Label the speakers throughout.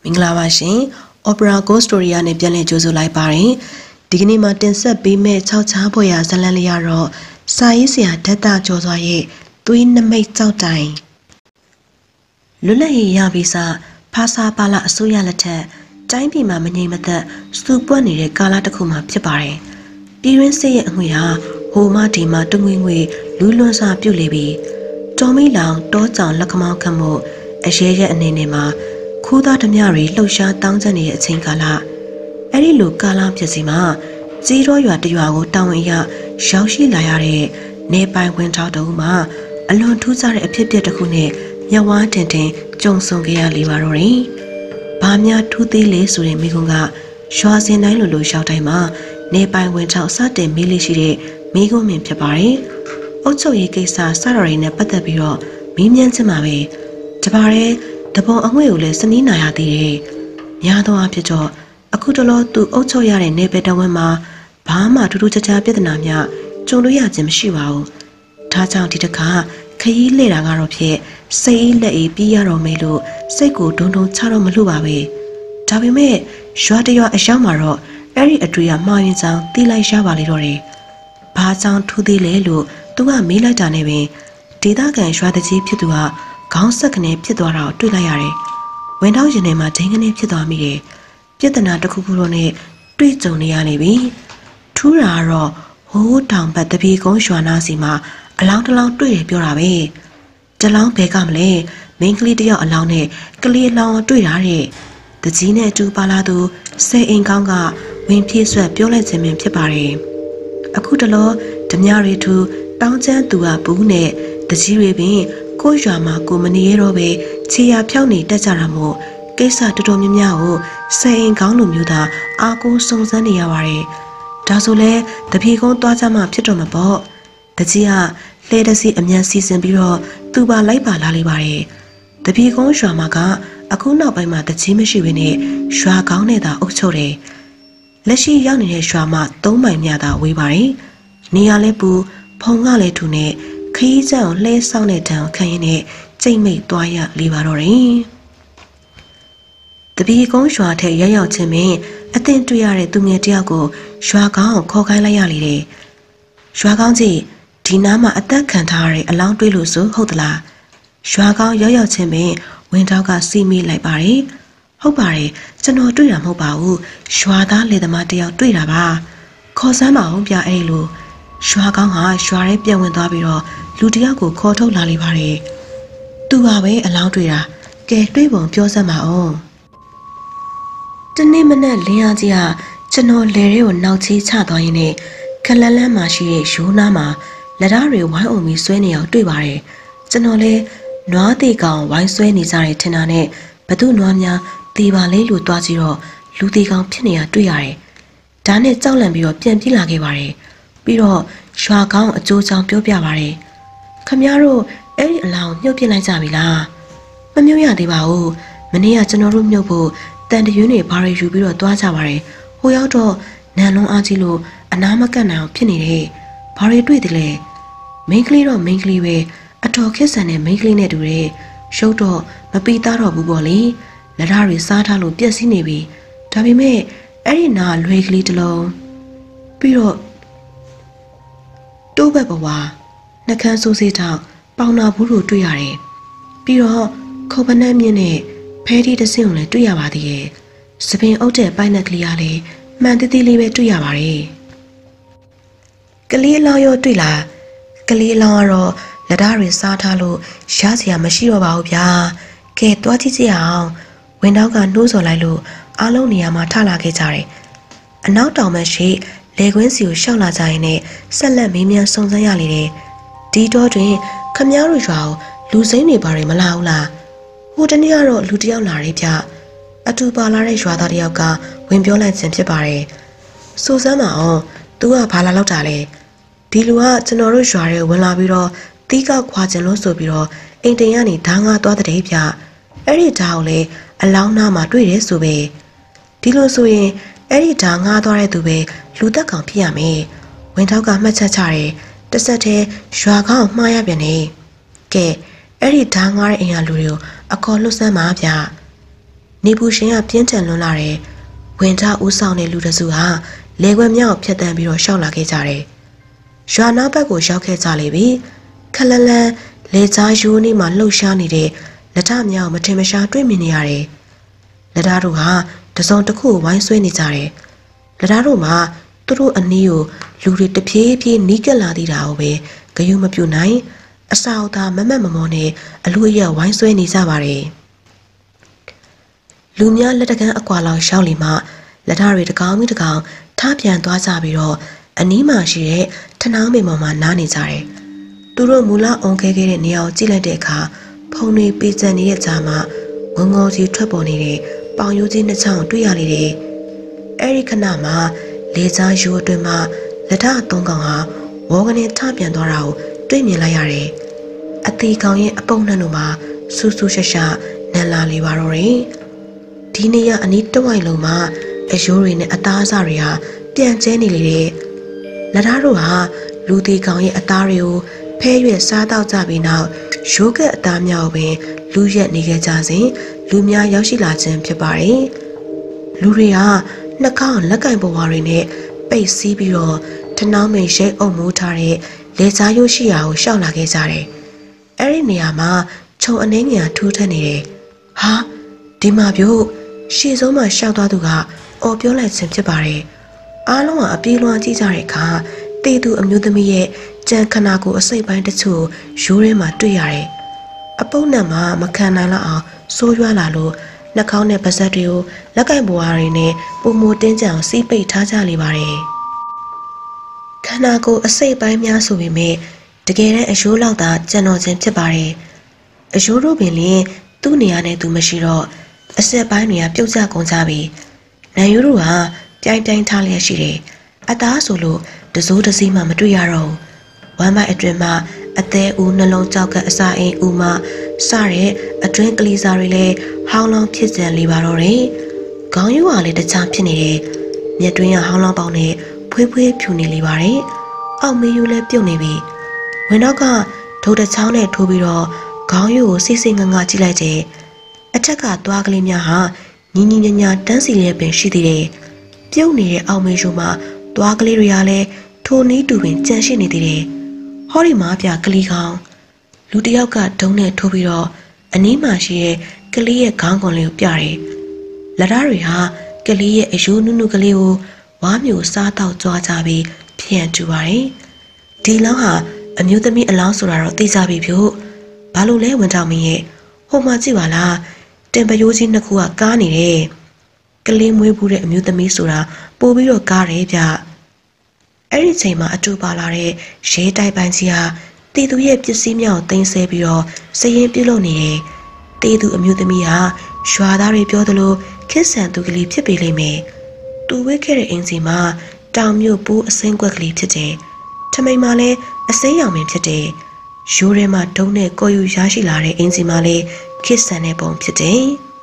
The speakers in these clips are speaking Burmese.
Speaker 1: မင်္ဂလာပါရှင် Opera Ghost Story နဲ့ပြန်လည်ကြိုဆိုလိုက်ပါတယ်ဒီကနေ့မှာတင်ဆက်ပေးမယ့်6ချားဖွယ်ရာဇာတ်လမ်းလေးကတော့စာရေးဆရာဓာတ်တကျော်စွာရဲ့သွေးနမိတ်ကြောက်တိုင်လွတ်လပ်ရေးရပြီးစဖာစာပါလာအစိုးရလက်ထက်တိုင်းပြည်မှာမငြိမ်မသက်စူပွက်နေတဲ့ကာလတစ်ခုမှာဖြစ်ပါတယ်ပြည်ရင်းစစ်ရဲ့အငွေဟာဟိုမဒီမှာတငွေငွေလူးလွန်းစာပြုတ်လေပြီးတော်မီလောင်တောကြောင်လက်ခမောင်းခတ်မှုအရေးရဲ့အနေနဲ့မှာခိုးသားဓမြတွေလှုပ်ရှားတောင်းကျနေတဲ့အချိန်ကာလအဲ့ဒီလိုကာလဖြစ်စီမှာကြီးတော်ရွာတရွာကိုတောင်းဝင်ရရောက်ရှိလာရတဲ့နေပိုင်ဝင်ထောက်တူမှာအလွန်ထူးခြားတဲ့အဖြစ်အပျက်တစ်ခုနဲ့မျက်ဝါးတင်တင်ကြုံဆုံခဲ့ရလေပါတော့တယ်။ဘာများထူးသေးလဲဆိုတဲ့မိကွန်းကရွာစင်တိုင်းလိုရောက်တိုင်းမှာနေပိုင်ဝင်ထောက်စတင်မေးလေးရှိတဲ့မိကွန်းမင်ဖြစ်ပါတယ်။အုတ်ချုပ်ရေးကိစ္စစတော်ရီနဲ့ပတ်သက်ပြီးတော့မီးမြန်းချင်မှာပဲ။တပါးရဲတပုံအငွေ့ကိုလည်းစနီးနာရသေးတယ်။များသောအားဖြင့်တော့အခုတလောသူအုတ်ချုပ်ရတဲ့နေပယ်တဝင်းမှာဘာမှထူးထူးခြားခြားပြဿနာများကြုံလို့ရခြင်းမရှိပါဘူး။ဒါကြောင့်ဒီတစ်ခါခရီးလှည့်တာကတော့ဖြစ်စိတ်အေးလက်အေးပြီးရတော့မယ်လို့စိတ်ကိုဒုံဒုံချတော့မလို့ပါပဲ။ဒါပေမဲ့ရွာတရွာအရောက်မှာတော့အဲ့ဒီအတွေ့အမှားရင်ကြောင့်တီးလိုက်ရပါလေတော့တယ်။ဘာကြောင့်ထူးသေးလဲလို့သူကမေးလိုက်တာနဲ့ပင်ဒေသခံရွာတကြီးဖြစ်သူကခေါင်းဆက်ကနေဖြစ်သွားတာကိုတွေ့လိုက်ရတယ်။ဝင်တော့ရင်ထဲမှာဒိန်ကနေဖြစ်သွားမိတယ်။ပြဿနာတစ်ခုခုတော့နဲ့တွေ့ကြုံနေရနေပြီ။ထူးတာကတော့ဟိုးတောင်ဘက်တပြေကုန်းရွာနာစီမှာအလောင်းတစ်လောင်းတွေ့တယ်ပြောတာပဲ။တလောင်းဘဲကမလဲမင်းကလေးတယောက်အလောင်းနဲ့ကလေးအလောင်းတွေ့တာတဲ့။တကြီးနဲ့အတူပါလာသူဆယ်အိမ်ကောင်းကဝင်ပြေးဆွက်ပြောလိုက်ခြင်းပင်ဖြစ်ပါတယ်။အခုတလောဓမြရီထူတောင်းချမ်းသူကဘူးနဲ့တကြီးတွေပင်ကိုရွာမှာကိုမနေရတော့ပဲခြေရဖြောင်းနေတက်ကြတာမို့ကိစ္စတော်တော်များများကိုဆယ်အိမ်ကောင်းလိုမျိုးသာအားကိုးစုံစမ်းနေရပါတယ်။ဒါဆိုလဲတပြေကုန်းသွားကြမှဖြစ်တော့မှာပေါ့။တကြီးကလှဲတစီအမြန်စီစဉ်ပြီးတော့သူပါလိုက်ပါလာလေးပါတယ်။တပြေကုန်းရွာမှာကအခုနောက်ပိုင်းမှာတကြီးမရှိဘဲနဲ့ရွာကောင်းနဲ့သာအုပ်ချုပ်တယ်။လက်ရှိရောက်နေတဲ့ရွာမှာ3မိုင်မြသာဝေးပါတယ်။နေရာလဲပူဖုံကလည်းထူနဲ့ခရီးကြောင်လှဲဆောင်တဲ့တံခံရင်နဲ့ကြိတ်မိတ်သွားရလေပါတော့တယ်။တပီကုန်းရွာထက်ရောက်ချင်းပင်အသင်တွေ့ရတဲ့သူငယ်တယောက်ကိုရွာကောင်းခေါ်ခိုင်းလိုက်ရလေတယ်။ရွာကောင်းကြီးဒီနားမှာအသက်ခံထားရတဲ့အလောင်းတွေ့လို့ဆိုဟုတ်သလား။ရွာကောင်းရောက်ချင်းပင်ဝင်းတောက်ကစီးမိလိုက်ပါတယ်။ဟုတ်ပါတယ်ကျွန်တော်တွေ့တာမဟုတ်ပါဘူး။ရွာသားလေသမားတယောက်တွေ့တာပါ။ခေါ်စမ်းပါအောင်ပြအဲ့လိုရွာကောင်းကရွာထဲပြန်ဝင်သွားပြီးတော့လူတယောက်ကိုခေါ်ထုတ်လာလိမ့်ပါတယ်။သူပါပဲအလောင်းတွေ့တာ။ကဲတွေးပုံပြောစမ်းပါအောင်။တနေ့မနက်လင်းအားကြီးကကျွန်တော်လေတွေကိုနောက်ချီချသွားရင်းနဲ့ခလန်းလန်းမှာရှိတဲ့ရိုးနားမှာလက်ဓာတ်တွေဝိုင်းအုံပြီးဆွဲနေအောင်တွေ့ပါတယ်။ကျွန်တော်လည်းနွားသေးကောင်ဝိုင်းဆွဲနေကြတဲ့ထင်တာနဲ့ဘသူနွားများသေးပါလေလို့တွားကြည့်တော့လူသေးကောင်ဖြစ်နေတာတွေ့ရတယ်။ဒါနဲ့ကြောက်လန့်ပြီးတော့ပြန်ပြေးလာခဲ့ပါတယ်။ပြီးတော့ရွာကောင်းအကျိုးချောင်းပြောပြပါတယ်။ခမများတို့အဲ့ဒီအလောင်းမြုပ်ပြလိုက်ကြပြီလားမမြုပ်ရသေးပါဘူးမနေ့ကကျွန်တော်တို့မြုပ်ဖို့တန်တရွင်းတွေဘာတွေယူပြီးတော့တွားကြပါတယ်ဟိုရောက်တော့နန်လုံးအားကြီးလို့အနားမကတ်နိုင်အောင်ဖြစ်နေတယ်ဘာတွေတွေ့တယ်လဲမိန်းကလေးတော့မိန်းကလေးပဲအတော်ခက်ဆန်တဲ့မိန်းကလေးနဲ့တူတယ်ရုပ်တော့မပီသားတော့ဘူးပေါ့လေလက်ဓာတ်တွေစားထားလို့ပြက်စီးနေပြီဒါပေမဲ့အဲ့ဒီနာလွယ်ကလေးတစ်လုံးပြီးတော့တိုးဘက်ဘဝနှကန်းစိုးစေးထောက်ပေါင်နာဘူးတို့တွေ့ရတယ်ပြီးတော့ခေါပနန်းမြင့်နဲ့ဖဲဒီတစင်းကိုလည်းတွေ့ရပါသေးရဲ့စပင်အုပ်တဲ့ပိုက်နက်ကလေးကလည်းမှန်သေးသေးလေးပဲတွေ့ရပါတယ်ကလေးအလောင်းရောတွေ့လားကလေးအလောင်းကတော့လက်ဓာတ်တွေစားထားလို့ရစရာမရှိတော့ပါဘူးဗျာကဲတွားကြည့်ကြအောင်ဝင်တော့ကနှိုးစော်လိုက်လို့အားလုံးနေရာမှာထလာခဲ့ကြတယ်အနောက်တောင်ဘက်ရှိလေကွင်းစီကိုရှောက်လာကြရင်နဲ့ဆက်လက်မေးမြန်းစုံစမ်းရလေတယ်ဒီတော့တွင်ခမည်းတော်ရွာကိုလူစိမ်းတွေဘာတွေမလာဘူးလားဟိုတနေ့ကတော့လူတယောက်လာတယ်ဗျအတူပါလာတဲ့ရွာသားတယောက်ကဝင်ပြောလိုက်ခြင်းဖြစ်ပါတယ်စိုးစမ်းမအောင်သူကဘာလာလောက်တာလဲဒီလူကကျွန်တော်တို့ရွာထဲဝင်လာပြီးတော့တီးကောက်ခွာခြင်းလို့ဆိုပြီးတော့အိမ်တင်ကနေဓာငါသွားတဲ့ဗျအဲ့ဒီဓာကိုလေအလောင်းနာမှာတွေ့တယ်ဆိုပဲဒီလိုဆိုရင်အဲ့ဒီဓာငါသွားတဲ့သူပဲလူသက်ကောင်ဖြစ်ရမယ်ဝင်ထောက်ကမှတ်ချက်ချတယ်တဆက်တည်းရွာကောင်းမှားရပြန်နေကဲအဲ့ဒီဓာငါတဲ့အိမ်ကလူတွေကိုအခေါ်လွတ်စမ်းပါဗျနေပူရှင်ကပြင်းထန်လွန်းလာတယ်ဝင်ထားဦးဆောင်တဲ့လူတစုဟာလေခွက်မြောက်ဖြတ်တန်းပြီးတော့ရှောက်လာခဲ့ကြတယ်ရွာနာဘက်ကိုရောက်ခဲ့ကြလေပြီခလလန်လေကြားရိုးနေမှလှုပ်ရှားနေတဲ့လက်ထမြောက်မထင်မရှားတွေ့မြင်နေရတယ်လက်သားတို့ဟာတစုံတစ်ခုဝိုင်းဆွဲနေကြတယ်လက်သားတို့မှာသူတို့အနည်းကိုလူတွေတပြေးပြေးနီးကပ်လာသေးတာကိုပဲဂယုမပြုနိုင်အစာအသာမမတ်မမောနဲ့အလူအယက်ဝိုင်းဆွဲနေကြပါတယ်လူများလက်တကန်းအကွာလောက်ရှောက်လီမှလက်သားတွေတကောင်ပြီးတကောင်ထားပြန်သွားကြပြီးတော့အနီးမှာရှိတဲ့ထနောင်းပင်ပေါ်မှာနားနေကြတယ်သူတို့မူလအုံခဲခဲ့တဲ့နေရာကိုကြည့်လိုက်တဲ့အခါဖုံတွေပေးကျန်နေတဲ့ကြားမှာငုံငုံကြီးထွက်ပေါ်နေတဲ့ပေါင်ရိုးကြီးနှစ်ချောင်းတွေ့ရလေတယ်အဲ့ဒီခဏမှာလေကြားရိုးအတွင်းမှာလက်ထသုံးကောင်ဟာဝေါကနေထပြန်သွားတာကိုတွေ့မြင်လိုက်ရတယ်အသေးကောင်ရဲ့အပုံနှံတို့မှာဆူဆူရှာရှာနန်လာလေပါတော့တယ်ဒီနေရအနီးတဝိုက်လုံးမှာအရိုးတွေနဲ့အသားအစာတွေဟာပြန်ကျဲနေလေတယ်လက်သားတို့ဟာလူသေးကောင်ရဲ့အသားတွေကိုဖဲရွက်စားတော့ကြပြီးနောက်ရိုးကက်အသားမြောက်ပင်လူရက်နေခဲ့ကြစဉ်လူများရောက်ရှိလာခြင်းဖြစ်ပါတယ်လူတွေကနှာခေါင်းလက်ကင်ပေါ်ဝါတွေနဲ့ပိတ်စည်းပြီးတော့ထနောင်းမင်ရှိအုပ်မိုးထားတဲ့လေစားရုပ်ရှိရာကိုရှောက်လာခဲ့ကြတယ်အဲ့ဒီနေရာမှာခြုံအနေငယ်ထူးထပ်နေတယ်ဟာဒီမှာပြို့ရှေ့ဆုံးမှာရှောက်သွားသူကအော်ပြောလိုက်ခြင်းဖြစ်ပါတယ်အားလုံးကအပြေးလွှမ်းကြည့်ကြတဲ့အခါတေသူအမျိုးသမီးရဲ့ကြံခနာကိုအစိတ်ပိုင်းတချို့ရိုးထဲမှာတွေ့ရတယ်အပုပ်နဲ့မှမခံနိုင်တော့အောင်စိုးရွားလာလို့နှာခေါင်းနဲ့ပါးစပ်တွေကိုလက်ကင်ဘွားတွေနဲ့ပုံမတင်းကြံစီးပိတ်ထားကြလေပါတယ်ခန္ဓာကိုယ်အစိတ်ပိုင်းများဆိုပေမဲ့တကယ်တမ်းအယိုးလောက်သာကြံတော်ခြင်းဖြစ်ပါတယ်အယိုးတို့ပင်လျှင်သူ့နေရာနဲ့သူမရှိတော့အဆက်ပိုင်းတွေကပြုတ်ကျကုန်ကြပြီနိုင်ရိုးတို့ဟာပြိုင်ပြိုင်ထားလျက်ရှိတယ်အသားဆိုလို့တစိုးတစည်းမှမတွေ့ရတော့ဝမ်းမိုက်အတွင်မှာအသေးဦးနှလုံးကြောက်ကအစာအိမ်ဦးမှာစတဲ့အတွင်းကလေးစားတွေလည်းဟောင်းလောင်းဖြစ်ကြံလေပါတော့တယ်။ခေါင်းရိုးကလည်းတခြားဖြစ်နေတယ်။မျက်တွင်းကဟောင်းလောင်းပေါင်းနဲ့ဖွေးဖွေးဖြူနေလေပါတယ်။အောက်မေးရိုးလည်းပြုတ်နေပြီ။ဝင်တော့ကဒုတ်တချောင်းနဲ့ထိုးပြီးတော့ခေါင်းရိုးကိုစိစိငငကြည့်လိုက်တယ်။အထက်ကသွားကလေးများဟာညီညီညာညာတန်းစီလေးပင်ရှိသေးတယ်။ပြုတ်နေတဲ့အောက်မေးရိုးမှာသွားကလေးတွေကလည်းထိုနီးတူပင်ကြံရှိနေသေးတယ်။ဟောဒီမှာပြကလေးကောင်လူတယောက်ကဒုံးနဲ့ထိုးပြီးတော့အနီးမှာရှိတဲ့ကလေးရဲ့ခေါင်းကွန်လေးကိုပြတယ်။လက်သားတွေဟာကလေးရဲ့အယိုးနုနုကလေးကိုဝါမျိုးစားတော့ကြွားကြပြီးဖြန့်ကျူပါတယ်။ဒီလောင်းဟာအမျိုးသမီးအလောင်းဆိုတာတော့သိကြပြီဖြို့။ဘာလို့လဲဝန်တော်မင်းရဲ့ဟိုမှာကြည့်ပါလား။တင်ပယိုးကြီးနှစ်ခုကကားနေတယ်။ကလေးမွေးဘူးတဲ့အမျိုးသမီးဆိုတာပို့ပြီးတော့ကားတယ်ဗျ။အဲ့ဒီချိန်မှာအတူပါလာတဲ့ရဲတိုက်ပိုင်းကြီးဟာတေသူရဲ့ပစ္စည်းများကိုတင်ဆက်ပြီးတော့စရင်ပြုတ်လို့နေတယ်။တေသူအမျိုးသမီးဟာရွာသားတွေပြောသလိုခစ်ဆန်သူကလေးဖြစ်ပေလိမ့်မယ်။သူဝဲခဲ့တဲ့အင်စီမှာတောင်မြို့ပူးအစင်းကွက်ကလေးဖြစ်တယ်။ထမိန်မှာလည်းအစိမ်းရောင်ပင်ဖြစ်တယ်။ရိုးထဲမှာဒုံနဲ့ကော်ယူရရှိလာတဲ့အင်စီမှာလည်းခစ်ဆန်တဲ့ပုံဖြစ်တယ်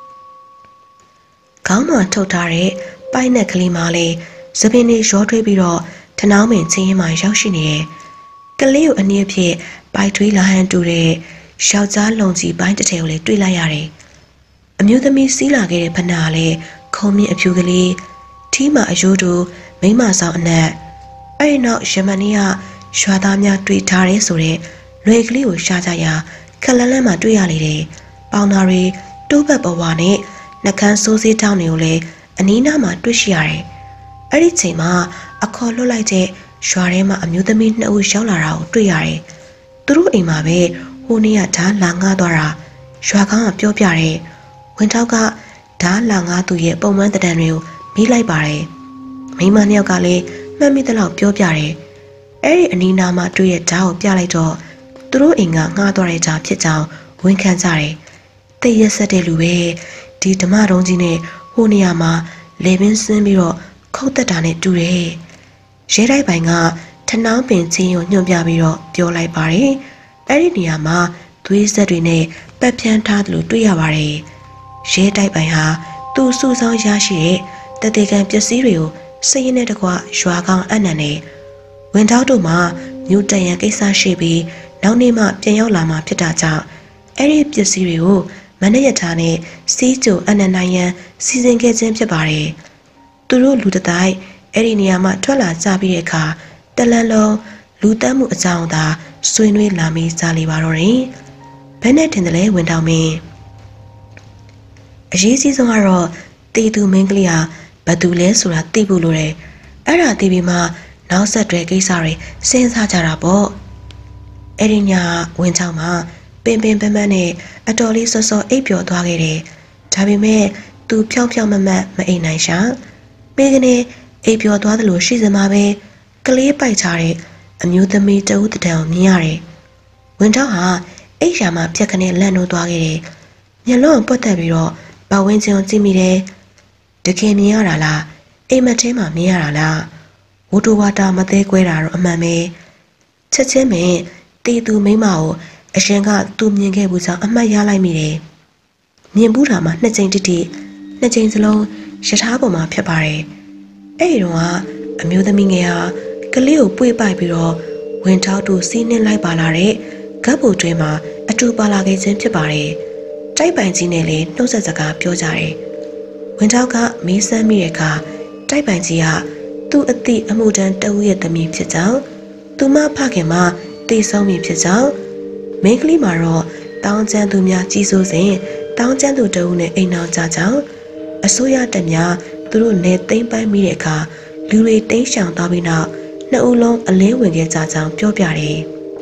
Speaker 1: ။ခေါင်းမှာထုတ်ထားတဲ့ပိုက်နက်ကလေးမှာလည်းသပင်တွေရောထွေးပြီးတော့ထနောင်းပင်ချင်းရင်မှာရောက်ရှိနေတယ်။ကလေးကိုအနည်းဖြစ်ပိုက်ထွေးလာဟန်တူတဲ့ယောက်ျားလုံကြီးပိုင်းတစ်ထည်ကိုလည်းတွေ့လိုက်ရတယ်။အမျိုးသမီးစီးလာခဲ့တဲ့ဖနာကလည်းခုံမြင့်အဖြူကလေးထီးမှာအယိုးတူမိမဆောင်အနက်အဲ့ဒီနောက်ယမနီကရွာသားများတွေ့ထားတဲ့ဆိုတဲ့လွယ်ကလေးကိုရှာကြရာခက်လန်းလန်းမှာတွေ့ရလေတယ်။ပေါင်သားတွေတိုးဘက်ဘဝနဲ့နှကန်းစိုးစည်းတောင်းတွေကိုလည်းအနီးနားမှာတွေ့ရှိရတယ်။အဲ့ဒီချိန်မှာအခေါ်လွတ်လိုက်တဲ့ရွာထဲမှာအမျိုးသမီးနှစ်ဦးရောက်လာတာကိုတွေ့ရတယ်။သူတို့အိမ်မှာပဲဟိုနေ့ကဓာတ်လာငှားသွားတာရွာကောင်းကပြောပြတယ်။ဝင်ထောက်ကဓာတ်လာငှားသူရဲ့ပုံမှန်တံတန်တွေကိုမိလိုက်ပါတယ်။မိမနှစ်ယောက်ကလည်းမှတ်မိသလောက်ပြောပြတယ်။အဲ့ဒီအနီးနားမှာတွေ့ရဲ့ဓာတ်ကိုပြလိုက်တော့သူတို့အိမ်ကငှားသွားတဲ့ဓာတ်ဖြစ်ကြောင်းဝန်ခံကြတယ်။တိတ်ရက်ဆက်တဲ့လူပဲဒီဓမ္မတုံးကြီးနဲ့ဟိုနေရာမှာလေပင်ဆင်းပြီးတော့ခုတ်တက်တာနဲ့တူတယ်။ရဲတိုက်ပိုင်းကထနောင်းပင်ချင်းကိုညွှန်ပြပြီးတော့ပြောလိုက်ပါတယ်။အဲ့ဒီနေရာမှာသွေးဆက်တွေနဲ့ပတ်ဖြန်းထားသလိုတွေ့ရပါတယ်။ရဲတိုက်ပိုင်းဟာသူ့စုဆောင်းရရှိတဲ့တသေးကံပစ္စည်းတွေကိုစည်ရင်းနဲ့တကွရွာကောင်းအနံ့နဲ့ဝင်ထောက်တို့မှမြို့တရန်ကိစ္စရှိပြီးနောက်နေ့မှပြန်ရောက်လာမှဖြစ်တာကြောင့်အဲ့ဒီပစ္စည်းတွေကိုမမနေ့ရထားနဲ့စီးကျိုအနန္တရန်စီစဉ်ခဲ့ခြင်းဖြစ်ပါတယ်။သူတို့လူတတိုင်းအဲ့ဒီနေရာမှာထွက်လာကြပြီးတဲ့အခါတလန်လုံးလူတက်မှုအကြောင်းသာဆွေးနွေးလာမိကြလေပါတော့တယ်။ဘယ်နဲ့ထင်တယ်လဲဝင်တောင်းမင်းအရေးကြီးဆုံးကတော့တီသူမင်းကလေးဟာဘသူလဲဆိုတာသိဖို့လိုတယ်။အဲ့ဒါသိပြီးမှနောက်ဆက်တွဲကိစ္စတွေစဉ်းစားကြတာပေါ့။အဲ့ဒီညဝင်ချောင်းမှာပင်ပင်ပန်းပန်းနဲ့အတော်လေးစောစောအိပ်ပျော်သွားခဲ့တယ်။ဒါပေမဲ့သူဖြောင်းဖြောင်းမမတ်မအိမ်နိုင်ရှာ။မိကနေအိပ်ပျော်သွားသလိုရှိစမှာပဲကလေးပိုက်ချတဲ့အမျိုးသမီးတဦးတံကိုမြင်ရတယ်။ဝင်ချောင်းဟာအိပ်ရှာမှာပြက်ခနဲ့လန့်နိုးသွားခဲ့တယ်။မျက်လုံးပွက်တက်ပြီးတော့ပဝင်းချင်ကြည့်မိတယ်။တကယ်မြင်ရတာလားအိမ်မက်ထဲမှာမြင်ရတာလားဝတူဝါတာမသေးကွဲတာတော့အမှန်ပဲချက်ချင်းပင်တီသူမိမကိုအရှင်ကသူမြင်ခဲ့ဘူးကြောင့်အမှတ်ရလိုက်မိတယ်မြင်ဘူးတာမှာနှစ်ကြိမ်တိတိနှစ်ကြိမ်စလုံးရထားပေါ်မှာဖြစ်ပါတယ်အဲ့ဒီတော့ကအမျိုးသမီးငယ်ဟာကလေးကိုပွေ့ပိုက်ပြီးတော့ဝင်ထောက်တူစီးနှင်းလိုက်ပါလာတဲ့ဂတ်ဘူတွင်မှာအတူပါလာခဲ့ခြင်းဖြစ်ပါတယ်တိုက်ပိုင်ကြီးနဲ့လည်းနှုတ်ဆက်စကားပြောကြတယ်ဝင်ထောက်ကမေးစမ်းမိတဲ့အခါတိုက်ပိုင်ကြီးကသူ့အသည့်အမှုတန်းတဦးရဲ့သမီးဖြစ်ကြောင်းသူမဖခင်မှတိတ်ဆုံးပြီဖြစ်ကြောင်းမိန်းကလေးမှာတော့တောင်းကျမ်းသူများကြီးစိုးစဉ်တောင်းကျမ်းသူတဦးနဲ့အိမ်အောင်ကြကြောင်းအစိုးရတပ်များသူတို့နေသိမ်းပိုင်းမိတဲ့အခါလူတွေတိတ်ရှောင်သွားပြီးနောက်နှစ်ဦးလုံးအလင်းဝင်ခဲ့ကြကြောင်းပြောပြတယ်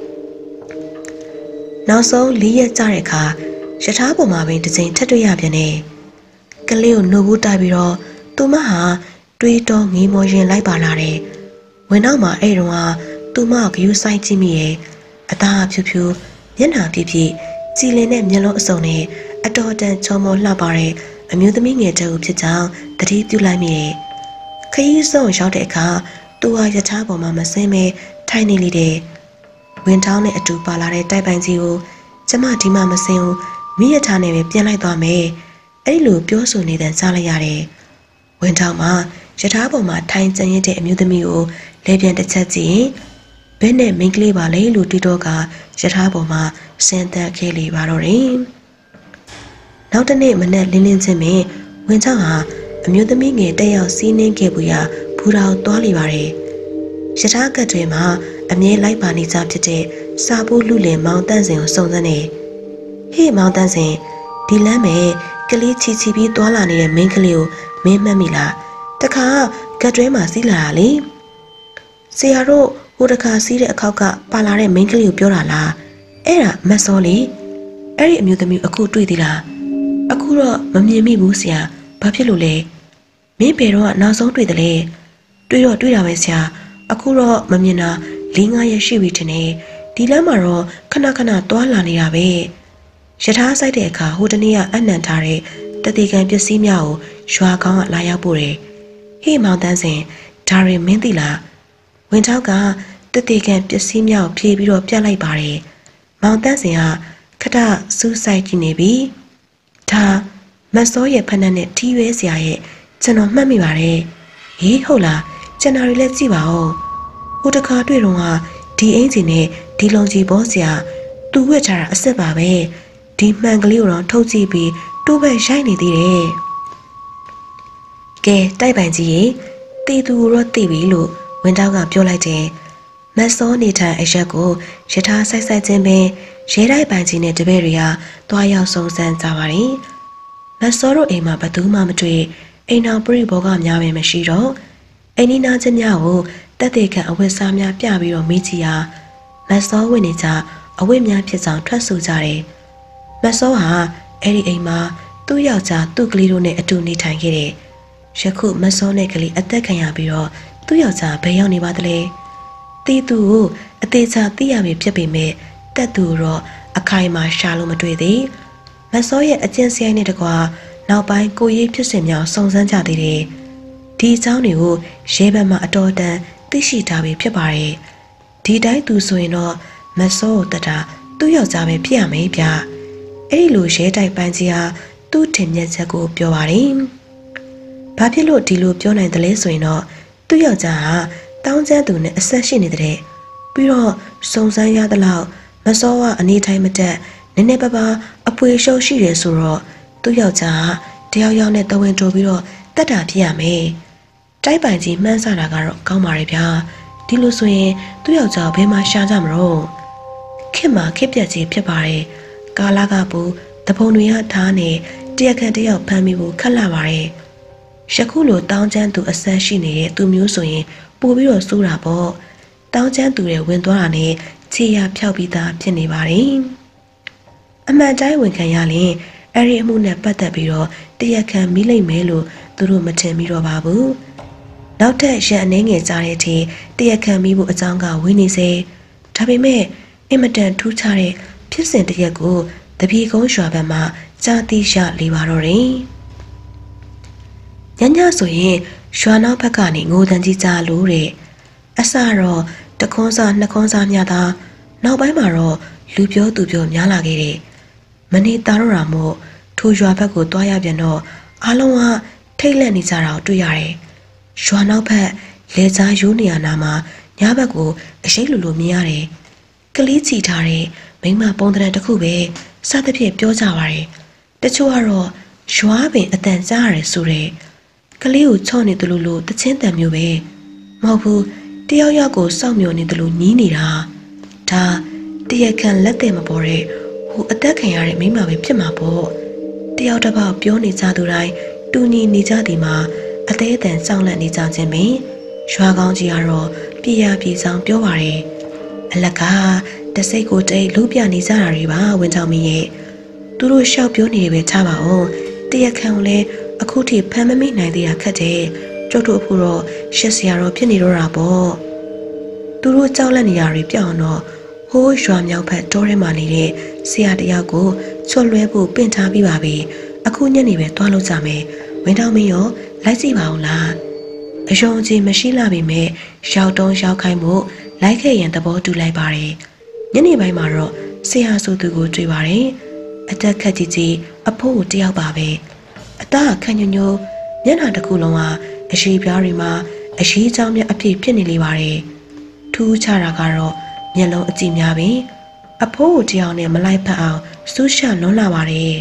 Speaker 1: နောက်ဆုံး၄ရက်ကြာတဲ့အခါရထားပေါ်မှာပင်တစ်ချိန်ထပ်တွေ့ရပြန်တယ်ကလေးကိုနှုတ်ဘူးတိုက်ပြီးတော့သူမဟာတွေးတောငေးမောရင်လိုက်ပါလာတယ်။ဝင်နောက်မှာအဲ့တုန်းကသူမကယူဆိုင်ကြည့်မိရဲ့အသားဖြူဖြူမျက်နှာပြည့်ပြည့်ကြည်လင်တဲ့မျက်လုံးအစုံနဲ့အတော်တန်ချောမောလှပတဲ့အမျိုးသမီးငယ်တဦးဖြစ်ကြောင်းသတိပြုလိုက်မိတယ်။ခရီးဆုံးရောက်တဲ့အခါသူဟာရထားပေါ်မှာမစင်းမဲထိုင်နေလေတယ်။ဝင်ထောင်းနဲ့အတူပါလာတဲ့တိုက်ပိုင်ကြီးကိုကျမဒီမှမစင်းဘူးမိရထားနဲ့ပဲပြန်လိုက်သွားမယ်။အဲ့လိုပြောဆိုနေတဲ့ကြားလိုက်ရတယ်။ဝင်ထောင်းမှာရထားပေါ်မှာထိုင်ကျန်ရတဲ့အမျိုးသမီးကိုလဲပြန်တစ်ချက်ကြည့်ဘယ်နဲ့မိန်းကလေးပါလဲလို့တွေးတော့ကရထားပေါ်မှာဆင်းသက်ခဲ့လေပါတော့တယ်။နောက်တစ်နေ့မနက်လင်းလင်းချင်းပင်ဝင်ချောင်းဟာအမျိုးသမီးငယ်တက်ရောက်စီးနှင်းခဲ့ဘူးရာဘူရာကိုသွားလိပါတယ်။ရထားကတ်တွေမှာအမြဲလိုက်ပါနေကြဖြစ်တဲ့စာဖို့လူလင်မောင်တန်းစင်ကိုစုံစမ်းနေ။ဟေ့မောင်တန်းစင်ဒီလမ်းမဲ့ကလေးချီချီပြီးသွားလာနေတဲ့မိန်းကလေးကိုမင်းမှတ်မိလား။တခါကတ်တွဲမှာစီးလာတာလေဆရာတို့ဟိုတခါစီးတဲ့အခောက်ကပါလာတဲ့မိန်းကလေးကိုပြောတာလားအဲ့ဒါမတ်စောလေအဲ့ဒီအမျိုးသမီးအခုတွေ့သေးလားအခုတော့မမြင်မိဘူးဆရာဘာဖြစ်လို့လဲမင်းဘယ်တော့နောက်ဆုံးတွေ့တယ်လဲတွေ့တော့တွေ့တာပဲဆရာအခုတော့မမြင်တာ4-5ရက်ရှိပြီထင်တယ်ဒီလမ်းမှာတော့ခဏခဏသွားလာနေတာပဲရထားဆိုင်တဲ့အခါဟိုတနေ့ကအနှံထားတဲ့တတိကံပစ္စည်းများကိုရွာကောင်းကလာရောက်ပို့တယ်ဟေးမောင်တန်းစင်ဒါရီမင်းသိလားဝင်ထောက်ကတတိကံပစ္စည်းများကိုဖြေပြီးတော့ပြလိုက်ပါတယ်မောင်တန်းစင်ကခဏစူးစိုက်ကြည့်နေပြီဒါမတ်စောရဲ့ဖက်နှက်နဲ့ထီးရွဲစရာရဲ့ကျွန်တော်မှတ်မိပါတယ်ဟေးဟုတ်လားကျွန်တော်လည်းကြည့်ပါဦးဟိုတခါတွေ့တော့ကဒီအင်ဂျင်နဲ့ဒီလုံကြီးဘောစရာသူဝှက်ထားတာအစ်စ်ပါပဲဒီမှန်ကလေးကိုတော့ထုတ်ကြည့်ပြီးတိုးပဲရိုက်နေသေးတယ်ကဲတိုက်ပိုင်ကြီးရေတီသူတော့သိပြီလို့ဝင်တောက်ကပြောလိုက်တယ်မတ်စောနေထိုင်အရက်ကိုရထားဆိုင်ဆိုင်ချင်းပင်ရဲတိုက်ပိုင်ကြီးနဲ့တပည့်တွေကတွားရောက်ဆုံဆန်းကြပါတယ်မတ်စောတို့အိမ်မှာဘသူမှမတွေ့အိမ်တော်ပြိဘောကများပဲမရှိတော့အိမ်နီးနားချင်းများကိုတက်တဲ့ခံအဝတ်စားများပြပြီးတော့မေးကြည့်ရာမတ်စောဝင်နေကြအဝတ်များဖြစ်ဆောင်ထွက်ဆိုကြတယ်မတ်စောဟာအဲ့ဒီအိမ်မှာသူ့ယောက်ျားသူ့ကလေးတို့နဲ့အတူနေထိုင်ခဲ့တယ်ယခုမတ်စောနဲ့ကလေးအသက်ခံရပြီးတော့သူ့ယောက်ျားဘယ်ရောက်နေပါသလဲတီးသူကိုအသေးချာသိရပြီဖြစ်ပေမဲ့တက်သူတော့အခိုင်အမာရှာလို့မတွေ့သေးမတ်စောရဲ့အကျင့်စရိုက်နဲ့တကွာနောက်ပိုင်းကိုရေးဖြစ်စဉ်များစုံစမ်းကြသေးတယ်ဒီအကြောင်းတွေကိုရဲဘက်မှအတော်တန်သိရှိထားပြီဖြစ်ပါတယ်ဒီတိုင်းသူဆိုရင်တော့မတ်စောကိုတတ်တာသူ့ယောက်ျားပဲဖြစ်ရမယ်ဗျအဲ့ဒီလိုရဲတိုက်ပန်းကြီးဟာသူ့ထင်မြက်ချက်ကိုပြောပါတယ်ဘာဖြစ်လို့ဒီလိုပြောနိုင်တယ်လဲဆိုရင်တော့သူ့ယောက်ျားဟာတောင်းကျမ်းသူနဲ့အဆက်ရှိနေတဲ့ပြီးတော့စုံစမ်းရသလောက်မစောကအနေထိုင်မတက်နနေပပအပွေရှုပ်ရှိတယ်ဆိုတော့သူ့ယောက်ျားတယောက်ယောက်နဲ့တဝင်းတိုးပြီးတော့တက်တာဖြစ်ရမယ်တိုက်ပိုင်ကြီးမှန်းဆတာကတော့ကောင်းပါရဲ့ဗျာဒီလိုဆိုရင်သူ့ယောက်ျားဘယ်မှာရှာကြမလို့ခင်မှာခစ်ပြက်ကြီးဖြစ်ပါတယ်ကာလာကပူတပုံတွေကထားနေတရက်ခန့်တယောက်ဖမ်းမိဖို့ခက်လာပါတယ်ယခုလိုတောင်းချမ်းသူအဆက်ရှိနေတဲ့သူမျိုးဆိုရင်ပို့ပြီးတော့စိုးတာပေါ့တောင်းချမ်းသူတွေဝင်သွားတာနဲ့ခြေရဖြောက်ပြီးသားဖြစ်နေပါတယ်အမှန်တိုင်းဝန်ခံရရင်အဲ့ဒီအမှုနဲ့ပတ်သက်ပြီးတော့တရက်ခန့်မိလိုက်မယ်လို့သူတို့မထင်မိတော့ပါဘူးနောက်ထပ်ရက်အနေငယ်ကြားတဲ့အထိတရက်ခန့်မိဖို့အကြောင်းကဝင်းနေစေဒါပေမဲ့အင်မတန်ထူးခြားတဲ့ဖြစ်စဉ်တစ်ရက်ကိုတပီကုန်းရွာဘက်မှာကြားသိရလေပါတော့တယ်ညညဆိုရင်ရွာနောက်ဘက်ကနေငိုတန်ကြီးကြားလို့တဲ့အစတော့တခွန်းစားနှစ်ခွန်းစားများသာနောက်ပိုင်းမှာတော့လူပြောသူပြောများလာခဲ့တယ်မနေသားတော့တာမို့ထိုရွာဘက်ကိုတွားရပြန်တော့အားလုံးကထိတ်လန့်နေကြတာကိုတွေ့ရတယ်ရွာနောက်ဘက်လေကြားရိုးနေရနာမှာညဘက်ကိုအရှိတ်လူလိုမြင်ရတယ်ကလေးချီထားတဲ့မိမပုံတံတစ်ခုပဲစသဖြင့်ပြောကြပါတယ်တချို့ကတော့ရွာပင်အတန်ကြားရတယ်ဆိုတဲ့ကလေးကိုချော့နေတယ်လို့တချင်းတန်မျိုးပဲမဟုတ်ဘူးတယောက်ယောက်ကိုစောင့်မျှော်နေတယ်လို့ညီးနေတာဒါတရက်ခန့်လက်တယ်မပေါ်တဲ့ဟိုအသက်ခံရတဲ့မိမပဲဖြစ်မှာပေါ့တယောက်တစ်ပေါက်ပြောနေကြသူတိုင်းတူညီနေကြသည်မှာအသေးအတန်စောင့်လန့်နေကြခြင်းပင်ရွာကောင်းကြီးကတော့ပြေရပြေဆောင်ပြောပါတယ်အလကားတစိတ်ကိုတိတ်လူပြနေကြတာတွေပါဝင်ချောင်းမင်းရဲ့သူတို့ရှောက်ပြောနေတယ်ပဲချပါအောင်တရက်ခန့်ကိုလည်းအခုထိဖမ်းမမိနိုင်သေးတာခက်တယ်ကျုပ်တို့အဖို့တော့ရှက်စရာတော့ဖြစ်နေတော့တာပေါ့သူတို့ကြောက်လန့်နေရတွေပြောင်းတော့ဟိုးရွာမြောက်ဖက်တောထဲမှာနေတဲ့ဆရာတယောက်ကိုချွတ်လွဲဖို့ပင့်ထားပြီးပါပြီအခုညနေပဲသွားလို့ကြမယ်ဝင်တောင်းမင်းရောလိုက်ကြည့်ပါဦးလားအယုံကြည်မရှိလာပြီမဲ့ရောက်တုံးရောက်ခိုင်းဖို့လိုက်ခဲ့ရင်သဘောတူလိုက်ပါတယ်ညနေပိုင်းမှာတော့ဆရာဆိုသူကိုတွေ့ပါတယ်အသက်ခက်ကြီးကြီးအဖိုးတယောက်ပါပဲအသားခန့်ညိုညိုမျက်နှာတစ်ခုလုံးကအရှိပြားတွေမှာအရှိချောင်းမြအပြည့်ဖြစ်နေလေပါတယ်ထူးခြားတာကတော့မျက်လုံးအကြည့်များပင်အဖိုးတယောက်နဲ့မလိုက်ဖက်အောင်စူးရှလွန်းလာပါတယ်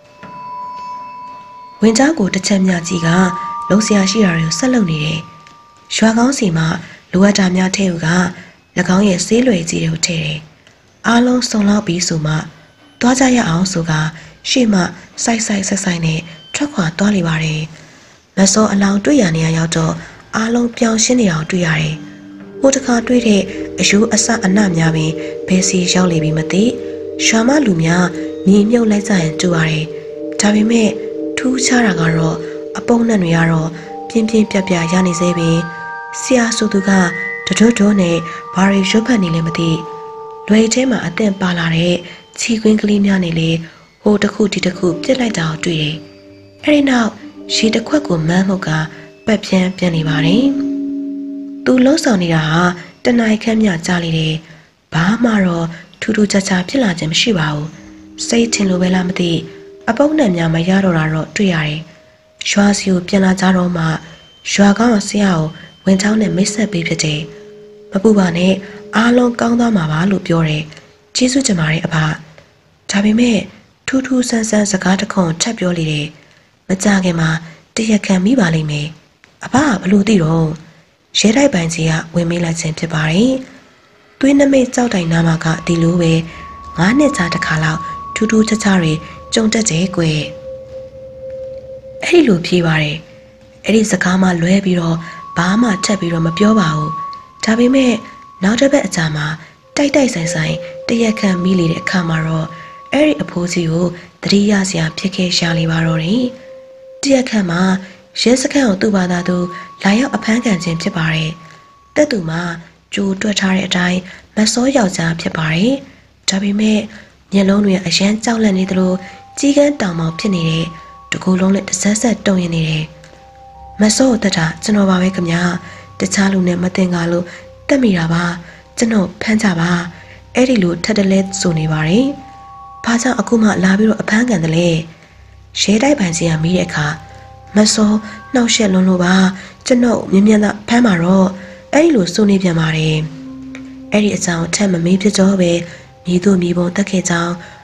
Speaker 1: ဝင်ကြားကိုတစ်ချက်မြကြီးကလုံးစရာရှိတာတွေကိုဆက်လုပ်နေတယ်ရွာကောင်းစီမှာလိုအပ်တာများထဲက၎င်းရဲ့ဆေးလွယ်ကြီးတွေကိုထည့်တယ်အားလုံးစုံလောက်ပြီးဆိုမှသွားကြရအောင်ဆိုကရှေ့မှစိုက်နဲ့ထွက်ခွာသွားလိပါတယ်မစောအလောင်းတွေ့ရနေရရောက်တော့အားလုံးပြောင်းရှင်းနေအောင်တွေ့ရတယ်ဟိုတခါတွေ့တဲ့အယိုးအစအနများပင်ဘယ်စီရောက်လေပြီမသိရွာမလူများညီမြုပ်လိုက်ကြရင်တူရတယ်ဒါပေမဲ့ထူးခြားတာကတော့အပုံနဲ့တွေကတော့ပြင်းပြပြရနေသေးပဲဆရာဆိုသူကတိုးနဲ့ဘာတွေရွတ်ဖတ်နေလဲမသိလွယ်ထဲမှာအသင့်ပါလာတဲ့ခြီကွင်းကလေးများနေလေဟိုတစ်ခုဒီတစ်ခုပြစ်လိုက်တာကိုတွေ့တယ်အဲဒီနောက်ရေတစ်ခွက်ကိုမန်းမှုကပတ်ပြန်နေပါတယ်သူလှုပ်ဆောင်နေတာဟာတနင်္ဂနွေခန့်မြကြာလေတယ်ဘာမှတော့ထူးထူးခြားခြားဖြစ်လာခြင်းမရှိပါဘူးစိတ်ထင်လို့ပဲလားမသိအပုံနဲ့များမရတော့တာတော့တွေ့ရတယ်ရွာစီကိုပြန်လာကြတော့မှရွာကောင်းဆရာကိုဝင်ချောင်းနဲ့မိတ်ဆက်ပေးဖြစ်တယ်မပူပါနဲ့အားလုံးကောင်းသွားမှာပါလို့ပြောတယ်ကျေးဇူးတင်ပါတယ်အဖဒါပေမဲ့ထူးထူးဆန်းဆန်းစကားတခွန်းထပ်ပြောလေတယ်မကြခင်မှာတရက်ခံမိပါလိမ့်မယ်အဖဘလို့သိတော့ရဲတိုက်ပိုင်ကြီးကဝင်မေးလိုက်ခြင်းဖြစ်ပါတယ်သွေးနမိတ်ကြောက်တိုင်နာမှာကဒီလိုပဲ9နှစ်ကြာတစ်ခါလောက်ထူးထူးခြားခြားတွေကြုံတတ်တယ်ကွယ်အဲ့ဒီလိုဖြေပါတယ်အဲ့ဒီစကားမှလွဲပြီးတော့ဘာမှထပ်ပြီးတော့မပြောပါဘူးဒါပေမဲ့နောက်တစ်ပတ်အကြာမှာတိုက်ဆိုင်တရက်ခန့်မိလေတဲ့အခါမှာတော့အဲ့ဒီအဖိုးကြီးကိုတတိယစရာဖြစ်ခဲ့ရှာလေပါတော့တယ်တရက်ခန့်မှာရဲစခန်းကိုသူ့ဘာသာသူလာရောက်အဖမ်းခံခြင်းဖြစ်ပါတယ်တက်သူမှာကြိုတွက်ထားတဲ့အတိုင်းမစောယောက်ျားဖြစ်ပါတယ်ဒါပေမဲ့မျက်လုံးတွေအရန်ကြောက်လန့်နေသလိုကြီးကန်းတောင်ပေါင်ဖြစ်နေတဲ့တကူလုံးနဲ့တဆက်ဆက်တုံရင်နေတယ်မစောတက်တာကျွန်တော်ပါပဲခင်ဗျာတခြားလူနဲ့မတင်ကားလို့တက်မိတာပါကျွန်တော်ဖမ်းကြပါအဲ့ဒီလိုထက်တလဲဆိုနေပါတယ်ဘာကြောင့်အခုမှလာပြီးတော့အဖမ်းခံတယ်လဲရဲတိုက်ပိုင်ကြီးကမိတဲ့အခါမစောနှောက်ရှက်လွန်းလို့ပါကျွန်တော်မြင်သာဖမ်းပါတော့အဲ့ဒီလိုစိုးနေပြန်ပါတယ်အဲ့ဒီအကြောင်းထက်မမေးဖြစ်တော့ပဲမြေသူမြေပုံတက်ခဲ့ကြောင်း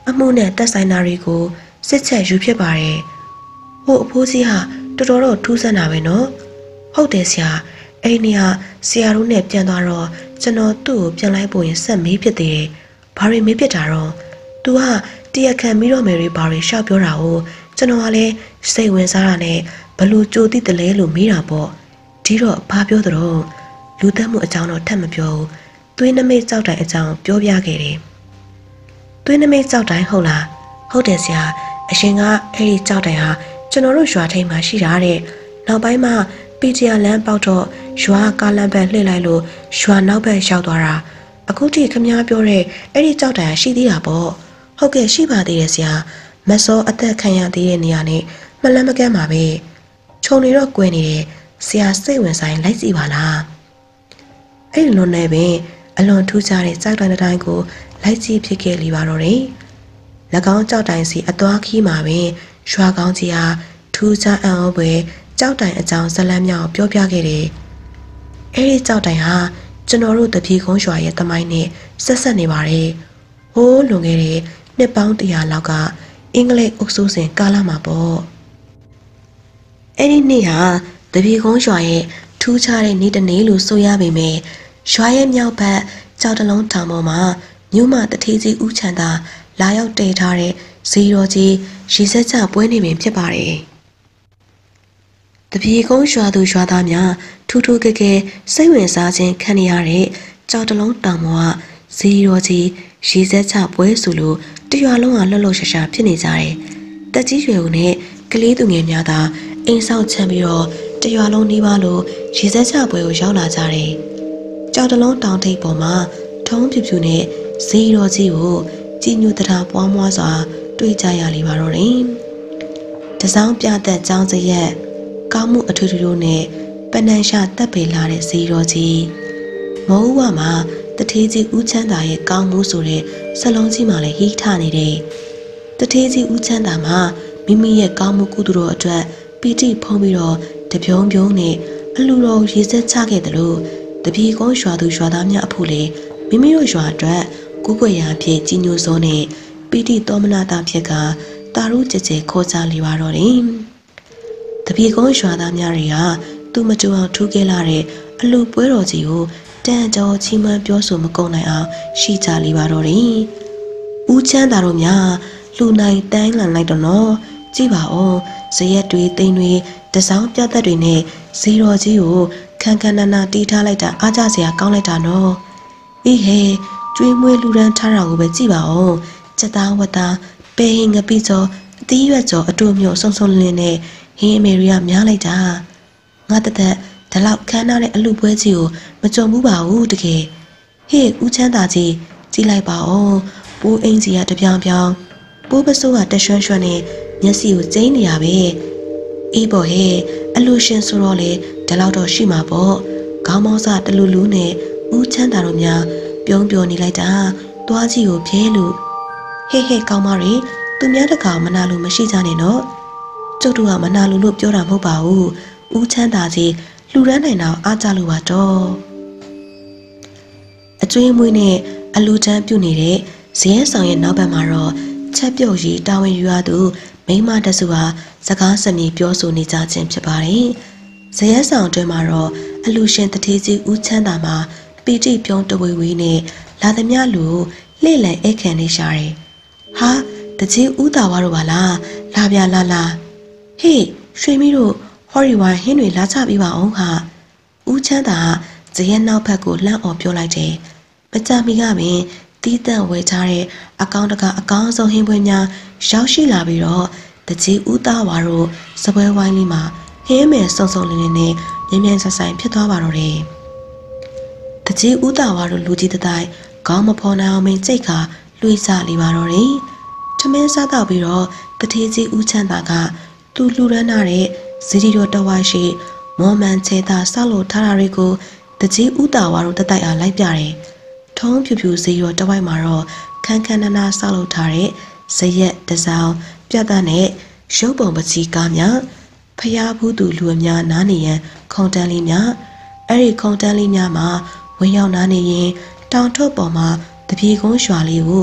Speaker 1: အမှုနဲ့တက်ဆိုင်တာတွေကိုစစ်ချက်ယူဖြစ်ပါတယ်ဟိုအဖိုးကြီးဟာတော်တော်ထူးဆန်းတာပဲနော်ဟုတ်တယ်ဆရာအဲ့ဒီကဆရာတို့နဲ့ပြန်သွားတော့ကျွန်တော်သူ့ကိုပြန်လိုက်ဖို့ရင်ဆက်မေးဖြစ်သေးတယ်ဘာတွေမေးဖြစ်တာတော့သူကတရားခံပြီးတော့မယ်တွေဘာတွေရှောက်ပြောတာကိုကျွန်တော်ကလည်းစိတ်ဝင်စားတာနဲ့ဘလို့ကြိုသိတယ်လဲလို့မေးတာပေါ့ဒီတော့ဘာပြောတော့လူသက်မှုအကြောင်းတော့ထပ်မပြောဘူးသွေးနမိတ်ကြောက်တိုင်အကြောင်းပြောပြခဲ့တယ်သွေးနမိတ်ကြောက်တိုင်ဟုတ်လားဟုတ်တယ်ဆရာအရှင်ကအဲ့ဒီကြောက်တိုင်ဟာကျွန်တော်တို့ရွာထိပ်မှာရှိတာတဲ့နောက်ပိုင်းမှာပီတီယာလမ်းပေါက်တော့ရွာကားလမ်းဘက်လှည့်လိုက်လို့ရွာနောက်ဘက်ရောက်သွားတာအခုထိခမည်းပြောတဲ့အဲ့ဒီကြောက်တိုင်ရှိသေးတာပေါ့ဟုတ်ကဲ့ရှိပါသေးတယ်ဆရာမစောအသက်ခံရသေးတဲ့နေရာနဲ့မလန်းမကန်းပါပဲခြုံနေတော့ကွယ်နေတယ်ဆရာစိတ်ဝင်ဆိုင်လိုက်စီပါလားအဲ့ဒီလိုနဲ့ပင်အလွန်ထူးခြားတဲ့ကြောက်တိုင်တိုင်းကိုလိုက်ကြည့်ဖြစ်ခဲ့လိပါတော့တယ်၎င်းကြောက်တိုင်စီအသွားခီးမှာပင်ရွာကောင်းကြီးဟာထူးခြားအံ့ဩဖွယ်ကြောက်တိုင်အကြောင်းဇလန်းမြောက်ပြောပြခဲ့တယ်အဲ့ဒီကြောက်တိုင်ဟာကျွန်တော်တို့တပြေကုန်းရွာရဲ့သမိုင်းနဲ့ဆက်ဆက်နေပါတယ်ဟိုးလွန်ခဲ့တဲ့နှစ်ပေါင်း100လောက်ကအင်္ဂလိပ်အုပ်စိုးစဉ်ကာလမှာပေါ့အဲ့ဒီနေ့ဟာတပြေကုန်းရွာရဲ့ထူးခြားတဲ့နေ့တစ်နေ့လို့ဆိုရပေမယ့်ရွာရဲ့မြောက်ဘက်ကြောက်တလုံးတောင်ပေါ်မှာမြို့မတထေးကြီးဦးချမ်းသာလာရောက်တည်ထားတဲ့ဇီရောကြီးရေစက်ချပွဲနေပင်ဖြစ်ပါတယ်တပြေကုန်းရွာသူရွာသားများထူးထူးကဲကဲစိတ်ဝင်စားခြင်းခံရတဲ့ကြောက်တလုံးတောင်ပေါ်ကဇီရောကြီးရေစက်ချပွဲဆိုလို့တရွာလုံးကလှုပ်လှုပ်ရှားရှားဖြစ်နေကြတယ်တက်ကြီးရွယ်ဦးနဲ့ကလေးသူငယ်များသာအိမ်ဆောက်ချမ်းပြီးတော့တရွာလုံးနှီးပါလို့ရေစက်ချပွဲကိုရောက်လာကြတယ်ကြောက်တလုံးတောင်ထိပ်ပေါ်မှာထုံးပြူပြူနဲ့ဇီရောကြီးကိုကြည်ညိုတရားပွားမွားစွာတွေ့ကြရလိမ့်ပါတော့တယ်တစောင်းပြသက်ចောင်းစရက်ကောင်းမှုအထွေထွေတို့နဲ့ပနန်ရှာတက်ပေလာတဲ့ဇီရောကြီးမိုးဝမှာတထေးကြီးဦးချမ်းသာရဲ့ကောင်းမှုဆိုတဲ့စလုံးကြီးမှလည်းဟိထနေတယ်တထေးကြီးဦးချမ်းသာမှာမိမိရဲ့ကောင်းမှုကုသိုလ်တော်အတွက်ပီတိဖုံးပြီးတော့တပြုံးပြုံးနဲ့အလူတော်ရေစက်ချခဲ့တယ်လို့တပြေကုန်းရွာသူရွာသားများအဖို့လေမိမိတို့ရွာအတွက်ကိုယ်ွယ်ရာဖြစ်ကြီးညိုစောနဲ့ပီတိသောမနာတာဖြစ်ကတာရုကြဲကြဲခေါ်ကြလေပါတော့တယ်တပြေကုန်းရွာသားများတွေကသူမကြုံအောင်ထူးခဲ့လာတဲ့အလူပွဲတော်ကြီးကိုတန်ကြောချီးမွမ်းပြောဆိုမကုန်နိုင်အောင်ရှိကြလေပါတော့တယ်ဦးချမ်းသာတို့များလူနိုင်တန်းလန်လိုက်တော့နော်ကြည့်ပါဦးဇရက်တွေတိမ်တွေတစောင်းပြတ်သက်တွေနဲ့ဇီရောကြီးကိုခန်းခန်းနာနာတီးထားလိုက်တာအားကြစရာကောင်းလိုက်တာနော်အေးဟဲကျွေးမွေးလူရန်ထားတာကိုပဲကြည့်ပါဦးစက်သားဝတ်သားပဲဟင်ငပိကျော်အသီးရွက်ကျော်အတူမျိုးဆုံဆုံလင်းနဲ့ဟင်းအမေရီကများလိုက်တာငါတသက်ဒီလောက်ခမ်းနားတဲ့အလူပွဲကြီးကိုမကြုံဘူးပါဘူးတကယ်ဟေ့ဦးချမ်းသာကြီးကြည့်လိုက်ပါဦးပိုးအင်းကြီးကတပြောင်ပြောင်ပိုးပစိုးကတရွှွှွှနဲ့မျက်စိကိုကျိန်းနေရပဲအေးပေါ့ဟဲ့အလူရှင်ဆိုတော့လေဒီလောက်တော့ရှိမှာပေါ့ခေါင်းမောင်းစားတလူလူနဲ့ဦးချမ်းသာတို့များပြုံးပြောနေလိုက်တာသွားကြီးကိုဖဲလို့ဟေ့ဟေ့ကောင်းမရီသူများတကောင်မနာလို့မရှိကြနဲ့နော်ကျုပ်တို့ကမနာလို့ပြောတာမဟုတ်ပါဘူးဦးချမ်းသာကြီးလူရမ်းနိုင်တော့အားကြလို့ပါတော့အကျွေးမွေးနဲ့အလူတန်းပြုတ်နေတဲ့ဇရဲဆောင်ရဲ့နောက်ဘက်မှာတော့ချက်ပြုတ်ရီတာဝန်ယူရသူမိမတစုဟာစကားစမြည်ပြောဆိုနေကြခြင်းဖြစ်ပါတယ်ဇရဲဆောင်တွင်မှာတော့အလူရှင်တထေးကြီးဦးချမ်းသာမှာပီတိပြုံးတဝေဝေးနဲ့လာသမျှလူလှည့်လည်အိတ်ခံနေရှာတယ်ဟာတကြီးဦးတာဝါတို့ပါလားလာပြလာလာဟေးရွှေမီတို့ဟော်ရီဝိုင်းဟင်းတွေလာချပေးပါအောင်ဟာဦးချမ်းသာဇရဲနောက်ဘက်ကိုလှမ်းအော်ပြောလိုက်တယ်မကြမီကပင်တီးတန့်ဝဲချတဲ့အကောင့်တကအကောင်းဆုံးဟင်းပွဲများရောက်ရှိလာပြီးတော့တကြီးဦးသားဝါတို့စပွဲဝိုင်းလေးမှာဟင်းမယ်စုံစုံလင်းလင်းနဲ့မြင်းမြန်းဆက်ဆိုင်ဖြစ်သွားပါတော့တယ်တကြီးဦးသားဝါတို့လူကြီးတတိုင်းခေါင်းမဖော်နိုင်အောင်မင်းကြိတ်ခါလွှေးစားလေပါတော့တယ်ထမင်းစားတော့ပြီးတော့တထေးကြီးဦးချမ်းသာကသူ့လူရမ်းတဲ့ဇီရီတော်တဝါရှိမော်မန်ချေတာဆောက်လို့ထားတာတွေကိုတကြီးဦးသားဝါတို့တတိုက်အားလိုက်ပြတယ်ထုံးဖြူဖြူဇီရောတဝိုက်မှာတော့ခန်းခန်းနာနာဆောက်လုပ်ထားတဲ့ဇရက်တစောင်းပြတ်သားနဲ့ရုပ်ပုံပကြီးကားများဖျားဘူးသူလူအများနားနေရန်ခုံတန်းလေးများအဲ့ဒီခုံတန်းလေးများမှာဝင်ရောက်နားနေရင်တောင်ထုတ်ပေါ်မှာတပြေကုန်းရွာလေးကို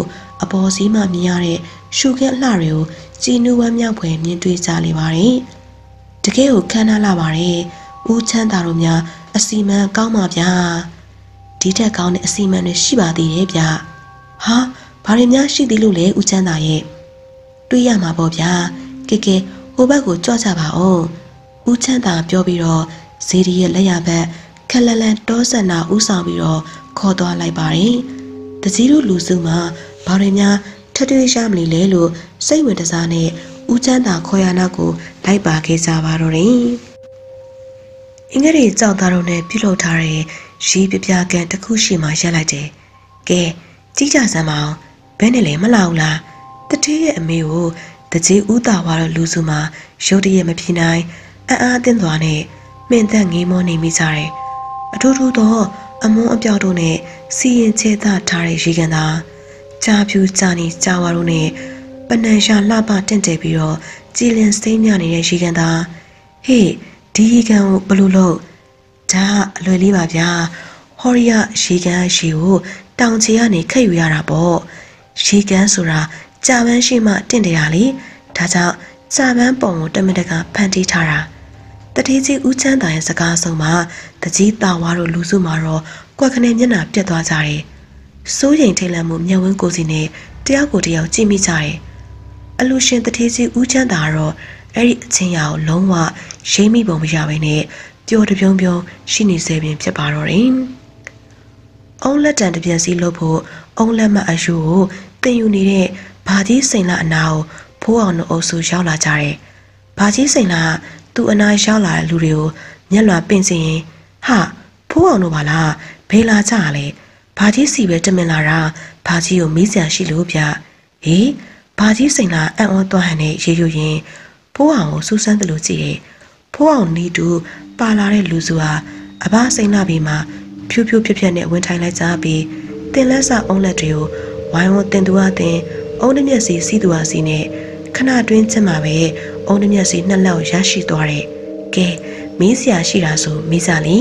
Speaker 1: အပေါ်စီးမှမြင်ရတဲ့ရှုခင်းအလှတွေကိုကြည်နူးဝမ်းမြောက်ဖွယ်မြင်တွေ့ကြလေပါတယ်တကယ်ကိုခမ်းနားလာပါတယ်ဦးချမ်းသာတို့များအစီမံကောင်းပါဗျာဒီထက်ကောင်းတဲ့အစီမံတွေရှိပါသေးတယ်ဗျဟာဘာတွေများရှိသေးလို့လဲဦးချမ်းသာရဲ့တွေးရမှာပေါ့ဗျာကဲဟိုဘက်ကိုကြွကြပါဦးဦးချမ်းသာပြောပြီးတော့ဇေဒီရဲ့လက်ရဘက်ခက်လန်လန်တောဆန္နာဦးဆောင်ပြီးတော့ခေါ်သွားလိုက်ပါတယ်တကြီးတို့လူစုမှာဘာတွေများထထွေးရမလို့လဲလို့စိတ်ဝင်တစားနဲ့ဦးချမ်းသာခေါ်ရနောက်ကိုလိုက်ပါခဲ့ကြပါတော့တယ်အင်္ဂရိကြောက်သားတို့နဲ့ပြုလုပ်ထားတဲ့ရီးပြပြကန်တစ်ခုရှိမှရက်လိုက်တယ်ကဲကြီးကြစမ်းမအောင်ဘယ်နဲ့လဲမလာဘူးလားတတိရဲ့အမေကိုတကြီးဦးတာဝါတော့လူစုမှာရုတ်တရက်မပြေနိုင်အံ့အားသင့်သွားနဲ့မင်းသက်ငေးမောနေမိကြတယ်အထူးထူးသောအမွန်းအပြောက်တို့နဲ့စီရင်ချဲသားထားတဲ့ရေကန်သားကြာဖြူကြာနေကြာဝါတို့နဲ့ပနန်ရှာလှပတင့်တယ်ပြီးတော့ကြည်လင်စိမ့်မြနေတဲ့ရေကန်သားဟေ့ဒီရေကန်ကိုဘယ်လိုလုပ်ဒါအလွယ်လေးပါဗျာဟော်ရီယာရေကန်ရှီကိုတောင်ချေကနေခက်ယူရတာပေါ့ရေကန်ဆိုတာကြာပန်းရှိမှတင့်တယ်ရလေဒါကြောင့်ကြာပန်းပုံကိုတမန်တကာဖန်တီးထားတာတတိကြီးဦးချမ်းသာရဲ့စကားဆုံးမှာတကြီးတာဝါတို့လူစုမှာတော့ကွက်ခနဲ့မျက်နှာပြတ်သွားကြတယ်စိုးရိမ်ထိတ်လန့်မှုမျက်ဝန်းကိုစီနဲ့တယောက်ကိုတယောက်ကြည့်မိကြတယ်အလူရှင်တတိကြီးဦးချမ်းသာကတော့အဲ့ဒီအချင်းရာကိုလုံးဝရိမ့်မိပုံမရဘဲနဲ့ပျော်တပြုံးပြုံးရှိနေစေပင်ဖြစ်ပါတော့တယ်အုံးလက်တံတပြန်စီလို့ဖို့အုံးလက်မအယူကိုတင်ယူနေတဲ့ဘာကြီးစိန်လာအနာကိုဖိုးအောင်တို့အုပ်စုရောက်လာကြတယ်ဘာကြီးစိန်လာသူ့အနာရောက်လာတဲ့လူတွေကိုမျက်လွှာပင့်စင်ရင်ဟာဖိုးအောင်တို့ပါလားဘေးလာကြရလေဘာကြီးစီပဲတမင်လာတာဘာကြီးကိုမေးစရာရှိလို့ဗျဟေးဘာကြီးစိန်လာအံ့ဩသွားဟန်နဲ့ရေယူရင်ဖိုးအောင်ကိုစူးစမ်းတယ်လို့ကြည့်တယ်ဖိုးအောင်နီးတူပါလာတဲ့လူစုဟာအဘစိန်လာပြီးမှဖြူးဖြူးဖြက်နဲ့ဝင်ထိုင်လိုက်ကြပြီးတင်လက်စအုံးလက်တွေကိုဝိုင်းဝန်းတင်သူအတင်အုံးနှမျက်စီစီးသူအစီနဲ့ခဏတွင်းချင်းမှာပဲအုံးနှမျက်စီနှစ်လက်ကိုရရှိသွားတယ်ကဲမင်းစရာရှိတာဆိုမေးစားလေ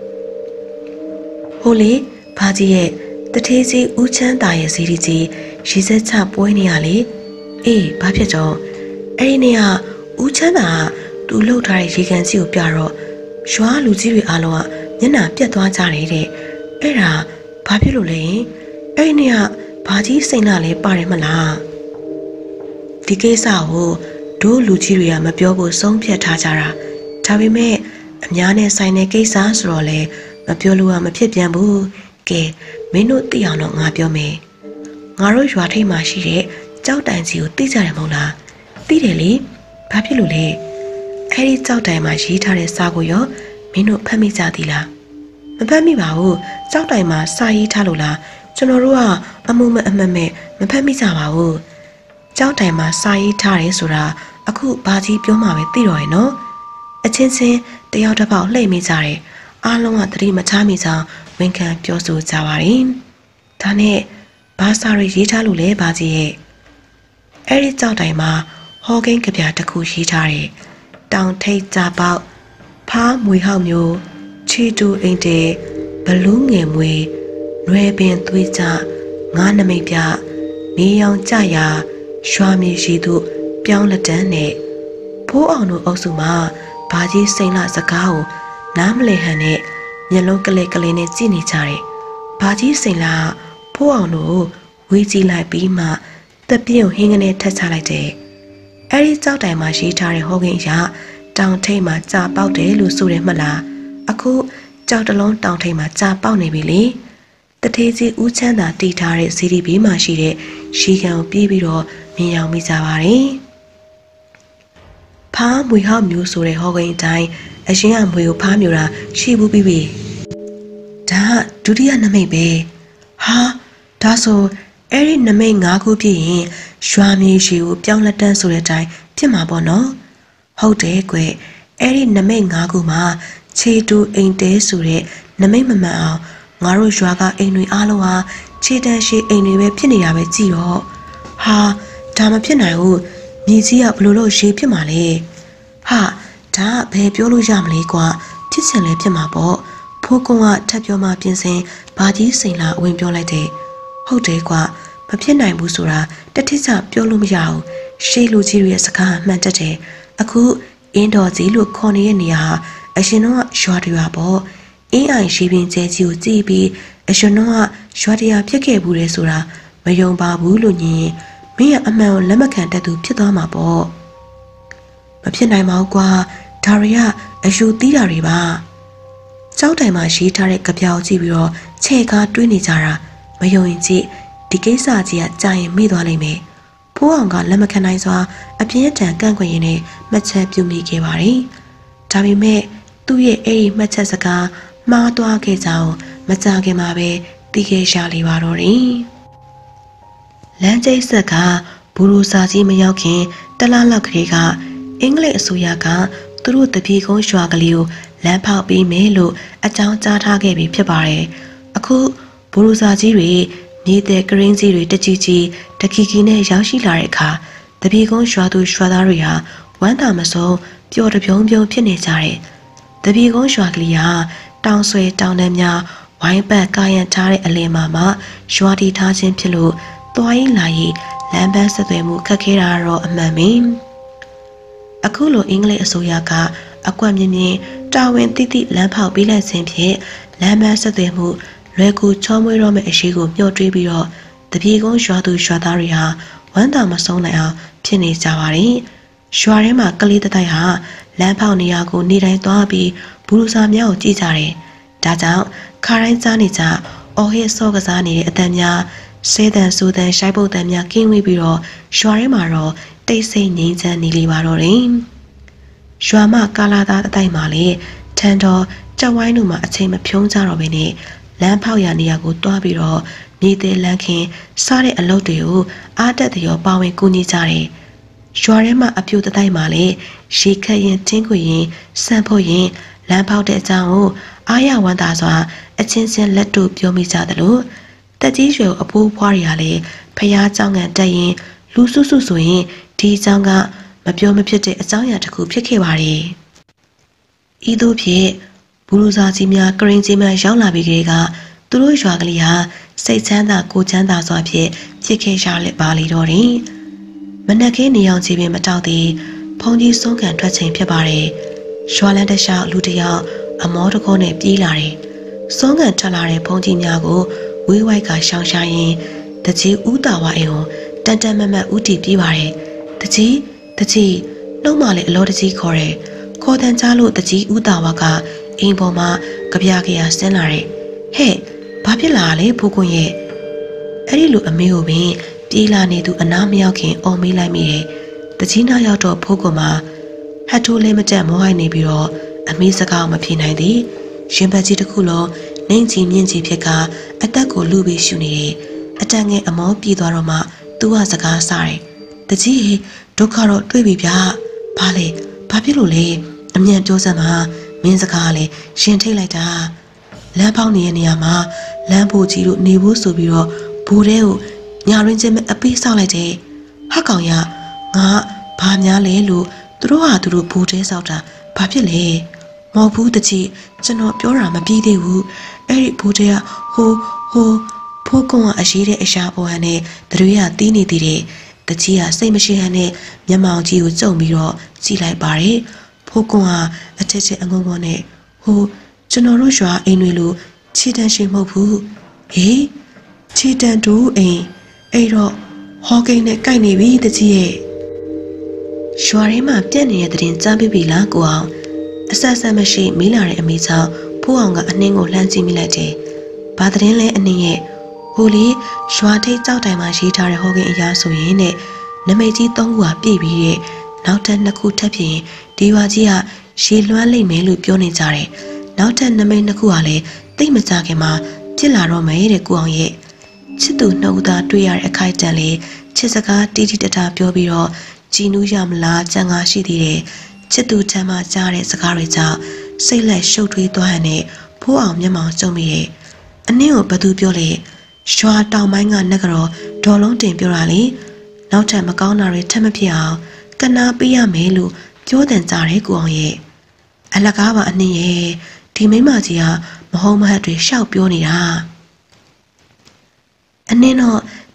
Speaker 1: ဟိုလေဘာကြီးရဲ့တထေးကြီးဦးချမ်းသာရဲ့ဇီဒီကြီးရီစက်ချပွဲနေရလေအေးဘာဖြစ်တော့အဲ့ဒီနေ့ကဦးချမ်းသာကသူလှုပ်ထားတဲ့ရေကန်ကြီးကိုပြတော့ရွာလူကြီးတွေအားလုံးကမျက်နှာပြတ်သွားကြတယ်တဲ့အဲ့ဒါဘာဖြစ်လို့လဲအဲ့ဒီနေ့ကဘာကြီးစိန်လာလဲပါတယ်မလားဒီကိစ္စကိုတို့လူကြီးတွေကမပြောဖို့ဆုံးဖြတ်ထားကြတာဒါပေမဲ့အများနဲ့ဆိုင်တဲ့ကိစ္စဆိုတော့လေမပြောလို့ကမဖြစ်ပြန်ဘူးကဲမင်းတို့သိအောင်တော့ငါပြောမယ်ငါတို့ရွာထိပ်မှာရှိတဲ့ကြောက်တိုင်ကြီးကိုသိကြတယ်မဟုတ်လားသိတယ်လေဘာဖြစ်လို့လဲအဲ့ဒီကြောက်တိုင်မှာရေးထားတဲ့စာကိုရောမင်းတို့ဖတ်မိကြသည်လားမဖတ်မိပါဘူးကြောက်တိုင်မှာစာရေးထားလို့လားကျွန်တော်တို့ကအမှုမဲ့အမှတ်မဲ့မဖတ်မိကြပါဘူးကြောက်တိုင်မှာစာရေးထားတယ်ဆိုတာအခုဘာကြီးပြောမှပဲသိတော့ရဲ့နော်အချင်းချင်းတယောက်တစ်ပေါက်လှည့်မိကြတယ်အားလုံးကသတိမထားမိကြောင်းဝန်ခံပြောဆိုကြပါတယ်ဒါနဲ့ဘာစာတွေရေးထားလို့လဲဘာကြီးရဲ့အဲ့ဒီကြောက်တိုင်မှာဟောကိန်းကဗျာတစ်ခုရေးထားတယ်တောင်ထိပ်ကြပေါက်ဖားမွေဟောက်မျိုးချီတူအိမ်တဲဘလူးငယ်မွေနွယ်ပင်သွေးကြငါးနမိတ်ပြနေရောင်ကြရာရွာမြေရှိသူပြောင်းလက်တန်းနဲ့ဖိုးအောင်တို့အုပ်စုမှာဘာကြီးစိန်လာစကားကိုနားမလည်ဟန်နဲ့မျက်လုံးကလေးကလေးနဲ့ကြည့်နေကြတယ်ဘာကြီးစိန်လာဖိုးအောင်တို့ဝေးကြည့်လိုက်ပြီးမှတက်ပြင်းကိုဟင်းကနေထက်ချလိုက်တယ်အဲ့ဒီကြောက်တိုင်မှာရေးထားတဲ့ဟောကိန်းအရတောင်ထိပ်မှာကြာပေါက်တယ်လို့ဆိုတယ်မှလားအခုကြောက်တလုံးတောင်ထိပ်မှာကြာပေါက်နေပြီလေတထေးကြီးဦးချမ်းသာတီးထားတဲ့ဇီဒီဘေးမှာရှိတဲ့ရှီကန်ကိုပြေးပြီးတော့မြင်ရောက်မိကြပါတယ်ဖားမွေဟောက်မျိုးဆိုတဲ့ဟောကိန်းအတိုင်းအရင်ကမွေကိုဖားမျိုးတာရှိဘူးပြီဒါဒုတိယနမိတ်ပဲဟာဒါဆိုအဲ့ဒီနမိတ်၅ခုပြည့်ရင်ရွာမြေရှိကိုပြောင်းလက်တန်းဆိုတဲ့အတိုင်းဖြစ်မှာပေါ့နော်ဟုတ်တယ်ကွအဲ့ဒီနမိတ်၅ခုမှာခြေတူအိမ်တဲဆိုတဲ့နမိတ်မမှန်အောင်ငါတို့ရွာကအိမ်တွေအားလုံးဟာခြေတန်းရှိအိမ်တွေပဲဖြစ်နေတာပဲကြည့်တော့ဟာဒါမဖြစ်နိုင်ဘူးမြေကြီးကဘလို့လို့ရေဖြစ်မှာလဲဟာဒါဘယ်ပြောလို့ရမလဲကွာဖြစ်ချင်လဲဖြစ်မှာပေါ့ဖိုးကုန်းကထပ်ပြောမှပြင်စင်ဘာကြီးစိန်လာဝင်ပြောလိုက်တယ်ဟုတ်တယ်ကွာမဖြစ်နိုင်ဘူးဆိုတာတတိကျပြောလို့မရဘူးရှေးလူကြီးတွေရဲ့စကားမှန်တတ်တယ်အခုအင်းတော်ကြီးလို့ခေါ်နေတဲ့နေရာအရှင်တို့ကရွာတွေပေါ့အင်းအိုင်ရှိပင်ကျဲကြီးကိုကြည့်ပြီးအရှင်တို့ကရွာတရားဖြစ်ခဲ့ဘူးလေဆိုတာမယုံပါဘူးလို့ညင်မင်းကအမှန်ကိုလက်မခံတတ်သူဖြစ်သွားမှာပေါ့မဖြစ်နိုင်ပါဘူးကွာဒါရီကအယူသီးတာတွေပါကျောက်တိုင်မှာရေးထားတဲ့ကြပြောင်ကြည့်ပြီးတော့ခြေကားတွေးနေကြတာမယုံရင်ကြည့်ဒီကိစ္စကြီးကကြာရင်မေ့သွားလိမ့်မယ်ဖိုးအောင်ကလက်မခံနိုင်စွာအပြင်းအထန်ကန့်ကွက်ရင်းနဲ့မှတ်ချက်ပြုမိခဲ့ပါတယ်ဒါပေမဲ့သူ့ရဲ့အဲ့ဒီမှတ်ချက်စကားမှားသွားခဲ့ကြောင်းမကြခင်မှာပဲသိခဲ့ရလေပါတော့တယ်လမ်းကျိတ်ဆက်ကဘူရူစာကြီးမရောက်ခင်တလားလောက်ကလေးကအင်္ဂလိပ်အစိုးရကသူတို့တပြေကုန်းရွာကလေးကိုလမ်းဖောက်ပေးမယ်လို့အကြောင်းကြားထားခဲ့ပြီးဖြစ်ပါတယ်အခုဘူရူစာကြီးတွေမြေတဲ့ကရင်းကြီးတွေတကြီးကြီးတကီကီနဲ့ရောက်ရှိလာတဲ့အခါတပြေကုန်းရွာသူရွာသားတွေဟာဝမ်းသာမဆုံးပျော်တပြုံးပြုံးဖြစ်နေကြတယ်တပြေကုန်းရွာကလေးဟာတောင်ဆွဲတောင်တန်းများဝိုင်းပတ်ကာယံထားတဲ့အလယ်မှာရွာတီထားခြင်းဖြစ်လို့သွားရင်လာရင်လမ်းပန်းဆက်သွယ်မှုခက်ခဲတာတော့အမှန်ပဲအခုလိုအင်္ဂလိပ်အစိုးရကအကွက်မြင့်မြင့်တာဝန်တိတိလမ်းဖောက်ပေးလိုက်ခြင်းဖြင့်လမ်းပန်းဆက်သွယ်မှုလွယ်ကူချောမွေ့တော့မယ့်အရှိကိုမျှော်တွေးပြီးတော့တပြေကုန်းရွာသူရွာသားတွေဟာဝမ်းသာမဆုံးနိုင်အောင်ဖြစ်နေကြပါတယ်ရွာထဲမှာကလေးတိုက်ဟာလမ်းဖောက်နေရာကိုနေတိုင်းသွားပြီးဘူရူစာများကိုကြည့်ကြတယ်ဒါကြောင့်ခါတိုင်းစားနေကြအော်ဟစ်စောကစားနေတဲ့အတန်းများဆဲတန်ဆူတန်ရှိုက်ပုတ်တန်များကင်းဝေးပြီးတော့ရွာထဲမှာတော့တိတ်ဆိတ်ငြိမ်းချမ်းနေလေပါတော့တယ်ရွာမကာလာသားအတိုင်းမှာလေထန်တော်ကြက်ဝိုင်းတို့မှာအချိန်မဖြုံးကြတော့ဘဲနဲ့လမ်းဖောက်ရာနေရာကိုတွားပြီးတော့မြေသေးလန်းခင်းစားတဲ့အလုပ်တွေကိုအားတက်တဲ့ရောပါဝင်ကူညီကြတယ်ရွာထဲမှာအပြိုတိုက်မှာလေရေခတ်ရင်တင်းခွေရင်စံဖို့ရင်လမ်းဖောက်တဲ့အကြောင်းကိုအားရဝမ်းသာစွာအချင်းချင်းလက်တို့ပြောမိကြတယ်လို့တက်ကြီးရွယ်အဖိုးဖွားတွေကလည်းဖျားเจ้าငံတက်ရင်လူစုစုဆိုရင်ဒီအကြောင်းကမပြောမဖြစ်တဲ့အကြောင်းအရာတစ်ခုဖြစ်ခဲ့ပါတယ်ဤသို့ဖြင့်ဘူရူစာကြီးများကရင်ကြီးများရောက်လာပြီးကလေးကသူတို့ရွာကလေးဟာစိတ်ချမ်းသာကိုချမ်းသာစွာဖြင့်ဖြစ်ခဲ့ရလက်ပါလေတော့တယ်မနက်ခင်းနေအောင်ကြီးပင်မတောက်သေးဖုန်ကြီးဆုံးခံထွက်ချိန်ဖြစ်ပါတယ်ရွာလန်းတလျှောက်လူတယောက်အမောတကောနဲ့ပြေးလာတယ်ဆုံးခံထွက်လာတဲ့ဖုန်ကြီးများကိုဝေးဝိုက်ကရှောင်ရှားရင်တကြီးဦးတာဝအိမ်ကိုတန်မတ်ဦးတီပြေးပါတယ်တကြီးနှုတ်မလေးအလောတကြီးခေါ်တယ်ခေါ်တန်ချလို့တကြီးဦးတာဝကအိမ်ပေါ်မှာကြပြကြရဆင်းလာတယ်ဟဲ့ဘာဖြစ်လာလဲဖိုးကွန်းရဲ့အဲ့ဒီလိုအမေကိုပင်ပြေးလာနေသူအနားမရောက်ခင်အော်မေးလိုက်မိတယ်တကြီးနာရောက်တော့ဖိုးကွန်းမှာဟတ်ထိုးလေးမတက်မောဟိုက်နေပြီးတော့အမေစကားမဖြေနိုင်သည်ရင်ပတ်ကြီးတစ်ခုလုံးနှင်းကြီးမြင့်ကြီးဖြစ်ကအသက်ကိုလူပြီးရှူနေတယ်အတန်ငယ်အမောပြေးသွားတော့မှသူကစကားစားတယ်တကြီးဒုက္ခတော့တွေ့ပြီဗျာဘာလဲဘာဖြစ်လို့လဲအမြန်ပြောစမ်းပါမင်းစကားလေရှင်ထိတ်လိုက်တာလမ်းပေါက်နေတဲ့နေရာမှာလမ်းဖို့ကြီးတို့နေဖို့ဆိုပြီးတော့ဘူတဲကိုညာရင်းချင်းမဲ့အပေးဆောက်လိုက်တယ်ဟာကောင်ရငါဘာများလဲလို့သူတို့ဟာသူတို့ဘူတဲဆောက်တာဘာဖြစ်လဲမဟုတ်ဘူးတကြီးကျွန်တော်ပြောတာမပြီးသေးဘူးအဲ့ဒီဘူတဲကဟိုဖိုးကုန်းကအရေးတဲ့အရှာပေါ်ဟန်နဲ့တရွေးကတီးနေသေးတယ်တကြီးကစိတ်မရှိဟန်နဲ့မျက်မှောင်ကြီးကိုကြုံပြီးတော့ကြည့်လိုက်ပါတယ်ဖိုးကွန်ကအထက်ချက်အငုံငုံနဲ့ဟိုကျွန်တော်တို့ရွာအိမ်တွေလိုခြေတန်းရှိမဟုတ်ဘူးဟေးခြေတန်းတို့အိမ်အဲ့တော့ဟောကိန်းနဲ့ကိုက်နေပြီတကြီးရဲ့ရွာထဲမှာပြက်နေတဲ့တဲ့တင်ကြားပြပြီလားကိုအောင်အဆက်ဆက်မရှိမေးလာတဲ့အမေချောင်းဖိုးအောင်ကအနှင်းကိုလှမ်းကြည့်မိလိုက်တယ်ဘာတဲ့လဲအနှင်းရဲ့ဟိုလေရွာထိပ်ကြောက်တိုင်မှာရေးထားတဲ့ဟောကိန်းအရာဆိုရင်တဲ့နမိတ်ကြီး၃ခုဟာပြည့်ပြီးတဲ့နောက်ထပ်2ခုထပ်ပြင်ဒီရွာကြီးကရေလွှမ်းလိမ့်မယ်လို့ပြောနေကြတယ်နောက်ထပ်နမိတ်2ခုဟာလည်းတိတ်မကြခင်မှာဖြစ်လာတော့မယ်တဲ့ကိုအောင်ရဲ့ချစ်သူ2ဦးသားတွေ့ရတဲ့အခိုက်အတန့်လေးချစ်စကားတီးတီးတတာပြောပြီးတော့ကြည်နူးရမလားကြံကားရှိသေးတယ်ချစ်သူချမ်းသာကြားတဲ့စကားတွေကြောင့်စိတ်လက်ရှုပ်ထွေးသွားဟန်နဲ့ဖိုးအောင်မျက်မှောင်ကျုံမိရဲ့အနည်းကိုဘသူပြောလဲရွာတောင်ပိုင်းကနဂရောဒေါ်လုံးတင်ပြောတာလေနောက်ထပ်မကောင်းတာတွေထပ်မဖြစ်အောင်ကနာပေးရမယ်လို့ပြောတဲ့ကြားတဲ့ကိုအောင်ရဲ့အလကားပါအနှင်းရဲ့ဒီမိမကြီးကမဟုတ်မဟတ်တွေရှောက်ပြောနေတာအနှင်းတော့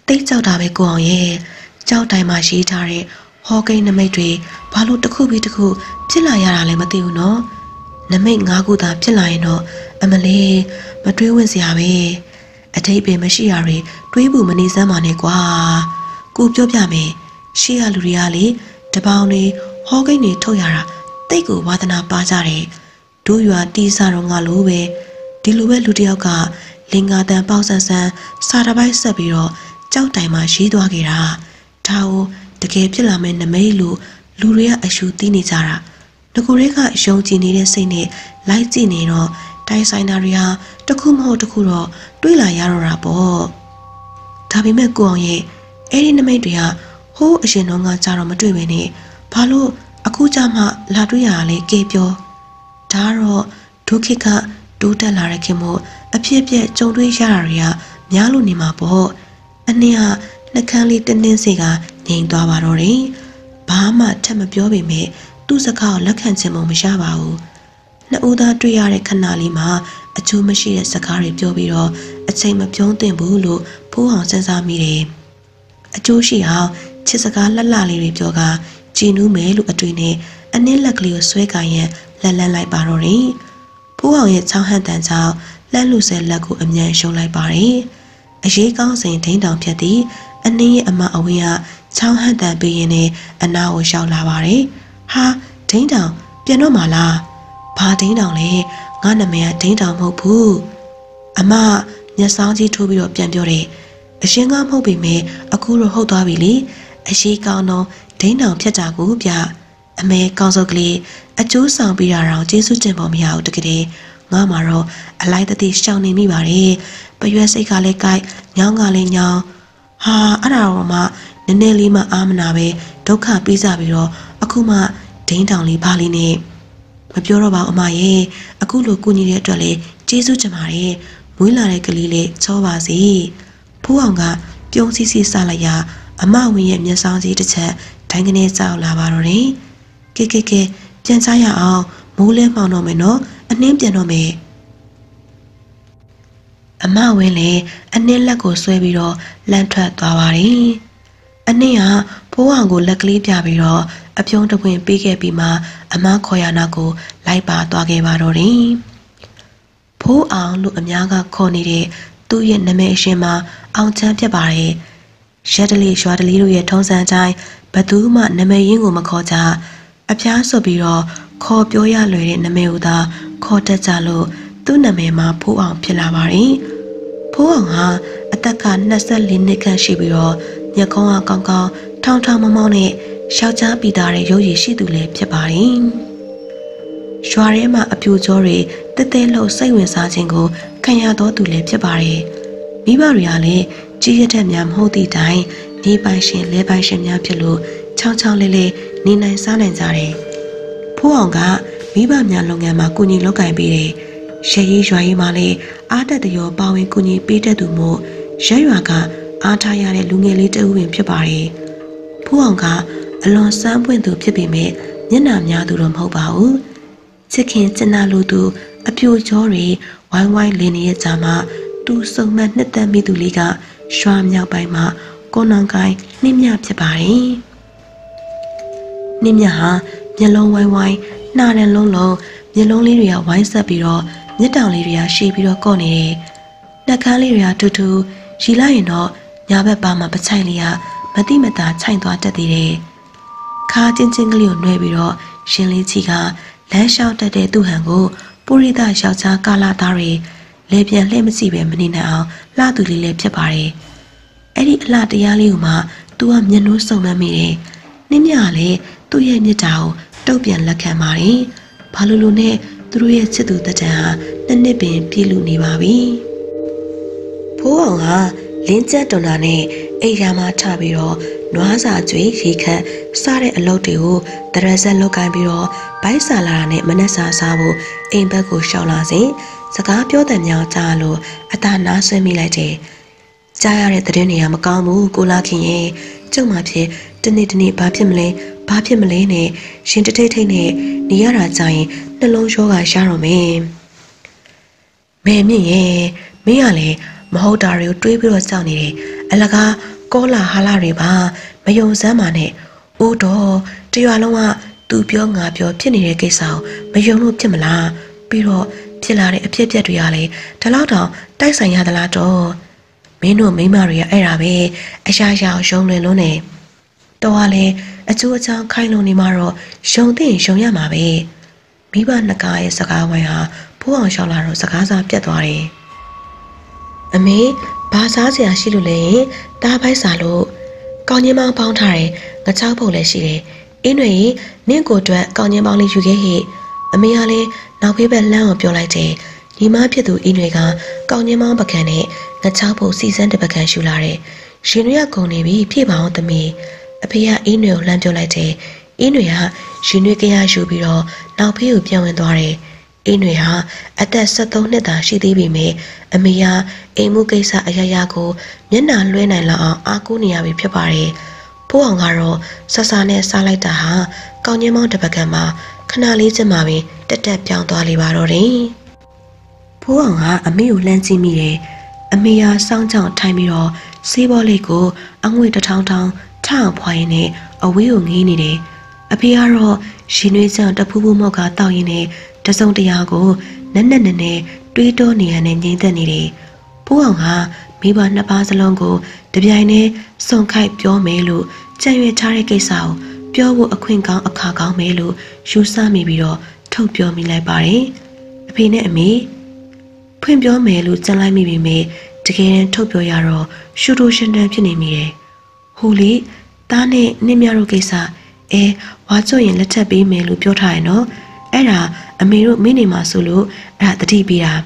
Speaker 1: တိတ်ကြောက်တာပဲကိုအောင်ရဲ့ကြောက်တိုင်မှာရှိထားတဲ့ဟောကိန်းနမိတ်တွေဘာလို့တစ်ခုပြီးတစ်ခုဖြစ်လာရတာလဲမသိဘူးနော်နမိတ်၅ခုသာဖြစ်လာရင်တော့အမလေးမတွေးဝင်စရာပဲအထိပ်ပင်မရှိရတွေတွေးဖို့မနေစမ်းပါနဲ့ကွာကိုပြောပြမယ်ရှေ့ကလူတွေကလေတပေါင်းတွေဟောကိန်းတွေထုတ်ရတာတိတ်ကိုဝါသနာပါကြတယ်ဒူးရွာတီးစားတော့ငါလိုပဲဒီလိုပဲလူတယောက်ကလင်္ကာတန်ပေါက်ဆန်းဆန်းစာတစ်ပိုက်ဆက်ပြီးတော့ကြောက်တိုင်မှာရေးသွားခဲ့တာဒါကိုတကယ်ဖြစ်လာမယ့်နမိတ်လို့လူတွေကအရှူသိနေကြတာငကိုရဲကယုံကြည်နေတဲ့စိတ်နဲ့လိုက်ကြည့်နေတော့တိုင်းဆိုင်သားတွေဟာတခုမဟုတ်တခုတော့တွေးလာရတော့တာပေါ့ဒါပေမဲ့ကိုအောင်ရဲ့အဲ့ဒီနမိတ်တွေကဟိုးအရင်တော့ကကြတော့မတွေ့ပဲနဲ့ဘာလို့အခုကြမှလာတွေ့ရတာလဲကေပြောဒါတော့ဒုက္ခကတိုးတက်လာတဲ့ခင်မို့အဖြစ်အပျက်ကြုံတွေ့ရတာတွေကများလို့နေမှာပေါ့အနည်းကနှကန်းလေးတင်းတင်းစီကငြိမ်သွားပါတော့တယ်ဘာမှထပ်မပြောပေမဲ့သူ့စကားကိုလက်ခံခြင်းမရပါဘူးနှစ်ဦးသားတွေ့ရတဲ့ခဏလေးမှာအကျိုးမရှိတဲ့စကားတွေပြောပြီးတော့အချိန်မပြုံးသင့်ဘူးလို့ဖိုးအောင်စဉ်းစားမိတယ်အကျိုးရှိအောင်ချစ်စကားလှလှလေးတွေပြောကကြည်နူးမယ်လို့အတွေ့နဲ့အနည်းလက်ကလေးကိုဆွဲကင်ရန်လက်လန်းလိုက်ပါတော့တယ်ဖိုးအောင်ရဲ့ချောင်းဟန်တန်ကြောင့်လှမ်းလူဆဲလက်ကိုအမြန်ရှုံးလိုက်ပါတယ်အရေးကောင်းစဉ်ဒိန်းတောင်ဖြတ်သည်အနည်းရဲ့အမအဝေးကချောင်းဟန်တန်ပေးရင်နဲ့အနာကိုရှောက်လာပါတယ်ဟာဒိန်းတောင်ပြန်တော့မလားဘာဒိန်းတောင်လဲငါနာမည်ကဒိန်းတောင်မဟုတ်ဘူးအမမျက်စောင်းကြီးထိုးပြီးတော့ပြန်ပြောတယ်အရင်ကမဟုတ်ပေမဲ့အခုတော့ဟုတ်သွားပြီလေအရှိကောင်းတော့ဒိန်းတောင်ဖြတ်တာကိုပြအမေကောင်းစုပ်ကလေးအကျိုးဆောင်ပြီးတာတော့ကျေးဇူးတင်ဖို့မရဘူးတကယ်ငါမှာတော့အလိုက်တသိရှောင်နေမိပါတယ်ပရွက်စိတ်ကလည်းကြိုက်ညောင်းကလည်းညောင်းဟာအဲ့ဒါတော့မှနည်းနည်းလေးမှအာမနာပဲဒုက္ခပြီးကြပြီးတော့အခုမှဒိန်းတောင်လေးပါလေးနဲ့မပြောတော့ပါဘူးအမရဲ့အခုလိုကုညီတဲ့အတွက်လေကျေးဇူးတင်ပါတယ်မွေးလာတဲ့ကလေးလေးချောပါစေဖိုးအောင်ကပြုံးစီစီစလိုက်ရအမဝင်းရဲ့မျက်စောင်းကြီးတစ်ချက်ဒိုင်းကနေကြောက်လာပါတော့တယ်ကဲပြန်စားရအောင်မိုးလဲမှောင်တော့မယ်နော်အနှင်းပြန်တော့မယ်အမဝင်းလည်းအနှင်းလက်ကိုဆွဲပြီးတော့လန့်ထွက်သွားပါတယ်အနှင်းကဖိုးအောင်ကိုလက်ကလေးပြပြီးတော့အပြုံးတပွင့်ပေးခဲ့ပြီးမှအမခေါ်ရနာကိုလိုက်ပါသွားခဲ့ပါတော့တယ်ဖိုးအောင်လို့အများကခေါ်နေတဲ့သူ့ရဲ့နာမည်အရှင်မှာအောင်ချမ်းဖြစ်ပါတယ်ရက်တလီရွာတလီတို့ရဲ့ထုံးစံတိုင်းဘသူမှနာမည်ရင်းကိုမခေါ်ကြအပြားဆိုပြီးတော့ခေါ်ပြောရလွယ်တဲ့နာမည်ကိုသာခေါ်တတ်ကြလို့သူ့နာမည်မှာဖိုးအောင်ဖြစ်လာပါတယ်ဖိုးအောင်ဟာအသက်က24နှစ်ခန့်ရှိပြီးတော့ညကုန်းကကောင်းကောင်းထောင်ထောင်မောင်းမောင်းနဲ့ရှောက်ကြားပြီးသားတဲ့ရုပ်ရည်ရှိသူလည်းဖြစ်ပါတယ်ရွာထဲမှာအပြူကျော်တွေတဲတဲလို့စိတ်ဝင်စားခြင်းကိုခံရတော်သူလည်းဖြစ်ပါတယ်မိဘတွေကလည်းကြီးရတဲ့များမဟုတ်သည့်တိုင်နေပိုင်ရှင်လဲပိုင်ရှင်များဖြစ်လို့ချောင်းချောင်းလေးလေးနေနိုင်စားနိုင်ကြတယ်ဖိုးအောင်ကမိဘများလုပ်ငန်းမှာကူညီလုပ်ကိုင်ပေးတယ်ရှယ်ရေးရွာရေးမှာလည်းအားတက်တရောပါဝင်ကူညီပေးတတ်သူမို့ရဲရွာကအားထားရတဲ့လူငယ်လေးတဦးပင်ဖြစ်ပါတယ်ဖိုးအောင်ကအလွန်စမ်းပွင့်သူဖြစ်ပေမဲ့မျက်နှာများသူတော့မဟုတ်ပါဘူးချစ်ခင်ကျင်နာလိုသူအပြိုကျော်တွေဝိုင်းဝိုင်းလင်းနေတဲ့ကြားမှာသူစုံမှတ်နှစ်သက်မိသူလေးကရွာမြောက်ပိုင်းမှာကိုနောင်ကိုင်းနှင်းမြဖြစ်ပါတယ်နှင်းမြဟာမျက်လုံးဝိုင်းဝိုင်းနှာတဲ့လုံးလုံးမျက်လုံးလေးတွေကဝိုင်းဆက်ပြီးတော့မျက်တောင်လေးတွေကရှည်ပြီးတော့ကော့နေတယ်နှာခမ်းလေးတွေကထူထူရီလိုက်ရင်တော့ညာဘက်ပါမှာပချိုင်လေးကမတိမတာခြိုင်သွားတတ်သေးတယ်ခါချင်းချင်းကလေးကိုနှွဲပြီးတော့ရှင်လေးချီကလမ်းလျှောက်တက်တဲ့သူ့ဟန်ကိုပုရိသယောက်ျားကာလာသားတွေလေပြန်လှည့်မစီပဲမနေနိုင်အောင်လှသူလေးလည်းဖြစ်ပါတယ်အဲ့ဒီအလှတရားလေးကိုမှသူကမျက်နှာစုံမှမိတယ်နှင်းမြကလည်းသူ့ရဲ့မြတ်တာကိုတုတ်ပြန်လက်ခံပါတယ်ဘာလို့နဲ့သူတို့ရဲ့ချစ်သူတတန်ဟာနှစ်ပင်ပြည့်လူနေပါပြီဖိုးအောင်ကလင်းကျက်တွန်တာနဲ့အိမ်ရာမှာထပြီးတော့နွားစာကျွေးရေခတ်စားတဲ့အလုပ်တွေကိုတရဇက်လုပ်ကိုင်းပြီးတော့ဘိုက်ဆာလာနဲ့မနက်စာစားဖို့အိမ်ဘက်ကိုရှောင်လာစဉ်စကားပြောတဲ့ညောင်ကြားလို့အသာနားဆွဲမိလိုက်တယ်ကြားရတဲ့သတင်းတွေကမကောင်းဘူးကိုလာခင်ရဲ့ကျုံမှဖြစ်တနေ့ဘာဖြစ်မလဲနဲ့ရှင်တထိတ်ထိတ်နဲ့နေရတာကြရင်နှလုံးရောဂါရှားတော့မယ်မဲမြင့်ရဲ့မင်းကလည်းမဟုတ်တာတွေကိုတွေးပြီးတော့ကြောက်နေတယ်အလကား Cola Halariba, Mayo Zamane, Odo, Tialoma, Dubionga, Pio Pinny Gesau, Mayono Timala, Biro, Pilari, Pietriale, Talado, Dyson Yadalato, Meno Mimaria Arabe, Ashaya, Shonle Lone, Doale, a Tuatan Kailo Nimaro, Shonde, Shoyamabe, Biba Nakai Sakawaya, Puan Shalaro Sakaza Pietwari. A me, Basazia Shilule, Dabai Salo, Gonyamang Poundare, the Tapo Leshire, Inway, Ningo Dwat, Gonyamang Yuge, a meale, now people lamb of your light, Nima Pidu Inwega, Gonyamang Bacane, the Tapo season the Bacan Shulare, Shinuya Gonebi, Piba the me, a Pia Inu Landolite, Inuya, Shinukia Shubiro, now Piu Piawendore. Inuya, at that Sato Neta, she debi me, a mea, a mukesa ayayago, Yena Luena la, Akunia with Pipari, Puangaro, Sasane Salaitaha, Gonyamon de Bagama, Canali Zamavi, the tap young dolly barori. Puanga, a mew lancy me, a mea soundtown timiro, Sibolego, and with the town poine, a wheel nini, a piaro, she knew the Pubu Moga Tawine. Tasong Diago, Nanane, Duitoni and Yendanidi. Puanga, Miba Napazalongo, the Biane, Song Kai Pio Melu, Jay Tarike Sao, Pio a Quingang a Kakao Melu, Shusa Mibiro, Topio Mile Bari, a pine me, Quimbio Melu, Zanai Mibi me, Tagain Topio Yaro, Shudo Shandan Pinimire. Holy, Dane Nimiaro Gesa, Watso in Letter B Melu Piotaino, Era. A mirror minima solo at the Tibia.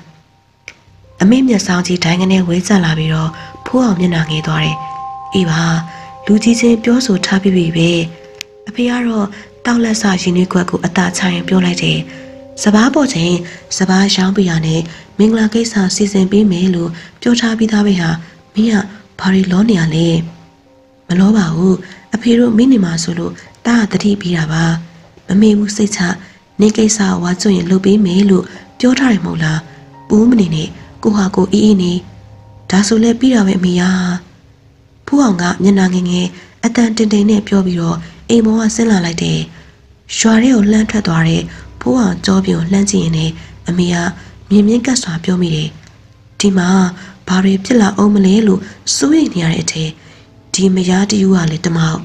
Speaker 1: A mimia soundy tangane with a labiro, poor Yanagi Dore. Eva, Luigi Pioso Tabi Bibe. A piaro, doubtless a uniquaku at that time, Piolate. Sababote, Sabah Shambiane, Mingla Gesa season B Melu, Piotabi Dabeha, Mia, Parilonia le. Maloba, a piro minima solo, da the Tibia. A mewu sita. Nikesa was so in Lubi Melu, Piotr Mola, Boomini, Guhago Ini, Dasule Pira with Mia. Puanga, Yananging, attended the ne Piobiro, a more sella like day. Shuario Lantadore, Pua, Jobio, Lanzine, a Mia, Mimica Piomide. Tima, Pari Pilla Omelelu, suing near it. Timaya di you a little mouth.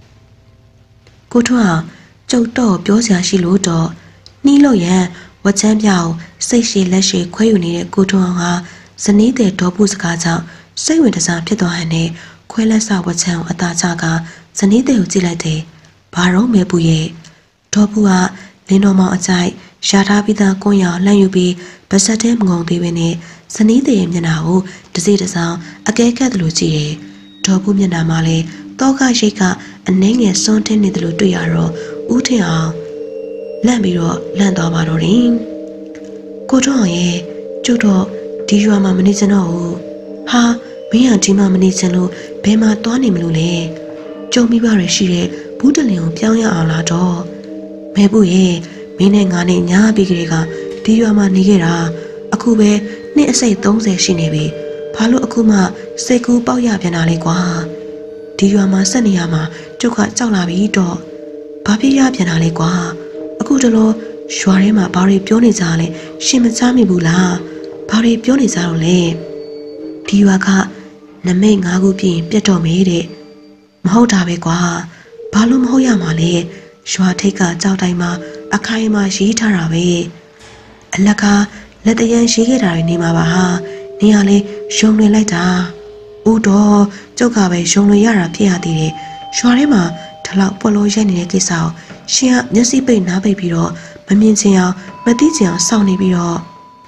Speaker 1: Go to her, Jodo, Biosia Shiludo. Nilo yan, what time yao, say she let she quayuni go to her, Sanite Dobus Gaza, say with the San Pietro Hane, Quelasa what time at that saga, Sanite Utilite, Baro Mebuye, Topua, Linoma Azai, Shatabida Goya, Layubi, Basatem Gondi Vene, Sanite Yanao, the citizen, a gay Cataluci, Topu Yanamale, Toga Shika, and Nanga Sonten Nidlu Duyaro, Utea. Lambiro, Landomarorin. Go to ye, Judo, Dijama Manizano. Ha, me and Jima Manizano, Bema Donimule. Jomi Barishire, Budalio, Pianya Alato. Mebuye, Minengani, Ya Bigrega, Dijama Nigera, Akube, Ne say those shinebi, Palo Akuma, Seku Baya Pianalegua. Dijama Saniyama, Joka Zalabi do. Papia Pianalegua. Akudalo, Shuarema Bari Pionizale, Shimazami Bula, Bari Pionizale. Tiwaka, Name Nagupi, Pieto made Mahotabegua, Palum Hoyamale, Shuateka, Zautaima, Akaima, Shitarawe. Alaka, let the young Shigera Nimabaha, Niale, Shonre Leta. Udo, Jokabe, Shonre Yara Piati, Shuarema, Talak Polo Jenny Kisao. She had Nessie Bay Nabibiro, Maminsia, Matizia, Sony Biro.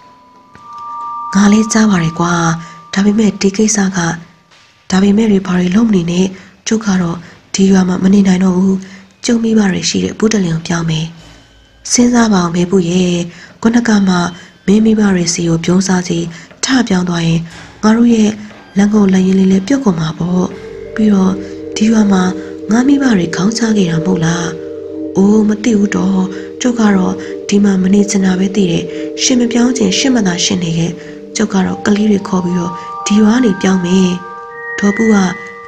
Speaker 1: Gali Zavarigua, Tabi met Diki Saga, Tabi Mary Pari Lomnine, Jokaro, Tiama Maninano, Jomi Bari she Budalium Piame. Senzaba Mebuye, Gonagama, Mimi Barisi or Pionsazi, Tabiandoye, Maruye, Lango Layili Piocomabo, Biro, Tiama, Mami Bari Counsagi Ambola. Oh, Matiudo, Jokaro, Dima Manizana Betire, Shimipian, Shimana Shinege, Jokaro, Galiri Kobio, Diwani Piame, Tobua,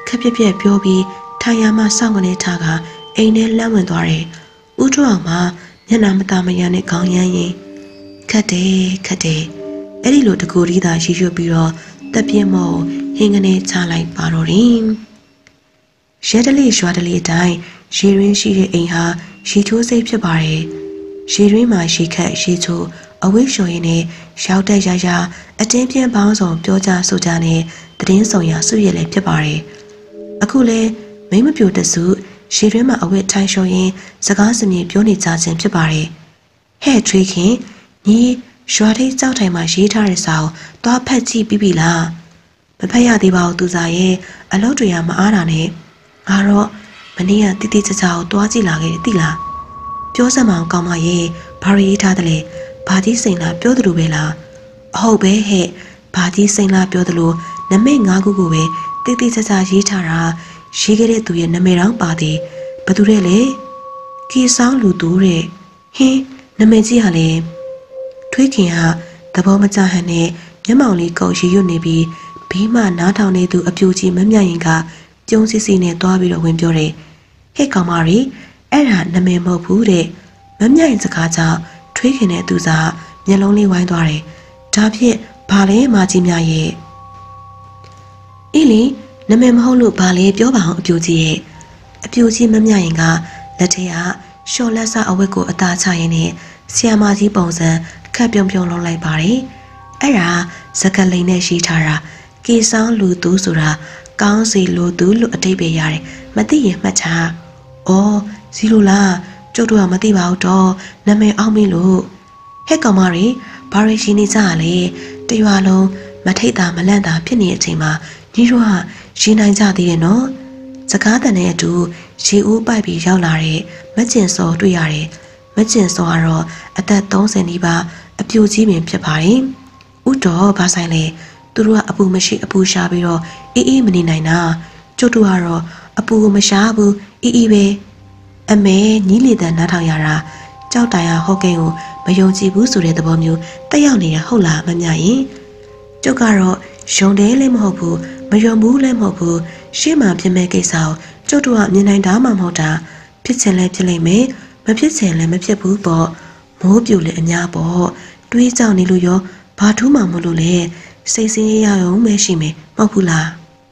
Speaker 1: ခက်ပြက်ပြက်ပြောပြီးထိုင်ရမှစောင့်ကနေထားကအိမ်ထဲလမ်းဝင်သွားတယ်။ဦးထွန်းအောင်မှမျက်နှာမသားမရနဲ့ခေါင်းရမ်းရင်ခက်တယ်အဲ့ဒီလိုတကူရီးသာရှိရွပြီးတော့တက်ပြင်းမောဟင်းကနေချလိုက်ပါတော့တယ်။ရဲတလေးရွာတလေးအတိုင်းရေရင်းရှိတဲ့အိမ်ဟာရေချိုးစိတ်ဖြစ်ပါတယ်။ရေရင်းမှာရှိခက်ရေချိုးအဝိရှော်ရင်းနဲ့ရောက်တဲ့ရအတင်းပြင်းပေါင်းဆောင်ပြောကြဆိုကြနဲ့တည်င်းဆောင်ရစုရည်လည်းဖြစ်ပါတယ်။အခုလဲမိမပြိုတစုရေရင်းမှာအဝိထိုင်လျှော်ရင်းစကားစမြင်ပြောနေကြခြင်းဖြစ်ပါတယ်။ဟဲ့ထွေးခင်ညီရွာထိပ်ကြောက်ထိုင်မှာရေးထားတဲ့စာကိုသွားဖတ်ကြည့်ပြီးပြီလားမဖတ်ရသေးပါဘူးသူစားရဲ့အလုပ်တွေကမအားတာနဲ့ငါတော့မနေ့ကတိတိကျကျကိုသွားကြည့်လာခဲ့တယ်သိလားပြောစမ်းမအောင်ကောင်းမရဲ့ဘာရေးထားတယ်လဲဘာကြီးစိန်လားပြောသလိုပဲလားအဟုတ်ပဲဟဲ့ဘာကြီးစိန်လားပြောသလိုနမိတ်၅ခုကိုပဲတိတိကျကျရေးထားတာရေးခဲ့တဲ့သူရဲ့နာမည်တောင်ပါသေးဘသူတဲ့လေကီဆောင်လူသူတဲ့ဟင်းနာမည်ကြီးဟာလေထွေးခင်ဟာသဘောမကျဟန်နဲ့မျက်မှောင်လေးကုပ်ရီရွတ်နေပြီးဘေးမှနားထောင်နေသူအပြိုကြီးမမြရင်ကကျုံစစ်စီနဲ့တွားပြီးတော့ဝင်ပြောတယ်ဟဲ့ကောင်မရီအဲ့ဒါနာမည်မဟုတ်ဘူးတဲ့မမြရင်စကားကြောင့်ထွေးခင်နဲ့သူစားမျက်လုံးလေးဝိုင်းသွားတယ်ဒါဖြင့်ဘာလဲမကြီးများရဲ့အေးလေနာမည်မဟုတ်လို့ဘာလဲပြောပါအောင်အပြိုကြီးရဲ့အပြိုကြီးမမြရင်ကလက်ထဲကရှော်လက်စအဝတ်ကိုအသာချရင်းနဲ့ဆီယာမကြီးပုံစံခက်ပြုံပြုံလုံးလိုက်ပါတယ်အဲ့ဒါစကလိန်နဲ့ရှိထားတာကေဆောင်လူသူဆိုတာကောင်းစီလူသူလို့အတိတ်ပဲရတယ်မသိရင်မှတ်ချအော်စီလိုလားကျုပ်တို့ကမသိပါဘူးတော့နာမည်အောင်ပြီလို့ဟဲ့ကောင်မရီဘာရီရှိနေကြလဲတရွာလုံးမထိတ်တာမလန့်တာဖြစ်နေတဲ့အချိန်မှာညီတို့ကရှင်းနိုင်ကြသေးတယ်နော်စကားတန်တဲ့အတူရေဦးပိုက်ပြီးရောက်လာတဲ့မကျင်စောတွေ့ရတယ်မကျင်စောကတော့အသက်30နီးပါးအပြိုကြီးပင်ဖြစ်ပါတယ်ဥတော်ဘာဆိုင်လဲသူတို့ကအပူမရှိအပူရှာပြီးတော့အေးမနေနိုင်တာကျုပ်တို့ကတော့အပူကိုမရှာဘူးအေးပဲအမေညီးလေတန်နားထောင်ရတာကြောက်တိုင်ရဟော့ကိန်းကိုမယုံကြည်ဘူးဆိုတဲ့သဘောမျိုးတက်ရောက်နေတာဟုတ်လားမမြရင်ကျုပ်ကတော့ယုံတယ်လည်းမဟုတ်ဘူးမယုံဘူးလည်းမဟုတ်ဘူးရှေ့မှာပြင်မဲ့ကိစ္စကိုကျုပ်တို့ကမြင်နိုင်တာမှမဟုတ်တာဖြစ်ချင်လဲဖြစ်လိမ့်မယ်မဖြစ်ချင်လည်းမဖြစ်ဘူးပေါ့မိုးပြူလည်းအများပေါ့တွေးကြောင်နေလို့ရောဘာထူးမှမလို့လဲစိတ်ဆင်းရဲရအောင်ပဲရှိမယ်မဟုတ်ဘူးလား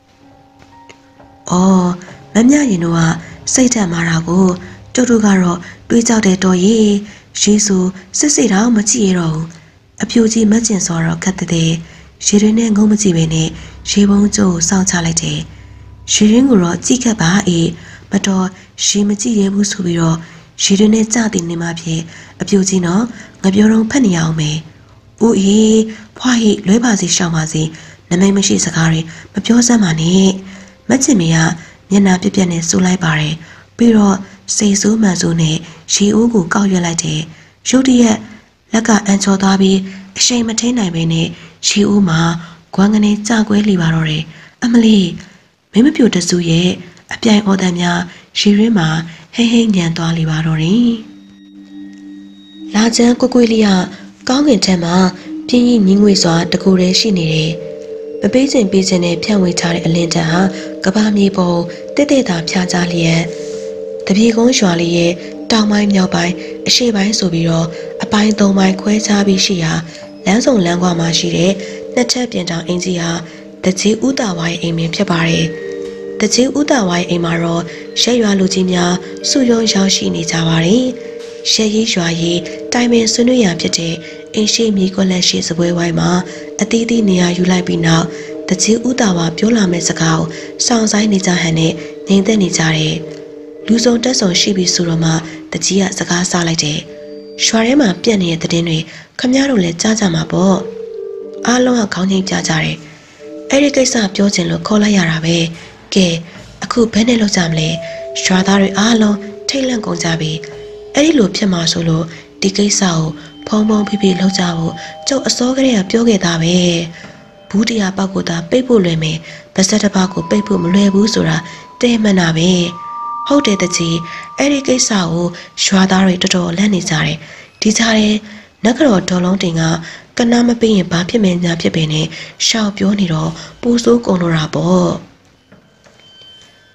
Speaker 1: အော်မမြရင်တို့ကစိတ်ထက်မာတာကိုကျုပ်တို့ကတော့တွေးကြောက်တဲ့တော်ရေးရေဆိုစစ်စစ်တော့မကြည့်ရတော့ဘူးအပြိုကြီးမကျင်စောတော့ခက်တဲ့ရေရင်းနဲ့ငုံမကြည့်ပဲနဲ့ရေပုံးကျိုးစောင့်ချလိုက်တယ်ရေရင်းကိုတော့ကြည့်ခက်ပါအေးမတော်ရေမကြည့်ရဘူးဆိုပြီးတော့ရေရင်းနဲ့ကြတဲ့နေမှာဖြစ်အပြိုကြီးနော်ငါပြောတော့ဖတ်နေရအောင်မယ်ဦးအေးဖွားဟိလွဲပါစီရှောင်းပါစီနမိတ်မရှိစကားတွေမပြောစမ်းပါနဲ့မချင်မရမျက်နှာပြက်ပြက်နဲ့စိုးလိုက်ပါတယ်ပြီးတော့စိတ်ဆိုးမှန်ဆိုးနဲ့ရေဦးကိုကောက်ရွက်လိုက်တယ်ရုတ်တရက်လက်ကအန်ချော်သွားပြီးအရှိန်မထိန်နိုင်ပဲနဲ့ရေဦးမှာဂွမ်းကနေကြကွဲလီပါတော့တယ်အမလီမင်းမပြိုတစုရဲ့အပြိုင်အော်တန်များရေရင်းမှာဟိဟိညံသွားလီပါတော့တယ်လာချမ်းကွကွေးလေးကကောင်းကင်ထက်မှာပြင်းရင်မြင်းငွေစွာတကူရဲရှိနေတယ်မပေးခြင်းပေးခြင်းနဲ့ဖြန့်ဝေထားတဲ့အလင်းတန်ဟာကဘာမြေပေါ်တက်တက်တာဖြားချလျက်တပြေကုန်းရွာလေးရဲ့တောင်ပိုင်းမြောက်ပိုင်းအရှေ့ပိုင်းဆိုပြီးတော့အပိုင်း၃ပိုင်းခွဲခြားပြီးရှိရာလမ်းဆောင်လမ်းကွာမှာရှိတဲ့နှစ်ချက်ပြင်တောင်အင်ကြီးဟာတကြီးဥတာဝါရဲ့အိမ်ပင်ဖြစ်ပါတယ်တကြီးဥတာဝါရဲ့အိမ်မှာတော့ရဲရွာလူကြီးများစုရုံးရောက်ရှိနေကြပါတယ်ရဲရေးရွာရေးတိုင်ပင်ဆွေးနွေးရဖြစ်တဲ့အင်းရှိမြေကွက်လက်ရှိစပွဲဝိုင်းမှာအသီးသီးနေရာယူလိုက်ပြီးနောက်တကြီးဥတာဝါပြောလာမယ့်စကားကိုစောင့်ဆိုင်နေကြဟန်နဲ့ငြိမ်သက်နေကြတယ်လူစုံတက်ဆုံရှိပြီဆိုတော့မှတကြီးကစကားဆလိုက်တယ်ရွာထဲမှာပြက်နေတဲ့တဲ့တွေခမည်းတော်လည်းကြားကြမှာပေါ့အားလုံးကခေါင်းငိမ့်ပြကြတယ်အဲ့ဒီကိစ္စပြောချင်လို့ခေါ်လိုက်ရတာပဲကဲအခုဘယ်နဲ့လုပ်ကြမလဲရွာသားတွေအားလုံးထိတ်လန့်ကုန်ကြပြီအဲ့ဒီလိုဖြစ်မှာဆိုလို့ဒီကိစ္စကိုဖုံဖုံဖိဖိလုပ်ကြဖို့ကျုပ်အစောကတည်းကပြောခဲ့တာပဲဘူးတရားပေါက်ကိုသာပိတ်ဖို့လွယ်မယ်ဗစက်တစ်ပါးကိုပိတ်ဖို့မလွယ်ဘူးဆိုတာတဲမှန်တာပဲဟုတ်တယ်တကြီးအဲ့ဒီကိစ္စကိုရွာသားတွေတော်တော်လန့်နေကြတယ်ဒီကြားထဲနဂရောဒေါ်လုံးတင်ကကနာမပေးရင်ဘာဖြစ်မယ်ညာဖြစ်ပင်နဲ့ရှောက်ပြောနေတော့ပူဆိုးကုန်လို့တာပေါ့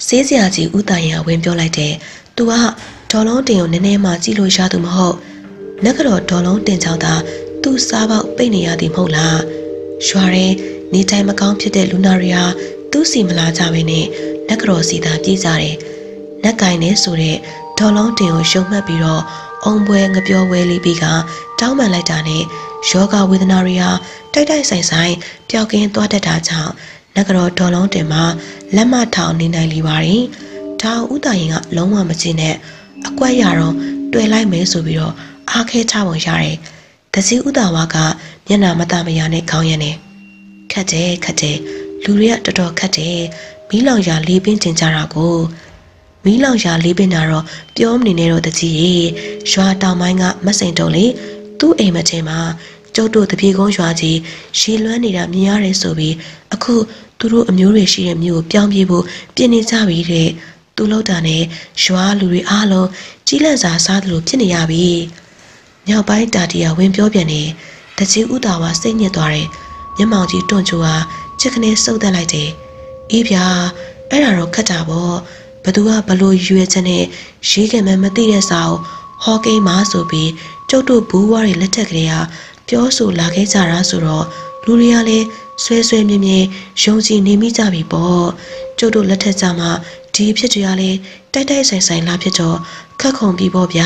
Speaker 1: ဆေးစရာကြီးဦးတိုင်ရဝင်ပြောလိုက်တယ်။ "तू ကဒေါ်လုံးတင်ကိုနည်းနည်းမှကြည့်လို့ရသူမဟုတ်။နက်ကတော့ဒေါ်လုံးတင်ချောင်းသာသူ့စားပေါက်ပိတ်နေရသည်မဟုတ်လား။ရွာရဲနေတိုင်မကောင်းဖြစ်တဲ့လူနာတွေဟာသူ့စီမလာကြဘဲနဲ့နက်ကတော့စီသာပြေးကြတယ်။နက်ကင်နဲ့ဆိုတဲ့ဒေါ်လုံးတင်ကိုရှုံမှတ်ပြီးတော့အုံပွဲငပြောဝဲလေးပြီးကတောင်းပန်လိုက်တာနဲ့ယောဂဝေဒနာတွေဟာတိုက်တိုက်ဆိုင်ဆိုင်ပျောက်ကင်းသွားတတ်တာကြောင့်နက်ကတော့ဒေါ်လုံးတင်မှာလက်မထောင်နေနိုင်လီပါတယ်။ဒါဦးတာရင်ကလုံးဝမကျင်နဲ့အကွက်ရတော့တွေ့လိုက်မယ်ဆိုပြီးတော့အားခဲချပုံရတယ်။တစည်းဦးတာဝါကမျက်နှာမတမယာနဲ့ခေါင်းရံနေခက်တယ်လူတွေကတော်တော်ခက်တယ်မီးလောင်ရာလေးပင်တင်ကြတာကိုမီးလောင်ရာလေးပင်တာတော့ပြောမနေနဲ့တော့တကြီးရေရွာတောင်ပိုင်းကမစိန်တုံလေသူ့အိမ်မချင်းမှာကျုပ်တို့တပြေကုန်းရွာကြီးရှည်လွမ်းနေတာမြင်ရတယ်ဆိုပြီးအခုသူတို့အမျိုးတွေရှိတဲ့မြို့ကိုပြောင်းပြေးဖို့ပြင်နေကြပြီတဲ့သူလောက်တာနဲ့ရွာလူတွေအားလုံးကြီးလန့်စာစားသလိုဖြစ်နေရပြီမြောက်ပိုင်းတာတီယာဝင်ပြောပြန်နေတကြီးဥတာဝါစိတ်ညစ်သွားတယ်မျက်မှောင်ကြီးတွန့်ချိုဟာချစ်ခနဲ့စုပ်တက်လိုက်တယ်အေးဗျာအဲ့ဒါတော့ခက်တာပေါ့ဘသူကဘလို့ရွေချက်နဲ့ရေးခင်မှမသိတဲ့စာကိုဟောကိန်းမှာဆိုပြီးကျုပ်တို့ဘူးဝါးတွေလက်ထက်ကလေးဟာပြောဆိုလာခဲ့ကြတာဆိုတော့လူတွေကလည်းဆွဲမြင်းယုံကြည်နေမိကြပြီပေါ့ကျုပ်တို့လက်ထက်ကြမှာဒီဖြစ်တွေကလည်းတိုက်ဆိုင်လာဖြစ်တော့ခက်ခုံပြီပေါ့ဗျာ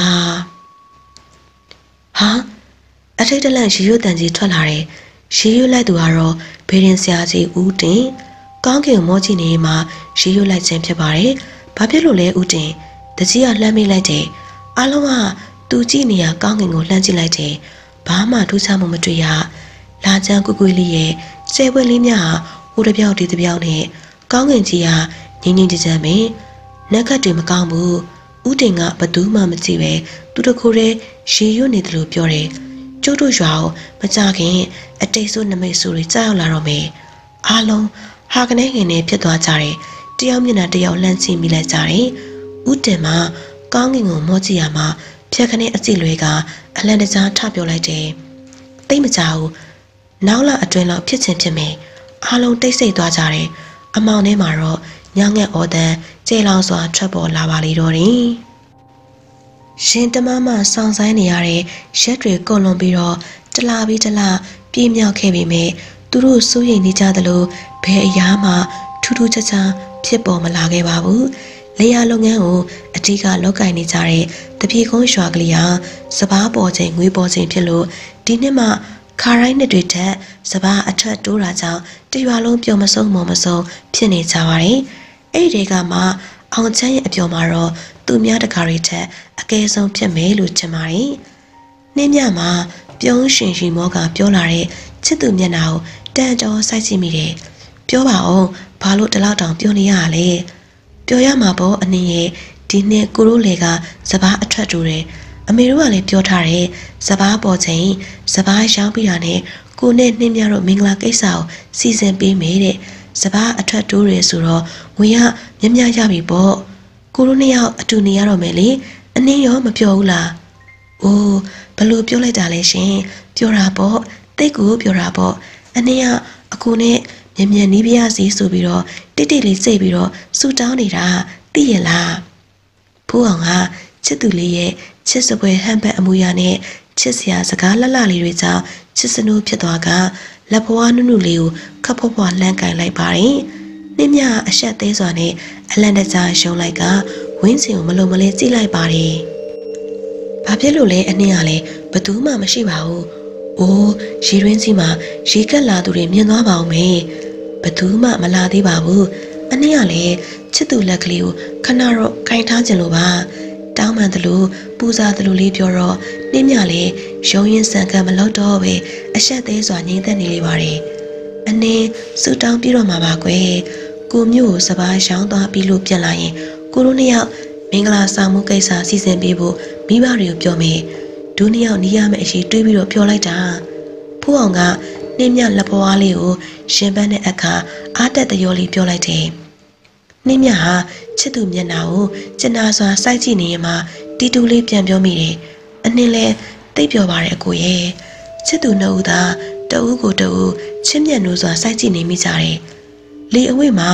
Speaker 1: ဟာအထိတ်တလန့်ရေရွတ်တန်ကြီးထွက်လာတယ်ရေရွတ်လိုက်သူကတော့ဘေးရင်ဆရာကြီးဦးတင်ကောင်းကင်မောကြည့်နေမှာရေရွတ်လိုက်ခြင်းဖြစ်ပါတယ်ဘာဖြစ်လို့လဲဦးတင်တကြီးကလှမ်းမိလိုက်တယ်အားလုံးကသူကြည့်နေရကောင်းကင်ကိုလှမ်းကြည့်လိုက်တယ်ဘာမှထူးခြားမှုမတွေ့ရလာချမ်းကွလေးရဲ့ဆဲပွဲလေးများဟိုတပြောက်ဒီတပြောက်နဲ့ကောင်းကင်ကြီးဟာငင်းကြမ်းပဲနက်ခတ်တွေမကောင်းဘူးဦးတင်ကဘသူမှမကြည့်ပဲသူတခုတည်းရေရွတ်နေတယ်လို့ပြောတယ်ကျုပ်တို့ရွာကိုမကြခင်အတိတ်ဆိုးနမိတ်ဆိုးတွေကြောက်လာတော့မယ်အားလုံးဟာကနေငင်နေဖြစ်သွားကြတယ်တယောက်မျက်နှာတယောက်လှမ်းကြည့်မိလိုက်ကြတယ်ဦးတင်မှာကောင်းကင်ကိုမောကြည့်ရမှာဖြက်ခနဲ့အကြည့်လွဲကအလန်တကြားထပြောလိုက်တယ်တိတ်မကြဘူးနောက်လာအတွင်းလောက်ဖြစ်ချင်းဖြစ်မယ်အားလုံးတိတ်ဆိတ်သွားကြတယ်အမောင်ထဲမှာတော့ညောင်ငက်ဩတန်ကျေလောင်စွာထွက်ပေါ်လာပါလေတော့တယ်ရှင်တမမစောင့်ဆိုင်နေရတဲ့ရက်တွေကုန်လွန်ပြီးတော့တလားပြီးတလားပြေးမြောက်ခဲ့ပေမဲ့သူတို့စိုးရိမ်နေကြသလိုဘယ်အရာမှထူးထူးခြားခြားဖြစ်ပေါ်မလာခဲ့ပါဘူးလေယာလုပ်ငန်းကိုအထူးကလောက်ကင်နေကြတဲ့တပြေကုန်းရွာကလေးဟာစပားပေါ်ချိန်ငွေပေါ်ချိန်ဖြစ်လို့ဒီနှစ်မှခါရိုင်းနှစ်တွေထက်စပားအထက်တိုးတာကြောင့်တရွာလုံးပျော်မဆုံးမော်မဆုံးဖြစ်နေကြပါတယ်အဲ့ဒီကမှအောင်ချမ်းရဲ့အပြောမှာတော့သူများတကားတွေထက်အကဲဆုံးဖြစ်မယ်လို့ထင်ပါတယ်နှင်းမြမှာပြုံးရှင်ရှိမောကပြောလာတဲ့ချစ်သူမျက်နှာကိုတန်တော်စိုက်ကြည့်မိတယ်ပြောပါအောင်ဘာလို့တလောက်တောင်ပြောနေရလဲပြောရမှာပေါ့အနည်းရဲ့ဒီနှစ်ကိုရိုးလေကစပားအထွက်တူတယ်အမေတို့ကလည်းပြောထားတယ်စပားပေါ်ချိန်စပားရောင်းပြီးတာနဲ့ကိုနဲ့နှင်းမြတို့မင်္ဂလာကိစ္စကိုစီစဉ်ပေးမယ်တဲ့စပားအထွက်တိုးရဆိုတော့ငွေရမြရပြီပေါ့ကိုရိုးနှစ်ယောက်အတူနေရတော့မယ်လေအနည်းရောမပြောဘူးလားအိုးဘလို့ပြောလိုက်တာလဲရှင်ပြောတာပေါ့တိတ်ကိုပြောတာပေါ့အနည်းကအကူနဲ့မြန်နီးပြရစီဆိုပြီးတော့တိလေးစိတ်ပြီးတော့ဆူတောင်းနေတာသိရလားဖိုးအောင်ကချစ်သူလေးရဲ့ချစ်စပွဲဟန်ဘက်အမူအရာနဲ့ချစ်စရာစကားလှလေးတွေကြောင့်ချစ်စနိုးဖြစ်သွားကလက်ဘွားနုနုလေးကိုခပ်ဖွားဖွားလှမ်းကင်လိုက်ပါတယ်နှင်းမြအဆက်သေးစွာနဲ့အလန်တကြားရှုံးလိုက်ကဝင်းစင်ကိုမလုံမလဲကြည့်လိုက်ပါတယ်ဘာဖြစ်လို့လဲအနည်းကလည်းဘသူမှမရှိပါဘူးအိုးရေရင်းစီမှာရေကက်လာသူတွေမြင်သွားပါအောင်မေဘသူမှမလာသေးပါဘူးအနည်းကလည်းချစ်သူလက်ကလေးကိုခဏတော့ခိုင်ထားခြင်းလို့ပါတောင်းပန်တယ်လို့ပူဇာတယ်လို့လေးပြောတော့နှင်းမြလည်းရုံရင်ဆန်ကမလောက်တော့ပဲအဆက်သေးစွာငြိမ်သက်နေလေပါတယ်အနည်းစူတောင်းပြတော့မှာပါကွယ်ကိုမျိုးကိုစပားရှောင်းသွားပြီးလို့ပြန်လာရင်ကိုတို့နှစ်ယောက်မင်္ဂလာဆောင်မှုကိစ္စစီစဉ်ပေးဖို့မိဘတွေကိုပြောမယ်ဒူးနှစ်ယောက်နီးရမယ့်အရေးတွေးပြီးတော့ပြောလိုက်တာဖိုးအောင်ကနှင်းမြလက်ပွားလေးကိုရှင်ပန်းတဲ့အခါအားတက်တရောလေးပြောလိုက်တယ်နှင်းမြဟာချစ်သူမျက်နှာကိုကျင်နာစွာစိုက်ကြည့်နေရင်မှတီတူလေးပြန်ပြောမိတယ်အနည်းလဲတိတ်ပြောပါတယ်အကိုရဲ့ချစ်သူနှုတ်သာတဦးကိုတဦးချစ်မြတ်နိုးစွာစိုက်ကြည့်နေမိကြတယ်လေအဝိမှာ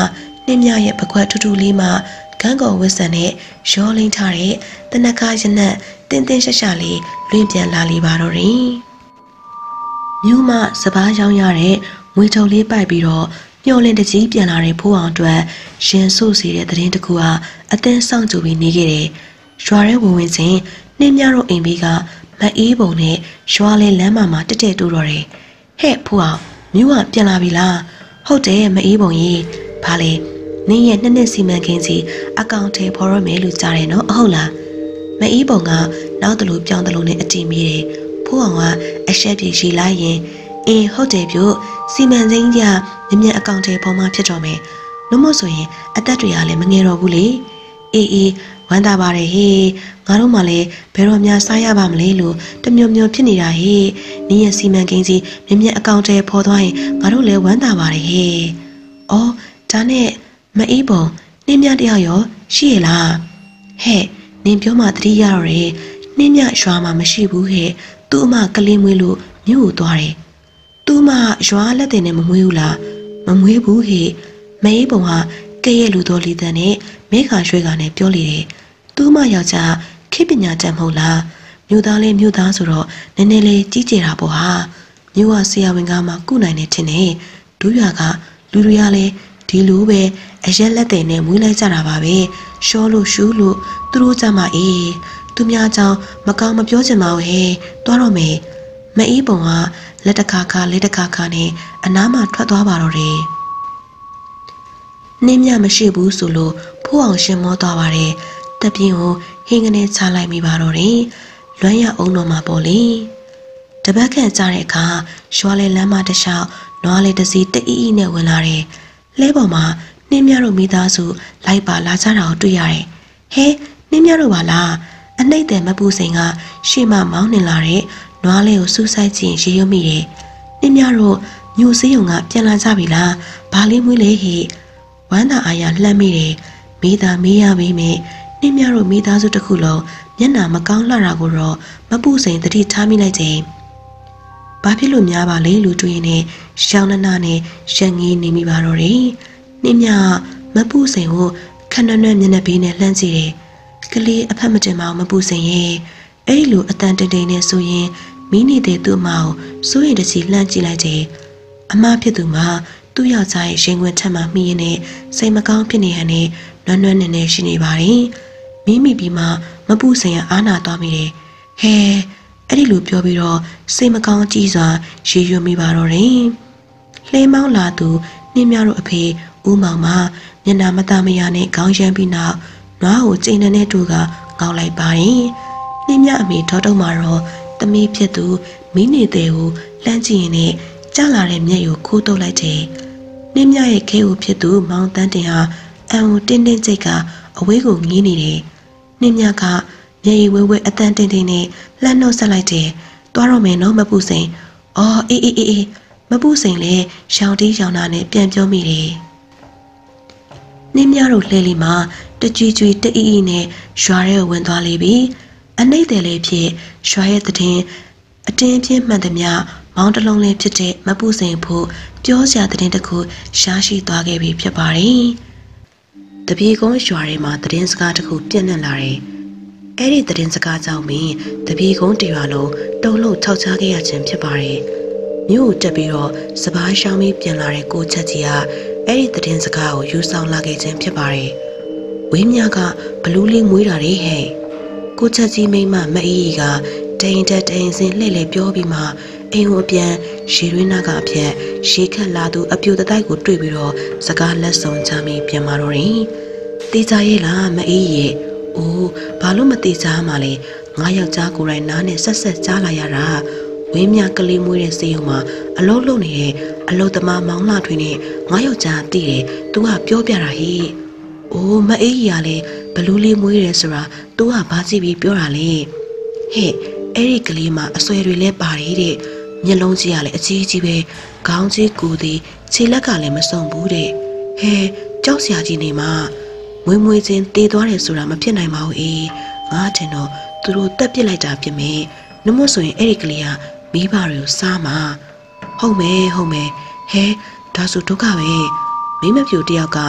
Speaker 1: နှင်းမြရဲ့ပကွက်ထူထူလေးမှာကန်းကော်ဝစ်ဆန်နဲ့ရောလိန်ထားတဲ့တနက်ကားရနက်တင်းတင်းရှာရှာလေးလွင့်ပြန်လာလေပါတော့တယ်မြို့မှာစပားရောင်းရတဲ့ငွေထုံလေးပိုက်ပြီးတော့မျောလင်းတကြီးပြန်လာတဲ့ဖိုးအောင်အတွက်ရင်ဆုပ်စီတဲ့သတင်းတစ်ခုဟာအသင်းဆောင်ကြပြီးနေခဲ့တယ်ရွာရဲဝင်ချင်းနှင်းမြတို့အိမ်ဘေးကမအေးပုံနဲ့ရွာလေလမ်းမှာတက်တက်တိုးတော့တယ်ဟဲ့ဖိုးအောင်မြို့ကပြန်လာပြီလားဟုတ်တယ်မအေးပုံကြီးဘာလဲနင်းရဲ့နှစ်စီမံကိန်းစီအကောင့်ထဲဖော်ရမယ်လို့ကြားတယ်နော်အဟုတ်လားမအေးပုံကနောက်တလူပြောင်းတလူနဲ့အတီးမိတယ်ဖိုးအောင်ကအရှက်ပြေရှိလိုက်ရင်ဟုတ်တယ်ပြို့စီမံစိမ်းကြမြင်အကောင့်ထဲပေါ်မှာဖြစ်တော့မယ်နှမို့ဆိုရင်အသက်တွေကလည်းမငယ်တော့ဘူးလေအေးဝမ်းသာပါတယ်ဟေးငါတို့မှလည်းဘယ်တော့မှစားရပါမလဲလို့တမျိုးမျိုးဖြစ်နေတာဟေးနင်းရဲ့စီမံကိန်းစီမြင်အကောင့်ထဲပေါ်သွားရင်ငါတို့လည်းဝမ်းသာပါတယ်ဟေးအော်ဒါနဲ့မအေးပုံနှင်းမြတယောက်ရောရှိရလားဟဲ့နင်ပြောမှသတိရတော့တယ်နှင်းမြရွာမှာမရှိဘူးဟဲ့သူ့အမကလေးမွေးလို့မြို့ကိုသွားတယ်သူ့မရွာလက်တင်နဲ့မမွေးဘူးလားမမွေးဘူးဟေ့မအေးပုံဟာကဲ့ရဲ့လူတော်လီတန်နဲ့မဲခါရွှေကနဲ့ပြောလေတယ်သူ့မယောက်ျားခေပညာတတ်မဟုတ်လားမြို့သားလေးမြို့သားဆိုတော့နည်းနည်းလေးကြီးကျယ်တာပေါ့ဟာမြို့ကဆရာဝန်ကမှကုနိုင်နေထင်တယ်ဒူးရွာကလူတွေကလည်းဒီလိုပဲအရက်လက်တင်နဲ့မွေးလိုက်ကြတာပါပဲရှောလို့ရှူးလို့သူတို့ကြမှာသူများကြောင့်မကောင်းမပြောချင်ပါဘူးဟဲ့သွားတော့မယ်မအေးပုံကလက်တခါခါလက်တခါခါနဲ့အနားမှာထွက်သွားပါတော့တယ်နှင်းမြမရှိဘူးဆိုလို့ဖိုးအောင်ရှင်မောသွားပါတယ်တပြင်းကိုဟင်းကနေချလိုက်မိပါတော့တယ်လွမ်းရအောင်တော့မှာပေါ့လေတပတ်ခန့်ကြာတဲ့အခါရွာလေလမ်းမတစ်လျှောက်နွားလေးတစ်စီးတအီးအီးနဲ့ဝင်လာတယ်လဲပေါ်မှာနှင်းမြတို့မိသားစုလိုက်ပါလာကြတာကိုတွေ့ရတယ်ဟဲနှင်းမြတို့ပါလားအနှိမ့်တယ်မပူစိန်ကရှေ့မှမောင်းနေလာတဲ့နွားလေးကိုစူးစိုက်ခြင်းရေရွမိတယ်နှင်းမြတို့မြို့စည်းုံကပြန်လာကြပြီလားဘာလေးမွေးလေးဟိဝမ်းသာအားရလှမ်းမိတယ်မိသားမေးရပြီမေနှင်းမြတို့မိသားစုတစ်ခုလုံးမျက်နှာမကောင်းလှတာကိုတော့မပူစိန်တတိထားမိလိုက်ခြင်းဘာဖြစ်လို့များပါလဲလို့တွေးနေရှောင်းနနာနဲ့ရှက်ငေးနေမိပါတော့တယ်နှင်းမြမပူစိန်ကိုခဏနွဲ့မျက်နှာပေးနဲ့လှမ်းကြည့်တယ်ကလေးအဖက်မတင်မအောင်မပူစိန်ရဲ့အဲ့လိုအတန်တိန်တိန်နဲ့ဆိုရင်မိနေတဲ့သူ့မအောင်စိုးရင်တကြီးလှမ်းကြည့်လိုက်တယ်အမဖြစ်သူမှာသူ့ယောက်ျားရဲ့ရှင်ခွင်ထက်မှမိရင်နဲ့စိတ်မကောင်းဖြစ်နေဟန်နဲ့နွမ်းနွမ်းနဲ့ရှိနေပါတယ်မိမိပြီးမှမပူစိန်ကအာနာသွားမိတယ်ဟဲအဲ့ဒီလိုပြောပြီးတော့စိတ်မကောင်းကြည့်စွာရေရွမိပါတော့တယ်လှဲမောင်းလာသူနှင်းမြတို့အဖေဦးမောင်မမျက်နှာမသားမရနဲ့ခေါင်းရမ်းပြီးနောက်နွားကိုချိန်နဲ့တူကငေါက်လိုက်ပါတယ်နှင်းမြအမေထောတုံးမှာတော့သမီးဖြစ်သူမိနေတဲ့ကိုလှမ်းကြည့်ရင်နဲ့ကြာလာတဲ့မျက်ရည်ကိုခိုးတုပ်လိုက်တယ်နှင်းမြရဲ့ခဲကိုဖြစ်သူမောင်တန်းတင်ဟာအံကိုတင်းတင်းကြိတ်ကအဝေးကိုငေးနေတယ်နှင်းမြကမျက်ရည်ဝဲဝဲအတန်းတင်းတင်းနဲ့လှမ်းနှုတ်ဆက်လိုက်တယ်သွားတော့မယ်နော်မပူစိန်အော်အေးမပူစိန်လည်းရှောင်းတီးရှောင်းနာနဲ့ပြန်ပြောမိတယ်နှင်းမြတို့လှဲလီမှာတကြွကြွတအီအီနဲ့ရွာထဲကိုဝင်သွားလေပြီအနှိမ့်တယ်လေးဖြစ်ရွာရဲ့တဲ့အတင်းပြင်းမှန်သမျှမောင်းတလုံးလေးဖြစ်တဲ့မပူစိန်ဖို့ပြောစရာတဲ့တစ်ခုရှားရှိသွားခဲ့ပြီဖြစ်ပါတယ်တပြေကုန်းရွာထဲမှာတဲ့စကားတစ်ခုပြန့်နှံ့လာတယ်အဲ့ဒီတဲ့စကားကြောင့်မင်းတပြေကုန်းတရွာလုံးတုံလို့ခြောက်ချခဲ့ရခြင်းဖြစ်ပါတယ်မြို့ကိုတက်ပြီးတော့စပားရှောင်းပြီးပြန်လာတဲ့ကိုချက်ကြီးဟာအဲ့ဒီတဲ့စကားကိုယူဆောင်လာခဲ့ခြင်းဖြစ်ပါတယ်ဝင်းမြကဘလူးလေးမွေးတာလေဟဲ့ကိုချက်ကြီးမိမမအေးကတိန်တက်တိန်စင်လှည့်လေပြောပြီးမှအိမ်ကိုပြန်ရေရင်းနာကအဖြစ်ရေခက်လာသူအပြူတတိုက်ကိုတွေ့ပြီးတော့စကားလက်ဆောင်ချမိပြန်มาတော့ရင်တေးကြရဲ့လားမအေးရဲ့အိုးဘာလို့မတေးကြမှာလဲငါယောက်ျားကိုယ်တိုင်နားနဲ့ဆက်ဆက်ကြားလာရတာဝင်းမြကလေးမွေးတဲ့စေယုံမှာအလုံးလုံးနေတဲ့အလုသမားမောင်လာထွေးနဲ့ငါယောက်ျားတည်တယ်သူကပြောပြတာဟိအိုးမအေးကြီးကလည်းဘလူးလေးမွေးတယ်ဆိုတာသူကဘာကြည့်ပြီးပြောတာလဲဟဲ့အဲ့ဒီကလေးမှာအဆွဲတွေလည်းပါတယ်တဲ့မျက်လုံးကြီးကလည်းအကြီးကြီးပဲခေါင်းကြီးကိုယ်သည်ခြေလက်ကလည်းမစုံဘူးတဲ့ဟဲကြောက်စရာကြီးနေမှာမွေချင်းတေးသွားတယ်ဆိုတာမဖြစ်နိုင်ပါဘူးအေးငါထင်တော့သူတို့တက်ပစ်လိုက်တာဖြစ်မယ်နှမို့ဆိုရင်အဲ့ဒီကလေးကမိဘတွေကိုစားမှာဟုတ်မယ်ဟဲဒါဆိုဒုက္ခပဲမိမပြူတယောက်ကဒ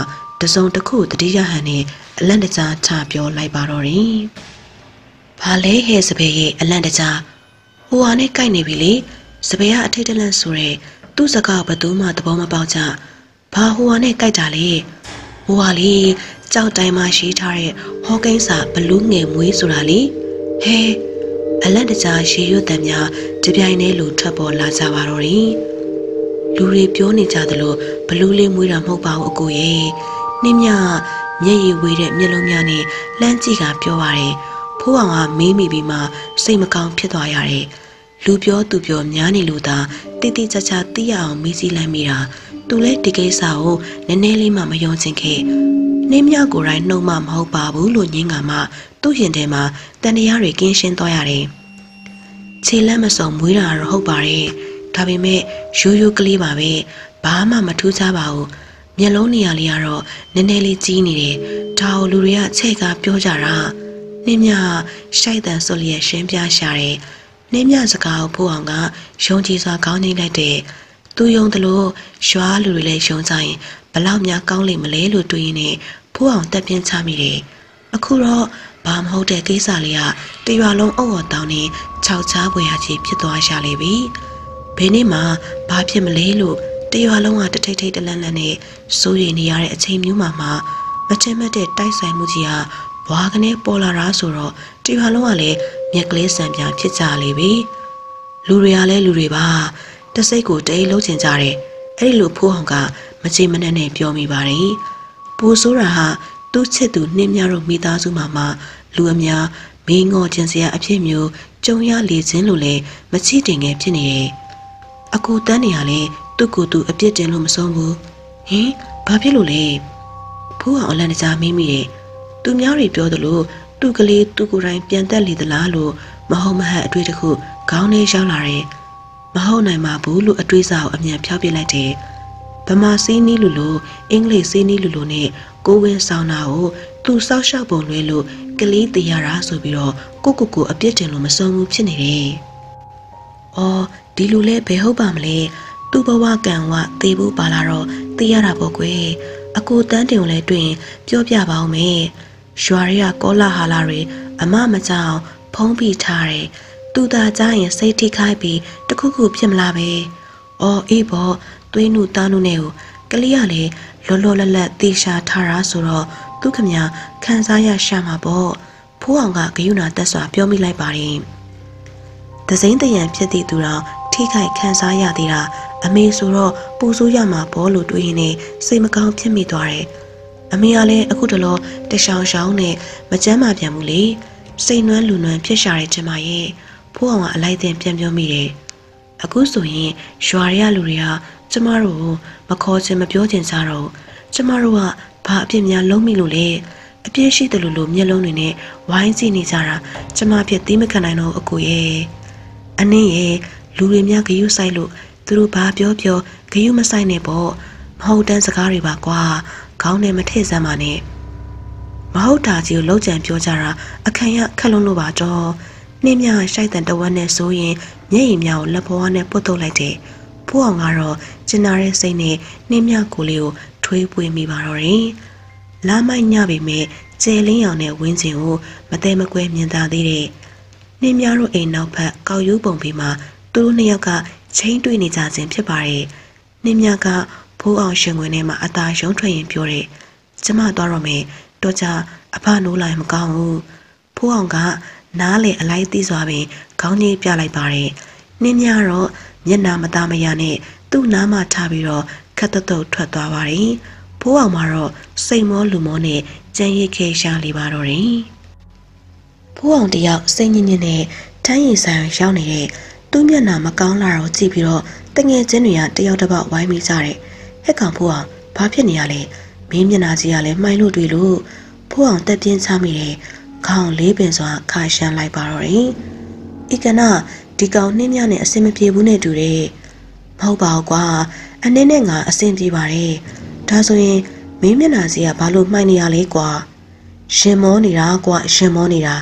Speaker 1: တစုံတစ်ခုတတိယဟန်နဲ့အလန့်တကြားချပြောလိုက်ပါတော့တယ်။ဘာလဲဟဲ့စပယ်ရဲ့အလန့်တကြားဟိုဟာနဲ့ကိုက်နေပြီလေစပယ်ကအထိတ်တလန့်ဆိုရဲသူ့စကားဘသူမှသဘောမပေါက်ကြဘာဟိုဟာနဲ့ကိုက်တာလေဟိုဟာလေကြောက်တိုင်းမှာရှိထားတဲ့ဟောကိန်းစာဘလူးငယ်မွေးဆိုတာလေဟဲအလန့်တကြားရေရွတ်တံများတပြိုင်တည်းလိုထွက်ပေါ်လာကြပါတော့တယ်လူတွေပြောနေကြသလိုဘလူးလေးမွေးတာမဟုတ်ပါဘူးအကိုရဲ့နှင်းမြမျက်ရည်ဝေးတဲ့မျက်လုံးများနဲ့လှမ်းကြည့်ကပြောပါတယ်ဖိုးအောင်ကမေးမိပြီးမှစိတ်မကောင်းဖြစ်သွားရတယ်လူပြောသူပြောများနေလို့သာတိတိကျကျသိရအောင်မေးကြည့်လိုက်မိတာသူလည်းဒီကိစ္စကိုနည်းနည်းလေးမှမယုံချင်ခဲ့နှင်းမြကိုယ်တိုင်နှုတ်မှမဟုတ်ပါဘူးလို့ညင်းကမှသူ့ရင်ထဲမှာတန်တရားတွေကင်းရှင်းသွားရတယ်ခြေလက်မစုံမွေးတာတော့ဟုတ်ပါတယ်ဒါပေမဲ့ရိုးရိုးကလေးပါပဲဘာမှမထူးခြားပါဘူးမျက်လုံးနေရာလေးကတော့နည်းနည်းလေးကြီးနေတယ်ဒါကိုလူတွေကချဲ့ကပြောကြတာနှင်းမြရှိုက်တန်စွလျက်ရှင်းပြရှာတယ်နှင်းမြစကားကိုဖိုးအောင်ကယုံကြည်စွာကောင်းနေလိုက်တဲ့သူယုံတယ်လို့ရွာလူတွေလည်းယုံကြရင်ဘလောက်များကောင်းလိမ့်မလဲလို့တွေးရင်းနဲ့ဖိုးအောင်တက်ပြင်းချမိတယ်အခုတော့ဘာမဟုတ်တဲ့ကိစ္စလေးကတရွာလုံးအုပ်အော်တောင်းနေခြောက်ချားပွေရကြီးဖြစ်သွားရှာလေပြီဘယ်နေ့မှဘာဖြစ်မလဲလို့တရွာလုံးကတထိတ်ထိတ်တလန့်လန့်နဲ့စိုးရိမ်နေရတဲ့အချိန်မျိုးမှာမထင်မှတ်တဲ့တိုက်ဆိုင်မှုကြီးဘွားကနေပေါ်လာတာဆိုတော့တရွာလုံးကလည်းမြက်ကလေးဆံပြန်ဖြစ်ကြလေပြီလူတွေကလည်းလူတွေပါတစိတ်ကိုတိတ်လုံးချင်ကြတယ်အဲ့ဒီလိုဖိုးအောင်ကမချေမနှက်နဲ့ပြောမိပါတယ်ပူဆိုးတာဟာသူ့ချစ်သူနှင်းများတို့မိသားစုမှာလူအများမင်းငေါ်ခြင်းစရာအဖြစ်မျိုးကြုံရလေခြင်းလို့လည်းမချိတင်ငယ်ဖြစ်နေတယ်အကူတန်းနေရလဲသူ့ကိုယ်သူအပြစ်တင်လို့မဆုံးဘူးဟင်ဘာဖြစ်လို့လဲဖိုးအောင်အလန့်တကြားမေးမိတယ်သူများတွေပြောသလိုသူ့ကလေးသူ့ကိုယ်တိုင်ပြန်တက်လေသလားလို့မဟုတ်မဟတ်အတွေ့တစ်ခုခေါင်းထဲရောက်လာတယ်မဟုတ်နိုင်ပါဘူးလို့အတွေးစာကိုအမြန်ဖျောက်ပစ်လိုက်တယ်ဗမာစီးနီးလူလိုအင်္ဂလိပ်စီးနီးလူလိုနဲ့ကိုဝင်းဆောင်တာကိုသူစောက်ရှောက်ပုံလွဲလို့ကလေးတည်ရတာဆိုပြီးတော့ကိုအပြစ်တင်လို့မဆုံးဘူးဖြစ်နေတယ်။အော်ဒီလူလဲဘယ်ဟုတ်ပါမလဲ။သူ့ဘဝကံဝသေဖို့ပါလာတော့သိရတာပေါ့ကွယ်။အကိုတန်းတင်ကိုလည်းတွေ့ရင်ပြောပြပါဦးမယ်။ရွာတွေကကောလာဟာလာတွေအမမကြောက်ဖုံးပြီးထားတယ်။သူသာကြားရင်စိတ်ထိခိုက်ပြီးတခုခုဖြစ်မလားပဲ။အော်အေးပေါ့သွေးနုတားနုနဲ့ကိုကလေးကလည်းလောလောလတ်လတ်တေရှာထားတာဆိုတော့သူခမညာခံစားရရှာမှာပေါ့ဖိုးအောင်ကဂယုဏတက်စွာပြောမိလိုက်ပါတယ်။သစိမ့်တရံဖြစ်သည့်သူတော်ထိခိုက်ခံစားရသေးတာအမေဆိုတော့ပူဆိုးရမှာပေါ့လို့တွေးရင်းနဲ့စိတ်မကောင်းဖြစ်မိသွားတယ်။အမေကလည်းအခုတလောတရှောင်ရှောင်းနဲ့မကြမ်းမာပြန်ဘူးလေ။စိတ်နွမ်းလူနွမ်းဖြစ်ရှာတဲ့ချင်မရဲ့ဖိုးအောင်ကအလိုက်တင်ပြန်ပြောမိတယ်။အခုဆိုရင်ရွာရလူတွေကကျမတို့မခေါ်ချင်မပြောချင်ကြတော့ကျမတို့ကဘာအပြစ်များလုံးမိလို့လဲအပြစ်ရှိတယ်လို့မျက်လုံးတွေနဲ့ဝိုင်းကြည့်နေကြတာကျမဖြစ်သိမခံနိုင်တော့အကိုရဲ့အနည်းရဲ့လူတွေများဂယုဆိုင်လို့သူတို့ဘာပြောဂယုမဆိုင်နဲ့ပေါ့မဟုတ်တန်းစကားတွေပါကွာခေါင်းနဲ့မထည့်စမ်းပါနဲ့မဟုတ်တာကြီးကိုလောက်ကြံပြောကြတာအခန့်ရခက်လုံးလို့ပါတော့နှင်းမြရှိုက်တန်တဝက်နဲ့ဆိုရင်မျက်ရည်များကိုလက်ပေါ်နဲ့ပုတ်ထုတ်လိုက်တယ်ဖိုးအောင်ကတော့ကျင်နာတဲ့စိတ်နဲ့နှင်းမြကိုလေးကိုထွေးပွေမိပါတော့တယ်။လာမိုက်ညပေမဲ့ကျဲလင်းရောင်နဲ့ဝင်းကျင်ကိုမတဲမကွဲမြင်သာသေးတယ်။နှင်းမြတို့အိမ်နောက်ဖက်ကောက်ရိုးပုံပေးမှာသူတို့နှစ်ယောက်ကချင်းတွေ့နေကြခြင်းဖြစ်ပါတယ်။နှင်းမြကဖိုးအောင်ရှင်ခွင်ထဲမှာအသာရုံးထွက်ရင်ပြောတယ်။ကျမသွားတော့မယ်တော့ကြအဖနိုးလိုက်မကောင်းဘူး။ဖိုးအောင်ကနားလေအလိုက်သိစွာပင်ခေါင်းကြီးပြလိုက်ပါတယ်။နှင်းမြတော့မျက်နှာမသားမရနဲ့သူ့နားမှာထားပြီးတော့ခက်တုတ်ထွက်သွားပါတယ်။ဖိုးအောင်မှာတော့စိတ်မောလူမောနဲ့ကြံရစ်ခဲရှာလေပါတော့တယ်။ဖိုးအောင်တယောက်စိတ်ညစ်ညစ်နဲ့ထမ်းရည်ဆိုင်ရောက်နေတဲ့သူ့မျက်နှာမကောင်းလာတော့ကြည့်ပြီးတော့တငယ်ချင်းတွေကတယောက်တစ်ပေါက်ဝိုင်းမိကြတယ်။ဟက်ကောင်ဖိုးအောင်ဘာဖြစ်နေရလဲ။မင်းမျက်နှာကြီးကလည်းမှိုင်းလို့တွေ့လို့ဖိုးအောင်တက်ပြင်းချမိတယ်။ခေါင်းလေးပင်စွာခါရှမ်းလိုက်ပါတော့တယ်။ဤကနာဒီကောင်နှင်းမြနဲ့အစင်မပြေဘူးနဲ့တူတယ်။မဟုတ်ပါဘူးကွာအနည်းနဲ့ငါအစင်ပြေပါတယ်။ဒါဆိုရင်မင်းမျက်နှာစီကဘာလို့မှိုင်းနေရလဲကွာ။ရှင်မောနေတာကွာရှင်မောနေတာ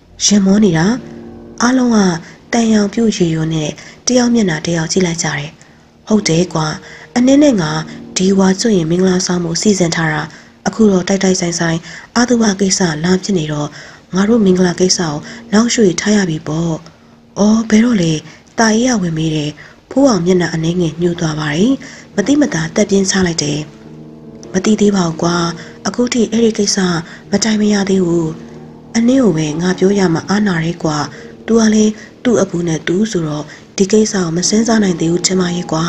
Speaker 1: အားလုံးကတန်ရောင်ပြုတ်ရီရိုနဲ့တယောက်မျက်နှာတယောက်ကြည့်လိုက်ကြတယ်။ဟုတ်တယ်ကွာအနည်းနဲ့ငါဒီဝါကျွရင်မင်္ဂလာဆောင်မှုစီစဉ်ထားတာအခုတော့တိုက်ဆိုင်အာသူဘကိစ္စလာဖြစ်နေတော့ငါတို့မင်္ဂလာကိစ္စကိုနောက်ရွှေ့ထားရပြီပေါ့။အော်ဘယ်တော့လဲတာကြီးကဝင်မေးတယ်။ဖိုးအောင်မျက်နှာအနှဲငယ်ညှို့သွားပါတယ်။မတိမတာတက်ပြင်းချလိုက်တယ်။မတိသေးပါဘူးကွာ။အခုထိအဲ့ဒီကိစ္စမတိုင်မရသေးဘူး။အနည်းကိုပဲငါပြောရမှာအားနာရဲကွာ။ तू ကလေသူ့အပူနဲ့သူဆိုတော့ဒီကိစ္စကိုမစင်းစားနိုင်သေးဘူးချင်ပါရဲ့ကွာ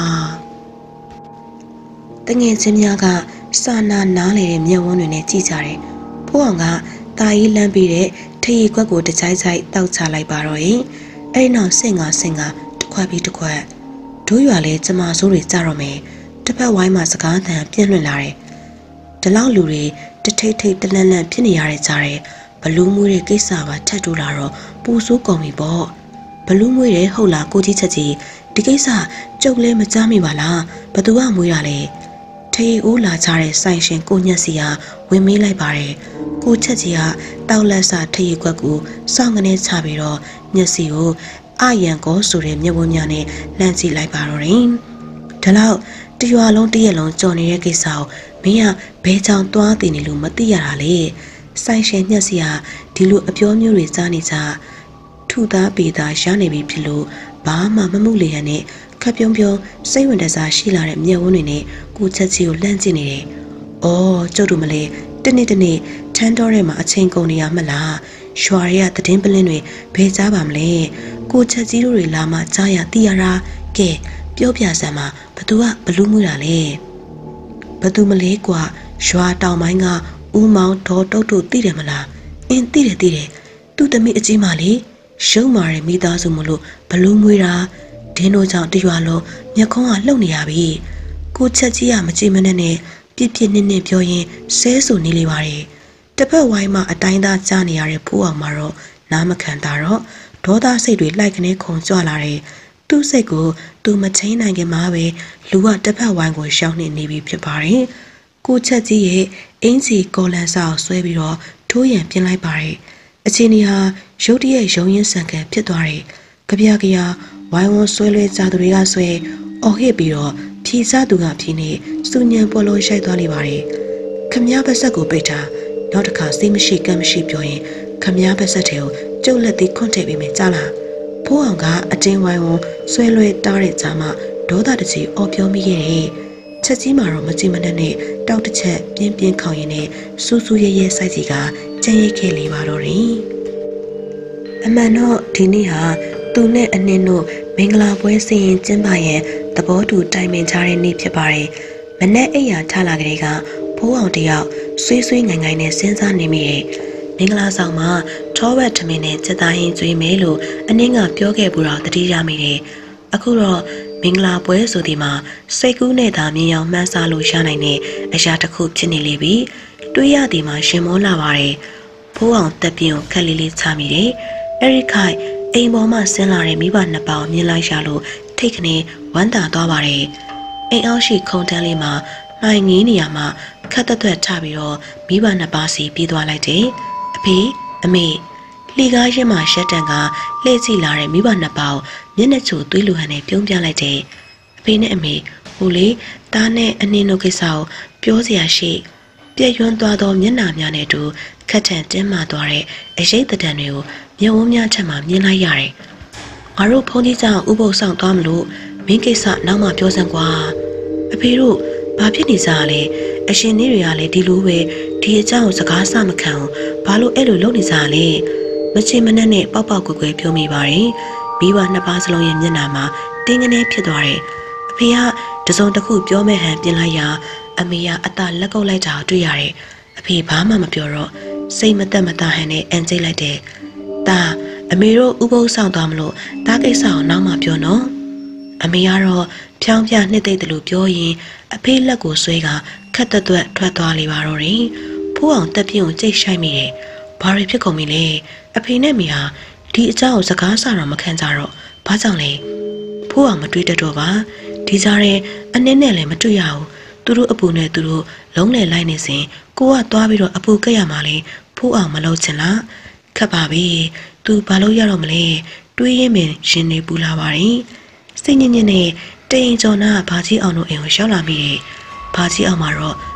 Speaker 1: ။တငယ်ချင်းများကစာနာနားလေတဲ့မျက်ဝန်းတွေနဲ့ကြည့်ကြတယ်။ဖိုးအောင်ကတာကြီးလမ်းပြီးတဲ့ထရီခွက်ကိုတကြိုက်တောက်ချလိုက်ပါတော့ရင်အဲ့နောက်စင်ကတစ်ခွက်ပြီးတစ်ခွက်ဒိုးရွာလဲကျမဆိုးတွေကြတော့မယ်တစ်ဖက်ဝိုင်းမှာစကားသံပြင်းလွင့်လာတယ်ဒီလောက်လူတွေတထိတ်တလန့်လန့်ဖြစ်နေရတဲ့ကြားတယ်ဘလူးမွေးတဲ့ကိစ္စပါထပ်တူလာတော့ပူဆိုးကုန်ပြီပေါ့ဘလူးမွေးတဲ့ဟုတ်လားကိုကြီးချက်ကြီးဒီကိစ္စကြုတ်လဲမကြားမိပါလားဘသူကမွေးရလဲထရီအိုးလာချတဲ့ဆိုင်ရှင်ကိုညက်စီကဝင်မေးလိုက်ပါတယ်ကိုချက်ကြီးကတောက်လက်စာထရီခွက်ကိုစောင့်ကနေချပြီးတော့ညက်စီကိုအယံကောဆိုတဲ့မျက်ဝန်းများနဲ့လှမ်းကြည့်လိုက်ပါတော့တယ်ဒါလောက်တရွာလုံးတရက်လုံးကြော်နေတဲ့ကိစ္စကိုမင်းကဘဲချောင်သွားတည်နေလို့မသိရတာလေဆိုင်ရှင်ညက်စီကဒီလိုအပြောမျိုးတွေကြားနေကြထူသားပေသားရနေပြီဖြစ်လို့ဘာမှမမှုလျက်နဲ့ခပ်ပြုံးစိတ်ဝင်တစားရှိလာတဲ့မျက်ဝန်းတွေနဲ့ကိုချက်ကြီးကိုလှမ်းကြည့်နေတယ်။အော်ကျုပ်တို့မလဲတနေ့ထန်းတော်ထဲမှာအချိန်ကုန်နေရမလား။ရွာရဲကသတင်းပလင်းတွေဘယ်ကြားပါမလဲ။ကိုချက်ကြီးတို့တွေလာမှကြားရသိရတာကဲပြောပြစမ်းမှာဘသူကဘလူးမှုတာလဲ။ဘသူမလဲကွာရွာတောင်ပိုင်းကဦးမောင်ဒေါ်တုတ်တို့သိတယ်မလား။အင်းသိတယ်။သူ့သမီးအကြီးမလေးရုံမာရဲ့မိသားစုမလို့ဘလူးမွေးတာဒင်းတို့ကြောင့်တရွာလုံးမျက်ခုံးကလှုပ်နေရပြီကိုချက်ကြီးကမကြည့်မနဲ့ပြစ်နစ်ပြောရင်ဆဲဆူနေလေပါတယ်တစ်ဖက်ဝိုင်းမှာအတိုင်းသားကြားနေရတဲ့ဖိုးအောင်မှာတော့နားမခံတာတော့ဒေါသစိတ်တွေလိုက်ကနေခုန်ကြွလာတယ်သူ့စိတ်ကိုသူမချင်းနိုင်ခင်မှာပဲလူကတစ်ဖက်ဝိုင်းကိုရှောင်းနေပြီဖြစ်ပါတယ်ကိုချက်ကြီးရဲ့အင်းစီကော်လန်စာကိုဆွဲပြီးတော့ထိုးရန်ပြင်လိုက်ပါတယ်အချင်းကြီးဟာရုတ်တရက်ရုံရင်းဆန်ကန်ဖြစ်သွားတယ်ကြပြဝိုင်းဝန်းဆွဲလွဲကြသူတွေကဆွဲအော်ဟစ်ပြီးတော့ဖြီးစားသူကဖြီးနေစူညံပေါ်လို့ရှိုက်သွားလိပါတယ်ခမည်းပါဆက်ကိုပိတ်ထားနောက်တစ်ခါစိတ်မရှိကမ်းမရှိပြောရင်ခမည်းပါဆက်တွေကိုကျုပ်လက်သေးခွန့်ထည့်ပေးမယ်ကြားလားဖိုးအောင်ကအတင်းဝိုင်းဝန်းဆွဲလွဲတားတဲ့ကြားမှာဒေါသတကြီးအော်ပြောမိခဲ့တယ်ချက်ကြီးမှာတော့မကြည့်မနဲ့တောက်တစ်ချက်ပြင်းခေါင်ရင်းနဲ့စူးရဲစိုက်ကြီးကကြမ်းရိတ်ခဲ့လေပါတော့တယ်အမှန်တော့ဒီနေ့ဟာသူနဲ့အနှင်းတို့မင်္ဂလာပွဲစီရင်ကျင်းပရင်သဘောတူတိုင်ပင်ကြတဲ့နေ့ဖြစ်ပါတယ်။မနေ့အိယာထလာကလေးကဖိုးအောင်တယောက်ဆွေးငိုင်းနဲ့စဉ်းစားနေမိတယ်။မင်္ဂလာဆောင်မှာထောဝက်ထမင်းနဲ့စက်သားဟင်းကျွေးမယ်လို့အနှင်းကပြောခဲ့ဘူးတော့တတိရမိတယ်။အခုတော့မင်္ဂလာပွဲဆိုဒီမှာစိတ်ကူးနဲ့သာမြင်အောင်မှန်းစားလို့ရနိုင်တဲ့အရာတစ်ခုဖြစ်နေလေပြီ။တွေးရသည်မှာရှင်မောလာပါတယ်။ဖိုးအောင်တက်ပြင်းကိုခက်လေးချမိတယ်။အဲဒီခိုင်အိမ်ပေါ်မှာဆင်းလာတဲ့မိဘနှစ်ပေါင်းမြင်လိုက်ရလို့ထိတ်ခနဲ့ဝမ်းသာသွားပါတယ်။အိမ်အောက်ရှိခုံတန်းလေးမှာမှိုင်ငင်းနေရမှာခက်သွက်ထပြီးတော့မိဘနှစ်ပါးစီပြေးသွားလိုက်တယ်။အဖေအမေလှီကားရင်မှာရှက်တန်ကလှည့်ကြည့်လာတဲ့မိဘနှစ်ပေါင်းမျက်နှာချိုသွေးလူဟန်နဲ့ပြုံးပြလိုက်တယ်။အဖေနဲ့အမေဟိုလေတားနဲ့အနှင်းတို့ကိစ္စကိုပြောစရာရှိပြည့်ရွံ့သွားသောမျက်နှာများနဲ့တူခက်ထန်တင်းမာသွားတဲ့အရေးတံတွေကိုမျက်ဝန်းများထက်မှမြင်လိုက်ရတယ်။ငါတို့ဖုန်းကြီးကြောင့်ဥပုပ်ဆောင်သွားမလို့မင်းကိစ္စနောက်မှပြောစမ်းကွာ။အဖေတို့ဘာဖြစ်နေစားလဲ။အရှင်နေတွေကလည်းဒီလိုပဲဒီအကြောင်းစကားစမခံအောင်ဘာလို့အဲ့လိုလုပ်နေစားလဲ။မချင်မနှက်နဲ့ပေါက်ကွယ်ပြောမိပါတယ်။မိဘနှစ်ပါးစလုံးရဲ့မျက်နှာမှာတင်းငနေဖြစ်သွားတယ်။အဖေကတစုံတစ်ခုပြောမဲ့ဟန်ပြင်လိုက်ရာအမေကအသာလက်ကုပ်လိုက်တာတွေ့ရတယ်။အဖေဘာမှမပြောတော့စိတ်မသက်မသာဟန်နဲ့အန်ကျိတ်လိုက်တယ်။ဒါအမေတို့ဥပုပ်ဆောင်သွားမလို့ဒါကိစ္စကိုနောက်မှပြောနော်အမေကတော့ဖြောင်းပြနှစ်သိမ့်တယ်လို့ပြောရင်အဖေလက်ကိုဆွဲကခက်သွက်ထွက်သွားလေပါတော့တယ်ဖိုးအောင်တက်ပြင်းကိုကြိတ်ဆိုင်မိတယ်ဘာတွေဖြစ်ကုန်ပြီလဲအဖေနဲ့မိဟာဒီအကြောင်းကိုစကားဆတော့မခံကြတော့ဘာကြောင့်လဲဖိုးအောင်မတွေးတတ်တော့ပါဒီကြားထဲအနည်းနဲ့လည်းမတွေ့ရဘူးသူတို့အပူနဲ့သူတို့လုံးလေလိုက်နေစဉ်ကိုကသွားပြီးတော့အပူကက်ရမှာလေဖိုးအောင်မလုပ်ချင်လားခက်ပါပြီသူဘာလို့ရတော့မလဲတွေးရင်ပင်ရှင်နေပူလာပါတယ်စိတ်ညစ်ညစ်နဲ့တိမ်ကျော်နာဘာကြီးအောင်တို့အိမ်ကိုရောက်လာမိတယ်ဘာကြီးအောင်မှာတော့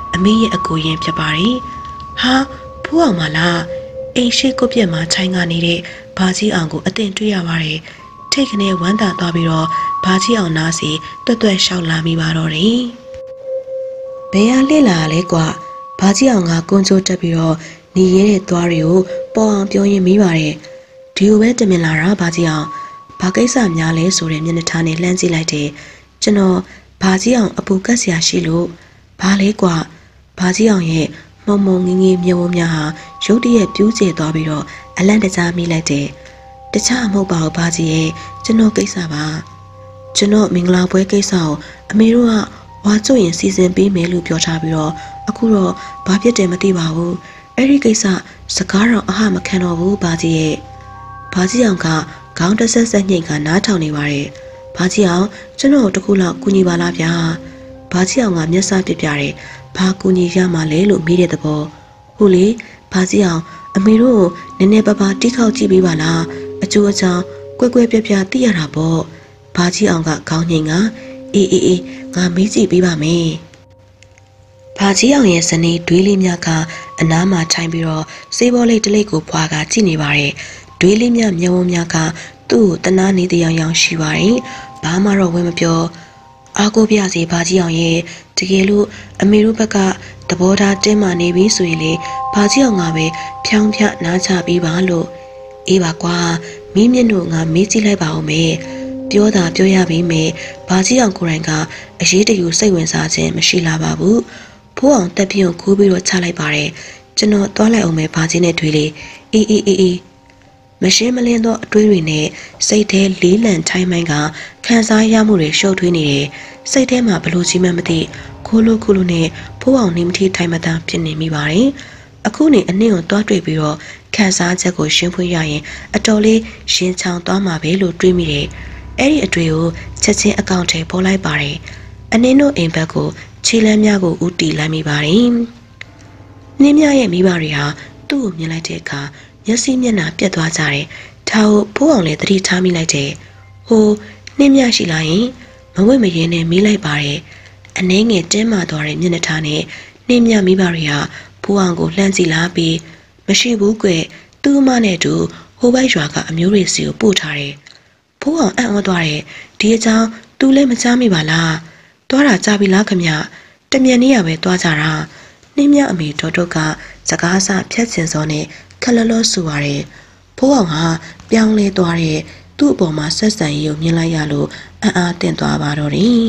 Speaker 1: အမေရဲ့အကိုရင်ဖြစ်ပါတယ်ဟာဖိုးအောင်မလားအိမ်ရှိကိုပြက်မှာခြိုင်းကနေတဲ့ဘာကြီးအောင်ကိုအတင်တွေ့ရပါတယ်ထိတ်ခနဲ့ဝမ်းသာသွားပြီးတော့ဘာကြီးအောင်နားစီတွတ်တွတ်ရှောက်လာမိပါတော့တယ်ဘယ်ဟာလှစ်လာလဲကွာဘာကြီးအောင်ကကွန်ချိုတက်ပြီးတော့နေရဲတဲ့သွားတွေကိုပေါ်အောင်ပြောရင်းမိပါတယ်ဒီလိုပဲတမင်လာတာဘာကြီးအောင်ဘာကိစ္စများလဲဆိုတဲ့မျက်နှာထားနဲ့လှမ်းကြည့်လိုက်တယ်ကျွန်တော်ဘာကြီးအောင်အပူကတ်စရာရှိလို့ဘာလဲကွာဘာကြီးအောင်ရဲ့မုံမုံငင်းငင်းမြဝများဟာရုတ်တရက်ပြူးကျဲသွားပြီးတော့အလန့်တကြားမိလိုက်တယ်တခြားမဟုတ်ပါဘူးဘာကြီးရဲ့ကျွန်တော်ကိစ္စပါကျွန်တော်မင်္ဂလာပွဲကိစ္စကိုအမေတို့ကဝါကျွရင်စီစဉ်ပေးမယ်လို့ပြောထားပြီးတော့အခုတော့ဘာဖြစ်တယ်မသိပါဘူးအဲ့ဒီကိစ္စစကားတော့အဟမခံတော့ဘူးဘာကြီးရဲ့ဘာကြီးအောင်ကခေါင်းတဆက်ဆက်ညိတ်ကနားထောင်နေပါတယ်ဘာကြီးအောင်ကျွန်တော်တခုလောက်ကူညီပါလားဗျာဘာကြီးအောင်ကမျက်စာပြပြတယ်ဘာကူညီရမှာလဲလို့မေးတဲ့သဘောဟုတ်လေဘာကြီးအောင်အမေတို့နည်းနည်းပါးပါးတိခောက်ကြည့်ပေးပါလားအကျိုးအကြောင်းကွဲကွဲပြားပြားသိရတာပေါ့ဘာကြီးအောင်ကခေါင်းငိမ်ကအေးငါမေးကြည့်ပေးပါမယ်ဘာကြီးအောင်ရဲ့ဇနီးဒွေးလေးမြကအနားမှာထိုင်ပြီးတော့စေးဘောလေးတစ်လိပ်ကိုဖွာကကြည့်နေပါတယ်ဒွေးလေးမြမျက်ဝန်းများကသူ့ကိုတနာနေတရားရောင်ရှိပါတယ်ဘာမှတော့ဝင်မပြောအားကိုပြစီဘာကြီးအောင်ရဲ့တကယ်လို့အမေတို့ဘက်ကသဘောထားတင်းမာနေပြီဆိုရင်လေဘာကြီးအောင်ကပဲဖြောင်းဖြနားချပြီးပါလို့အေးပါကွာမင်းမျက်နှာငါမေးကြည့်လိုက်ပါဦးမယ်ပြောတာပြောရပြီမယ်ဘာကြီးအောင်ကိုယ်တိုင်ကအရေးတယူစိတ်ဝင်စားခြင်းမရှိလာပါဘူးဖိုးအောင်တက်ပြုံကူးပြီးတော့ချလိုက်ပါတယ်ကျွန်တော်သွားလိုက်အောင်မယ်ဘာကြီးနဲ့တွေ့လေအေးမရှင်းမလင်းသောအတွေးတွေနဲ့စိတ်ထဲလေးလံထိုင်းမိုင်းကခံစားရမှုတွေရှုပ်ထွေးနေတယ်စိတ်ထဲမှာဘလို့ကြီးမှမသိခိုးလို့ခုလို့နဲ့ဖိုးအောင်နေမထီထိုင်မတန်းဖြစ်နေမိပါတယ်အခုနေအနည်းကိုတွားတွေ့ပြီးတော့ခံစားချက်ကိုရှင်းဖွင့်ရရင်အတော်လေးရှင်ချောင်သွားမှာပဲလို့တွေးမိတယ်အဲ့ဒီအတွေ့ကိုချက်ချင်းအကောင့်ထဲပေါ်လိုက်ပါတယ်အနည်းတို့အိမ်ဘက်ကိုခြေလမ်းများကိုဥတီလိုက်မိပါတယ်နှင်းမြရဲ့မိဘတွေဟာသူ့ကိုမြင်လိုက်တဲ့အခါမျက်စိမျက်နှာပြတ်သွားကြတယ်ဒါကိုဖိုးအောင်လည်းသတိထားမိလိုက်တယ်ဟိုနှင်းမြရှိလာရင်မဝိတ်မရင်းနဲ့မေးလိုက်ပါတယ်အနှဲငယ်တင်းမာသွားတဲ့မျက်နှာထားနဲ့နှင်းမြမိဘတွေဟာဖိုးအောင်ကိုလှမ်းကြည့်လာပြီးမရှိဘူးကွသူ့အမနဲ့တူဟိုဘက်ရွာကအမျိုးတွေစီကိုပို့ထားတယ်ဖိုးအောင်အံ့ဩသွားတယ်ဒီအကြောင်းသူလည်းမကြားမိပါလားသွားတာကြားပြီလားခမတမြန်နေရပဲသွားကြတာနှင်းမြအမေတော်တို့ကစကားစဖြတ်ချင်စောနဲ့ခက်လလောဆူပါတယ်ဖိုးအောင်ဟာပြောင်းလဲသွားတဲ့သူ့အပေါ်မှာဆက်ဆံရေးကိုမြင်လိုက်ရလို့အံ့အားသင့်သွားပါတော့တယ်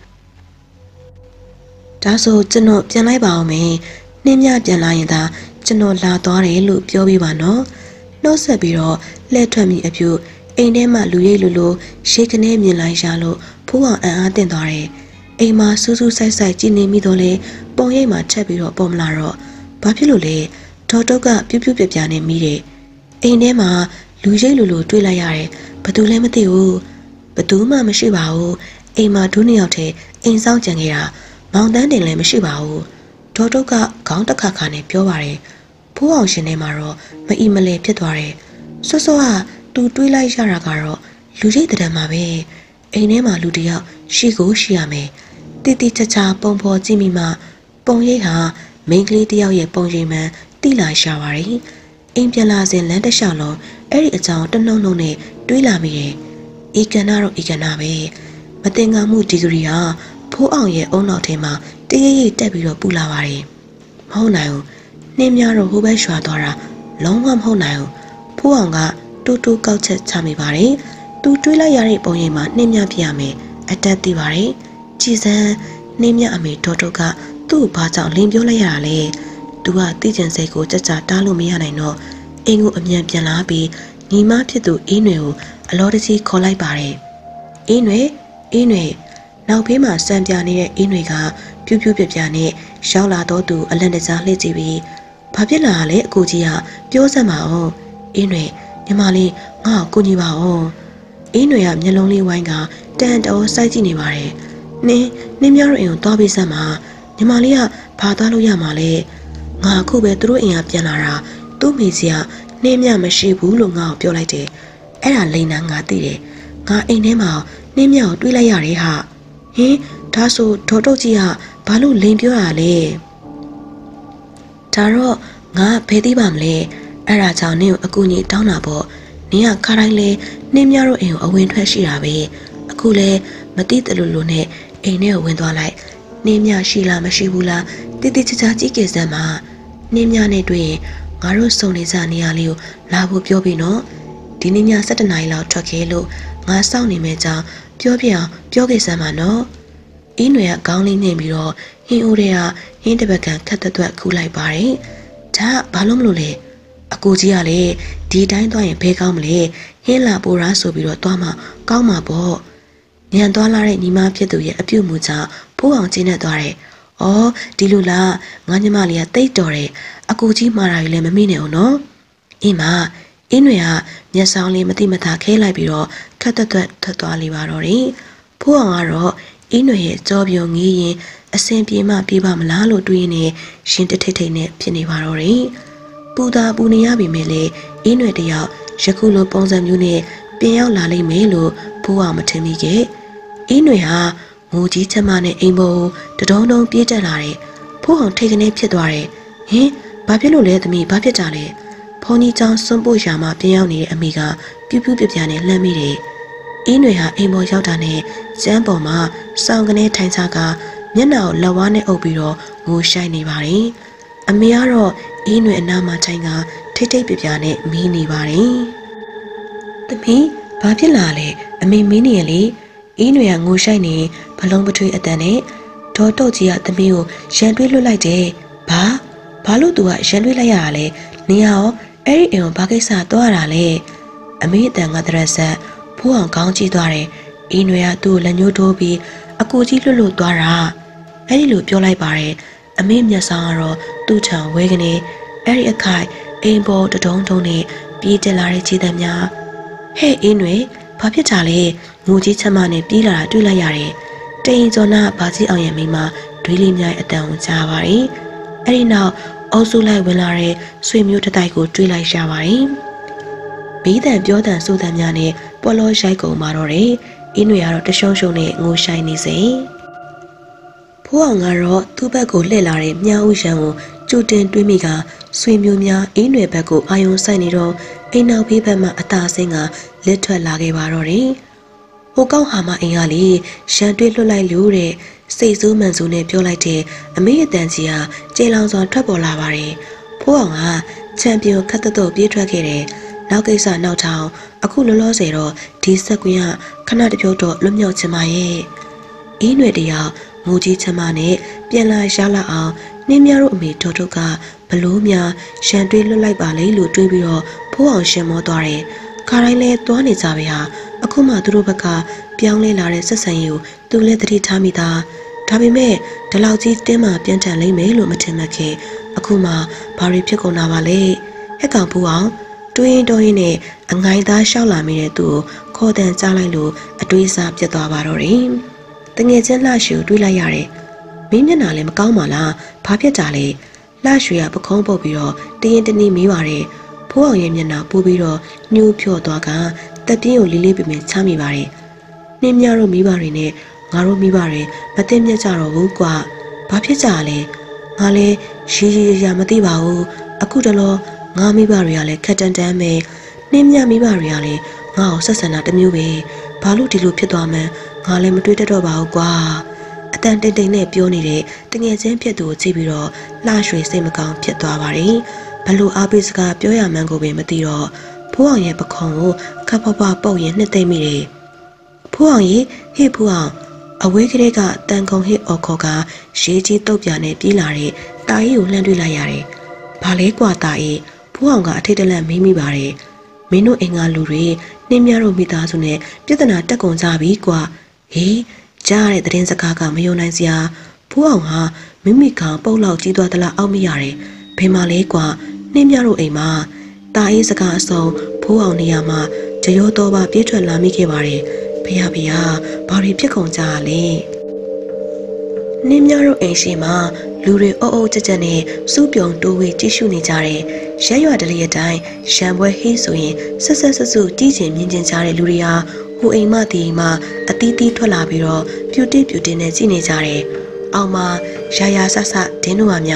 Speaker 1: ဒါဆိုကျွန်တော်ပြန်လိုက်ပါအောင်မယ်နှင်းမြပြန်လာရင်သာကျွန်တော်လာသွားတယ်လို့ပြောပြပါနော်နှုတ်ဆက်ပြီးတော့လှည့်ထွက်မိအပြုအိမ်ထဲမှာလူရိပ်လူရှေးကနေမြင်လိုက်ရလို့ဖိုးအောင်အံ့အားသင့်သွားတယ်အိမ်မှာစူးစူးဆိုင်ဆိုင်ကြည်နေမိတော့လေပုံရိပ်မှာချက်ပြီးတော့ပေါ်မလာတော့ဘာဖြစ်လို့လဲဒေါ်တုတ်ကပြူးပြပြနဲ့မိတယ်အိမ်ထဲမှာလူရိပ်လူတွေ့လိုက်ရတယ်ဘသူလည်းမသိဘူးဘသူမှမရှိပါဘူးအိမ်မှာဒုနှစ်ယောက်တည်းအိမ်ဆောင်ကြံခဲ့တာမောင်တန်းတင်လည်းမရှိပါဘူးဒေါ်တုတ်ကခေါင်းတစ်ခါခါနဲ့ပြောပါတယ်ဖိုးအောင်ရှင်ထဲမှာတော့မအီမလဲဖြစ်သွားတယ်စောစောကသူတွေးလိုက်ရတာကတော့လူရိပ်တံမှာပဲအိမ်ထဲမှာလူတယောက်ရှိကိုရှိရမယ်တိတိကျကျပုံဖော်ကြည့်မိမှပုံရိပ်ဟာမိန်းကလေးတယောက်ရဲ့ပုံရိပ်မှန်တိလာရှာပါတယ်အိမ်ပြန်လာစဉ်လမ်းတစ်လျှောက်လုံးအဲ့ဒီအကြောင်းတနှုံနှုံနဲ့တွေးလာမိတယ်ဤကနာတော့ဤကနာပဲမတင်ငါမှုဒီဂရီဟာဖိုးအောင်ရဲ့အုံနောက်ထဲမှာတရရိပ်တက်ပြီးတော့ပူလာပါတယ်မဟုတ်နိုင်ဘူးနှင်းများတော့ဟိုဘက်ရွာသွားတာလုံးဝမဟုတ်နိုင်ဘူးဖိုးအောင်ကတူတူကောက်ချက်ချမိပါတယ်သူတွေးလိုက်ရတဲ့ပုံရိပ်မှာနှင်းများပြရမယ်အတက်သိပါတယ်ကြည်စမ်းနှင်းမြအမေဒေါ်တို့ကသူ့ဘာကြောင့်လင်းပြောလိုက်ရတာလဲသူကသိကျင်စိတ်ကိုကြကြတားလို့မရနိုင်တော့အိမ်ကိုအမြန်ပြန်လာပြီးညီမဖြစ်သူအေးနွယ်ကိုအလောတကြီးခေါ်လိုက်ပါတယ်အေးနွယ်နောက်ဘေးမှာစံပြနေတဲ့အေးနွယ်ကပြူးပြနဲ့ရောက်လာတော့သူအလန့်တကြားလှည့်ကြည့်ပြီးဘာဖြစ်လာလဲအကိုကြီးကပြောစမ်းပါဦးအေးနွယ်ညီမလေးငါ့ကိုကူညီပါဦးအေးနွယ်ကမျက်လုံးလေးဝိုင်းကတန်တော်စိုက်ကြည့်နေပါတယ်နင်းများတို့အိမ်ကိုသွားပြီးစမ်းပါညီမလေးကဘာသွားလို့ရမှာလဲငါအခုပဲသူတို့အိမ်ကပြန်လာတာသူ့မိစီကနှင်းမြမရှိဘူးလို့ငါ့ကိုပြောလိုက်တယ်အဲ့ဒါလိန်နာငါသိတယ်ငါအိမ်ထဲမှာနှင်းမြကိုတွေးလိုက်ရတယ်ဟာဟင်ဒါဆိုဒေါ်တုတ်ကြီးကဘာလို့လိန်ပြောရလဲဒါတော့ငါဘယ်သိပါမလဲအဲ့ဒါကြောင့်နင့်ကိုအကူအညီတောင်းတာပေါ့နင်ကခါတိုင်းလဲနှင်းများတို့အိမ်ကိုအဝင်ထွက်ရှိတာပဲအခုလဲမသိတလူလူနဲ့အိမ်ထဲကိုဝင်သွားလိုက်နှင်းများရှိလားမရှိဘူးလားတိတိကျကျကြည့်ကြစမ်းပါနှင်းများနဲ့တွေ့ရင်ငါတို့စုံနေကြနေရလေးကိုလာဖို့ပြောပြီးနော်ဒီနေ့ည7 နာရီလောက်ထွက်ခဲ့လို့ငါစောင့်နေမယ့်ကြောင်းပြောပြအောင်ပြောခဲ့စမ်းပါနော်အင်းတွေကခေါင်းလေးနှိမ့်ပြီးတော့ဟင်းအိုးတွေကဟင်းတပတ်ကန်ခက်သက်ခူးလိုက်ပါတယ်ဒါဘာလို့မလို့လဲအကူကြီးကလည်းဒီတိုင်းသွားရင်ဘဲကောင်းမလဲဟင်းလာပိုးရားဆိုပြီးတော့သွားမှကောင်းမှာပေါ့ညံသွားလာတဲ့ညီမဖြစ်သူရဲ့အပြုတ်မှုကြောင့်ဖိုးအောင်ကျင်းနေသွားတယ်။အော်ဒီလိုလားငါညီမလေးကတိတ်တော်တယ်အကူကြီးမှားတာကြီးလည်းမမိနဲ့အောင်နော်။အင်းမအင်းတွေကမျက်စောင်းလေးမတိမတာခဲလိုက်ပြီးတော့ခက်သက်ထွက်သွားလိပါတော့တယ်။ဖိုးအောင်ကတော့အင်းတွေရဲ့ကြောပြုံငေးရင်အစင်ပြေမှပြေးပါမလားလို့တွေးနေရှင်တထိတ်ထိတ်နဲ့ဖြစ်နေပါတော့တယ်။ပူတာပူနေရပြီမဲ့လေအင်းတွေတယောက်ယခုလိုပုံစံမျိုးနဲ့ပြင်ရောက်လာလိမ့်မယ်လို့ဖိုးအောင်မထင်မိခဲ့အင်းတွေဟာငိုကြီးချက်မနဲ့အိမ်ပေါ်တဒုံဒုံပြေးတက်လာတယ်ဖိုးအောင်ထိတ်ကနေဖြစ်သွားတယ်ဟင်ဘာဖြစ်လို့လဲသမီးဘာဖြစ်ကြလဲဖုန်းကြီးချောင်းစွန့်ပို့ရာမှာပြင်ရောက်နေတဲ့အမေကပြူးပြပြနဲ့လှမ်းမိတယ်အင်းတွေဟာအိမ်ပေါ်ရောက်တာနဲ့ကျမ်းပေါ်မှာစောင်းကနေထိုင်ချကမျက်နှာကိုလက်ဝါးနဲ့အုပ်ပြီးတော့ငိုရှိုက်နေပါတယ်အမေကတော့အင်းတွေအနားမှာထိုင်ကထိတ်ထိတ်ပြပြနဲ့မီးနေပါတယ်သမီးဘာဖြစ်လာလဲအမေမင်းနေရလေအင်းတွေကငိုရှိုက်နေဘလုံးပထွေးအတန်နဲ့ဒေါ်တုတ်ကြီးကသမီးကိုရန်တွေးလွတ်လိုက်တယ်ဘာလို့သူကရန်တွေးလိုက်ရတာလဲနေရောအဲ့ဒီအိမ်ကိုဘာကိစ္စသွားရတာလဲအမေအတန်ကတရက်ဆက်ဖိုးအောင်ခေါင်းကြီးသွားတယ်အင်းတွေကသူ့ကိုလက်ညှိုးထိုးပြီးအကူကြီးလွတ်သွားတာအဲ့ဒီလိုပြောလိုက်ပါတယ်အမေမျက်စောင်းကတော့သူ့ချံဝဲကနေအဲ့ဒီအခိုက်အိမ်ပေါ်တဒုံဒုံနဲ့ပြေးတက်လာတဲ့ခြေသက်များဟဲ့အင်းတွေဘာဖြစ်ကြလဲငိုကြီးချက်မနဲ့ပြေးလာတာတွေ့လိုက်ရတယ်တရင်ကျော်နာဘာကြီးအောင်ရဲ့မိမဒွေးလေးများအတန်ကိုကြားပါတယ်အဲ့ဒီနောက်အုပ်စုလိုက်ဝင်လာတဲ့ဆွေမျိုးတစ်တိုက်ကိုတွေ့လိုက်ရပါတယ်ဘီးတန်ပြောတန်ဆိုတန်များနဲ့ပေါ်လောရိုက်ကုန်มาတော့တယ်အင်းတွေကတော့တရှုံရှုံနဲ့ငိုရှိုင်းနေစေဖိုးအောင်ကတော့သူ့ဘက်ကိုလှည့်လာတဲ့မြားဥရံကိုကြိုတင်တွေးမိကဆွေမျိုးများအင်းတွေဘက်ကိုအာယုံဆိုင်နေတော့အိမ်နောက်ဘေးဘက်မှအသာဆင်းကလက်ထွက်လာခဲ့ပါတော့တယ်ဟိုကောက်ဟာမအိမ်ကလေရန်တွေးလွတ်လိုက်လို့တဲ့စိတ်ဆိုးမှန်ဆိုးနဲ့ပြောလိုက်တဲ့အမေအတန်ကြီးဟာကျေလောင်စွာထွက်ပေါ်လာပါတယ်ဖိုးအောင်ကချန်ပီယံခတ်တော့ပြေးထွက်ခဲ့တယ်နောက်ကိစ္စနောက်ထောင်အခုလောလောဆယ်တော့ဒီဆက်ကွင်းကခဏတပြုတ်တော့လွတ်မြောက်ချင်ပါရဲ့အင်းတွေတယောက်ငိုကြီးချမနဲ့ပြန်လာရလာအောင်နှင်းများတို့အမေတော်တို့ကဘလို့များရန်တွေးလွတ်လိုက်ပါလေလို့တွေးပြီးတော့ဖိုးအောင်ရှင်မောသွားတယ်ခါတိုင်းလဲသွားနေကြပဲဟာအခုမှသူတို့ဘက်ကပြောင်းလဲလာတဲ့ဆက်ဆံရေးကိုသူလည်းသတိထားမိတာဒါပေမဲ့ဒီလောက်ကြီးတင်းမှပြန်ထန်လိမ့်မယ်လို့မထင်မှခင်အခုမှဘာတွေဖြစ်ကုန်တာပါလဲဟက်ကောင်ဖိုးအောင်တွေးရင်တော့ရင်နဲ့အငိုင်းသားရှောက်လာမိတဲ့သူကိုခေါ်တန်ကြားလိုက်လို့အတွေးစားပြတ်သွားပါတော့တယ်တငယ်ချင်းလှရှူတွေးလိုက်ရတယ်မင်းမျက်နှာလည်းမကောင်းပါလားဘာဖြစ်ကြလဲလှရွှေကပခုံးပုတ်ပြီးတော့တရင်တနည်းမေးပါတယ်ဖိုးအောင်ရဲ့မျက်နှာပိုးပြီးတော့ညှိုးဖြော့သွားကတက်ပြင်းကိုလေးလေးပင်ပင်ချမိပါတယ်နှင်းများတို့မိဘတွေနဲ့ငါတို့မိဘတွေမသိမြတ်ကြတော့ဘူးကွာဘာဖြစ်ကြလဲငါလည်းရီရမသိပါဘူးအခုတလောငါမိဘတွေကလည်းခက်တန်းတန်းပဲနှင်းမြမိဘတွေကလည်းငါ့ကိုဆက်ဆံတာတမျိုးပဲဘာလို့ဒီလိုဖြစ်သွားမှန်းငါလည်းမတွေးတတ်တော့ပါဘူးကွာအတန်တိတ်တိတ်နဲ့ပြောနေတဲ့တငယ်ချင်းဖြစ်သူကိုကြည့်ပြီးတော့လှရွှေစိတ်မကောင်းဖြစ်သွားပါတယ်ဘလို့အားပေးစကားပြောရမှန်းကိုပဲမသိတော့ဖိုးအောင်ရဲ့ပခုံးကိုခပ်ဖွားဖွားပုတ်ရင်နှစ်သိမ့်မိတယ်ဖိုးအောင်ရေဟေ့ဖိုးအောင်အဝေးကလေးကတန်ခုံဟစ်အော်ခေါ်ကရေးကြီးတုတ်ပြာနဲ့ပြေးလာတဲ့တာကြီးကိုလှမ်းတွေ့လိုက်ရတယ်ဘာလဲကွာတာကြီးဖိုးအောင်ကအထိတ်တလန့်မေးမိပါတယ်မင်းတို့အိမ်ကလူတွေနှင်းများတို့မိသားစုနဲ့ပြဿနာတက်ကုန်ကြပြီကွာဟေးကြားရတဲ့သတင်းစကားကမယုံနိုင်စရာဖိုးအောင်ဟာမိမိကောင်ပုတ်လောက်ကြီးသွားသလားအောက်မရတယ်ဘယ်မှာလဲကွာနှင်းများတို့အိမ်မှာတာအေးစကားအစုံဖိုးအောင်နေရာမှာကြရောတော့ပါပြေးထွက်လာမိခဲ့ပါတယ်ဖះဘာတွေဖြစ်ကုန်ကြလဲနှင်းများတို့အိမ်ရှိမှာလူတွေအုပ်အုပ်ကြက်ကြက်နဲ့စူးပြုံတိုးဝေးကြည့်ရှုနေကြတယ်ရက်ရွာတလေးအတိုင်းရံပွဲဟေးဆိုရင်ဆက်ဆက်ဆူတီးချင်မြင်ချင်ကြတဲ့လူတွေဟာဟိုအိမ်မဒီအိမ်မအသီးသီးထွက်လာပြီးတော့ပြူတင်းနဲ့ကြည့်နေကြတယ်အောက်မှာရာဆဆဒင်းတို့ဟာများ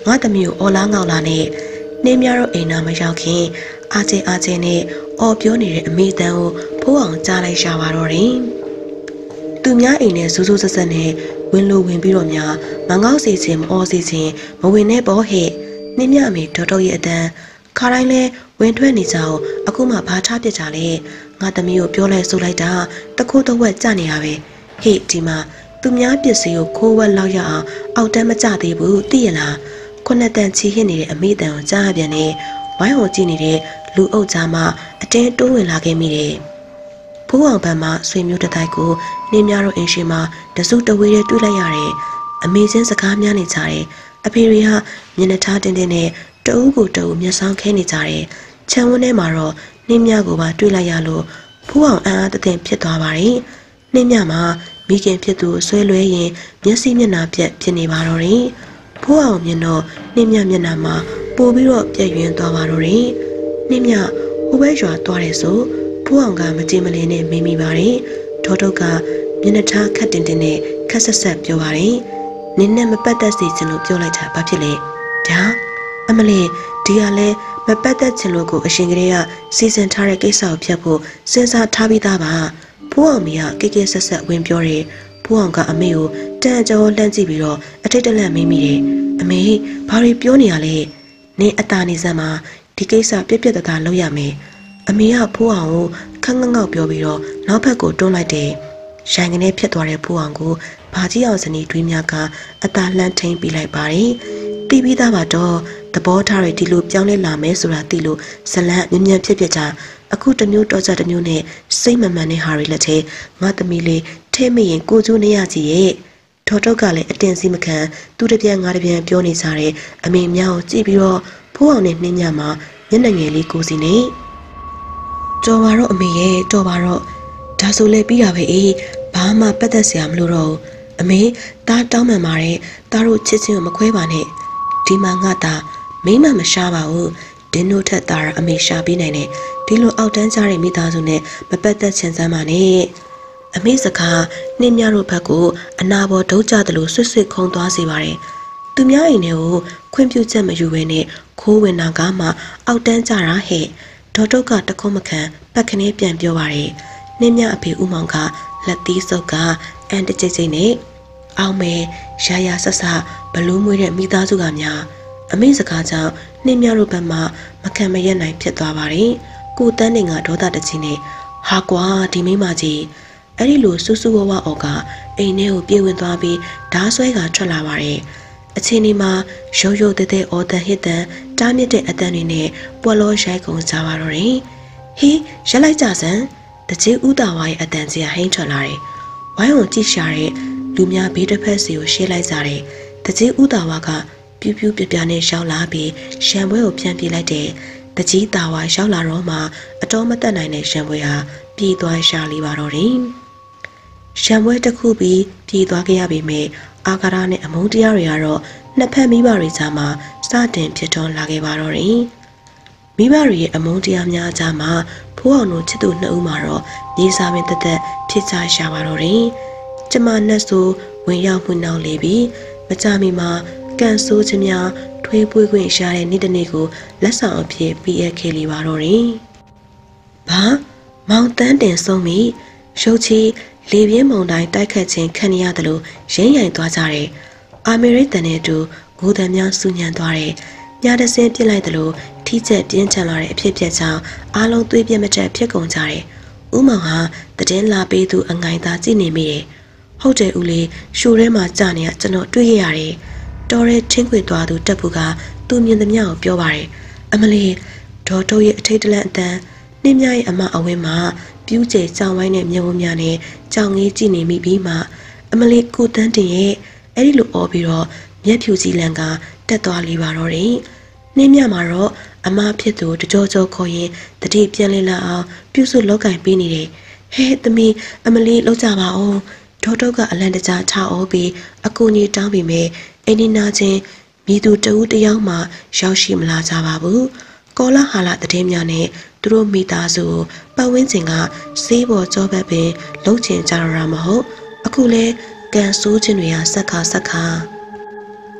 Speaker 1: ငါသမီးကိုအော်လားငေါလာနဲ့နေမြတော့အိမ်နာမရောက်ခင်အားကျဲနဲ့အော်ပြောနေတဲ့အမေတန်းကိုဖိုးအောင်ကြားလိုက်ရှာပါတော့တယ်သူများအိမ်နဲ့စူးစူးဆက်ဆက်နဲ့ဝင်လို့ဝင်ပြီးတော့များမငေါ့စီခြင်းမအော်စီခြင်းမဝင်နဲ့ပေါ့ဟဲ့နေမြအမေတော်တော်ရဲ့အတန်းခါတိုင်းလဲဝင်ထွက်နေကြအောင်အခုမှဘာချပြစ်ကြလဲငါသမီးကိုပြောလဲဆိုလိုက်တာတခိုးတဝက်ကြနေရပဲဟေ့ဒီမှာသူများပစ္စည်းကိုခိုးဝက်လောက်ရအောင်အောက်တန်းမကြသေးဘူးသိရလားခုနှစ်တန်ချီဟစ်နေတဲ့အမေတန်ကိုကြားပြန်နေဝိုင်းဝန်းကြည့်နေတဲ့လူအုပ်ကြားမှာအတင်းတိုးဝင်လာခဲ့မိတယ်ဖိုးအောင်ဘက်မှဆွေမျိုးတတိုက်ကိုနေများတို့အင်ရှင်မှာတစုတဝေးတွေတွေ့လိုက်ရတယ်အမေချင်းစကားများနေကြတယ်အဖေတွေကမျက်နှာထားတင်းတင်းနဲ့တအုပ်ကိုတအုပ်မျက်စောင်းခဲနေကြတယ်ခြံဝန်းထဲမှာတော့နေမြကိုပါတွေ့လိုက်ရလို့ဖိုးအောင်အံ့အားတသင့်ဖြစ်သွားပါတယ်နေမြမှာမိခင်ဖြစ်သူဆွဲလွဲရင်မျက်စိမျက်နှာပြက်ဖြစ်နေပါတော့တယ်ဖိုးအောင်မြင်တော့နေမြမျက်နှာမှာပိုပြီးတော့ပြက်ယွင်းသွားပါတော့တယ်နေမြဟိုဘက်ရွာသွားတယ်ဆိုဖိုးအောင်ကမကြင်မလင်းနဲ့မေးမိပါတယ်ဒေါ်တုတ်ကမျက်နှာထားခက်တင်တင်နဲ့ခက်ဆက်ဆက်ပြောပါတယ်နင်းနဲ့မပတ်သက်စေချင်လို့ပြောလိုက်တာဘာဖြစ်လဲဒါအမလေးဒီကလည်းမပတ်သက်ချင်လို့ကိုအရှင်ကလေးကစီစဉ်ထားတဲ့ကိစ္စကိုဖျက်ဖို့စဉ်းစားထားပြီးသားပါဖိုးအောင်မီကကိကိဆက်ဆက်ဝင်ပြောတယ်ဖိုးအောင်ကအမေကိုတန်ကြောလှမ်းကြည့်ပြီးတော့အထိတ်တလန့်မေးမိတယ်အမေဘာတွေပြောနေရလဲနင်းအတာနေစမ်းမှာဒီကိစ္စပြက်ပြက်သားသားလုပ်ရမယ်အမေကဖိုးအောင်ကိုခက်ငေါက်ပြောပြီးတော့နောက်ဘက်ကိုတွန်းလိုက်တယ်ရိုင်ကနေဖြစ်သွားတဲ့ဖိုးအောင်ကိုဘာကြီးအောင်စနီတွေးများကအတာလှမ်းထိန်ပြီးလိုက်ပါတယ်တီးပြီးသားပါတော့သဘောထားတွေဒီလိုပြောင်းလဲလာမယ်ဆိုတာသိလို့ဇလန်းမြ мян ဖြစ်ကြအခုတမျိုးတော့ကြတမျိုးနဲ့စိတ်မမှန်တဲ့ဟာတွေလက်ထဲငါသမီးလေးထဲမရင်ကိုကျိုးနေရကြီးရဲ့ထော်တော့ကလည်းအတင်စီမခံသူတပြန်ငါတပြန်ပြောနေကြတယ်အမေမြောင်ကြည့်ပြီးတော့ဖိုးအောင်နဲ့နှင်းညမှာမျက်နှာငယ်လေးကိုစီနေတော်ပါတော့အမေရဲ့တော်ပါတော့ဒါဆိုလေပြီးတာပဲအေးဘာမှပတ်သက်စရာမလိုတော့ဘူးအမေသားတောင်းပန်ပါတယ်သားတို့ချစ်ချင်းကိုမခွဲပါနဲ့ဒီမှာငါသားမိမမရှားပါဘူးဒင်းတို့ထက်သားရအမေရှာပေးနိုင်တယ်ဒီလိုအောက်တန်းကြတဲ့မိသားစုနဲ့မပတ်သက်ချင်စမ်းပါနဲ့အမေစကားနှင်းများတို့ဘက်ကိုအနာပေါ်ဒုတ်ကြသလိုဆွတ်ဆွတ်ခုံသွားစေပါတယ်သူများအိမ်တွေကိုခွင့်ပြုချက်မယူဘဲနဲ့ခိုးဝင်တာကမှအောက်တန်းကြတာဟဲ့ဒေါ်တုတ်ကတခုံးမခံပတ်ခနဲ့ပြန်ပြောပါတယ်နှင်းမြအဖေဦးမောင်ကလက်သီးစုပ်ကအန်တကြိတ်ကြိတ်နဲ့အောင်မဲရာရာဆဆဘလူးမွေးတဲ့မိသားစုကများအမေစကားကြောင့်နှင်းမြတို့ဘက်မှမခံမရက်နိုင်ဖြစ်သွားပါတယ်ကိုတန်းနေကဒေါသတချင်းနဲ့ဟာကွာဒီမိမကြီးအဲ့ဒီလိုစူးစူးဝဝအော်ကအိမ်ထဲကိုပြေးဝင်သွားပြီးဓားဆွဲကထွက်လာပါတယ်အချိန်ဒီမှာရုပ်ရုပ်တဲ့အော်တန်ဟစ်တန်တားမြစ်တဲ့အတန်တွေနဲ့ပွက်လို့ရိုက်ကုန်ကြပါတော့တယ်ဟေးရက်လိုက်ကြစမ်းတကြီးဦးတာဝါရဲ့အတန်ကြီးဟိန်းထွက်လာတယ်ဝိုင်းဝန်းကြည့်ရှာတဲ့လူများဘေးတစ်ဖက်စီကိုရှေ့လိုက်ကြတယ်တကြီးဦးတာဝါကပြူးပြူးပြပြနဲ့ရှောက်လာပြီးရှံပွဲကိုဖြန့်ပြလိုက်တယ်တကြီးတာဝါရောက်လာတော့မှအတော်မတက်နိုင်တဲ့ရှံပွဲဟာပြေးသွားရှာလိပါတော့တယ်ရှံပွဲတစ်ခုပြီးပြေးသွားခဲ့ရပေမဲ့အာကာရနဲ့အမုန်းတရားတွေကတော့နှစ်ဖက်မိဘတွေကြားမှာစတင်ဖြစ်ထွန်းလာခဲ့ပါတော့တယ်မိဘတွေရဲ့အမုန်းတရားများကြားမှာဖိုးအောင်တို့ချစ်သူနှစ်ဦးမှာတော့ညီစာပင်တက်တက်ဖြစ်ကြရှာပါတော့တယ်ကျမနဲ့ဆိုဝင်ရောက်မှုနောက်လေပြီးမကြမီမှာကန်ဆိုးခြင်းများထွေးပွေးခွင့်ရှာတဲ့နေ့တစ်နေ့ကိုလက်ဆောင်အဖြစ်ပေးအပ်ခဲ့လိပါတော့တယ်ဘာမောင်တန်းတင်ဆုံးပြီရုပ်ချီလေပြင်းမုန်တိုင်းတိုက်ခတ်ခြင်းခံရသလိုရင်းရိုင်သွားကြတယ်အာမေရိကန်နဲ့အတူဂိုးတံများစူညံသွားတယ်ညတစင်းပြစ်လိုက်သလိုထိကျက်ပြင်းထန်လာတဲ့အဖြစ်ပြက်ကြောင့်အားလုံးသွေးပြက်မတက်ဖြစ်ကုန်ကြတယ်ဥမောင်ဟာတည်င်းလာပေးသူအငိုင်သားကြည့်နေမိတယ်ဟုတ်တယ်ဦးလေးရှိုးထဲမှာကြာနေရကျွန်တော်တွေ့ရရတယ်တော်ရဲချင်းခွေသွားသူတက်ဖို့ကသူမြင်သမျှကိုပြောပါတယ်အမလီဒေါ်တို့ရဲ့အထိတ်တလန့်အတန်းနှင်းမြရဲ့အမအဝင်းမှာပြူးကျဲကြောင်ဝိုင်းတဲ့မြုံများနဲ့ကြောင်ငေးကြည့်နေမိပြီးမှအမလီကိုတန်းတင်ရဲ့အဲ့ဒီလိုအော်ပြီးတော့မျက်ဖြူကြီးလန်ကတက်သွားလိပါတော့တယ်နှင်းမြမှာတော့အမဖြစ်သူတကြောကြောခေါ်ရင်တတိပြန်လည်လာအောင်ပြုစုလောက်ကင်ပေးနေတယ်ဟဲ့သမီးအမလီလောက်ကြပါအောင်ဒေါ်တို့ကအလန့်တကြားထားအော်ပြီးအကူကြီးတောင်းပြီးမယ်အိန္ဒိနာချင်းမိသူတဦးတယောက်မှရောက်ရှိမလာကြပါဘူးကောလာဟာလာတည်င်းများနဲ့သူတို့မိသားစုပတ်ဝန်းကျင်ကစေးပေါ်ကြောဘက်ပင်လှုပ်ချင်ကြရမှာမဟုတ်အခုလဲကန်ဆိုးခြင်းတွေကဆက်ခါ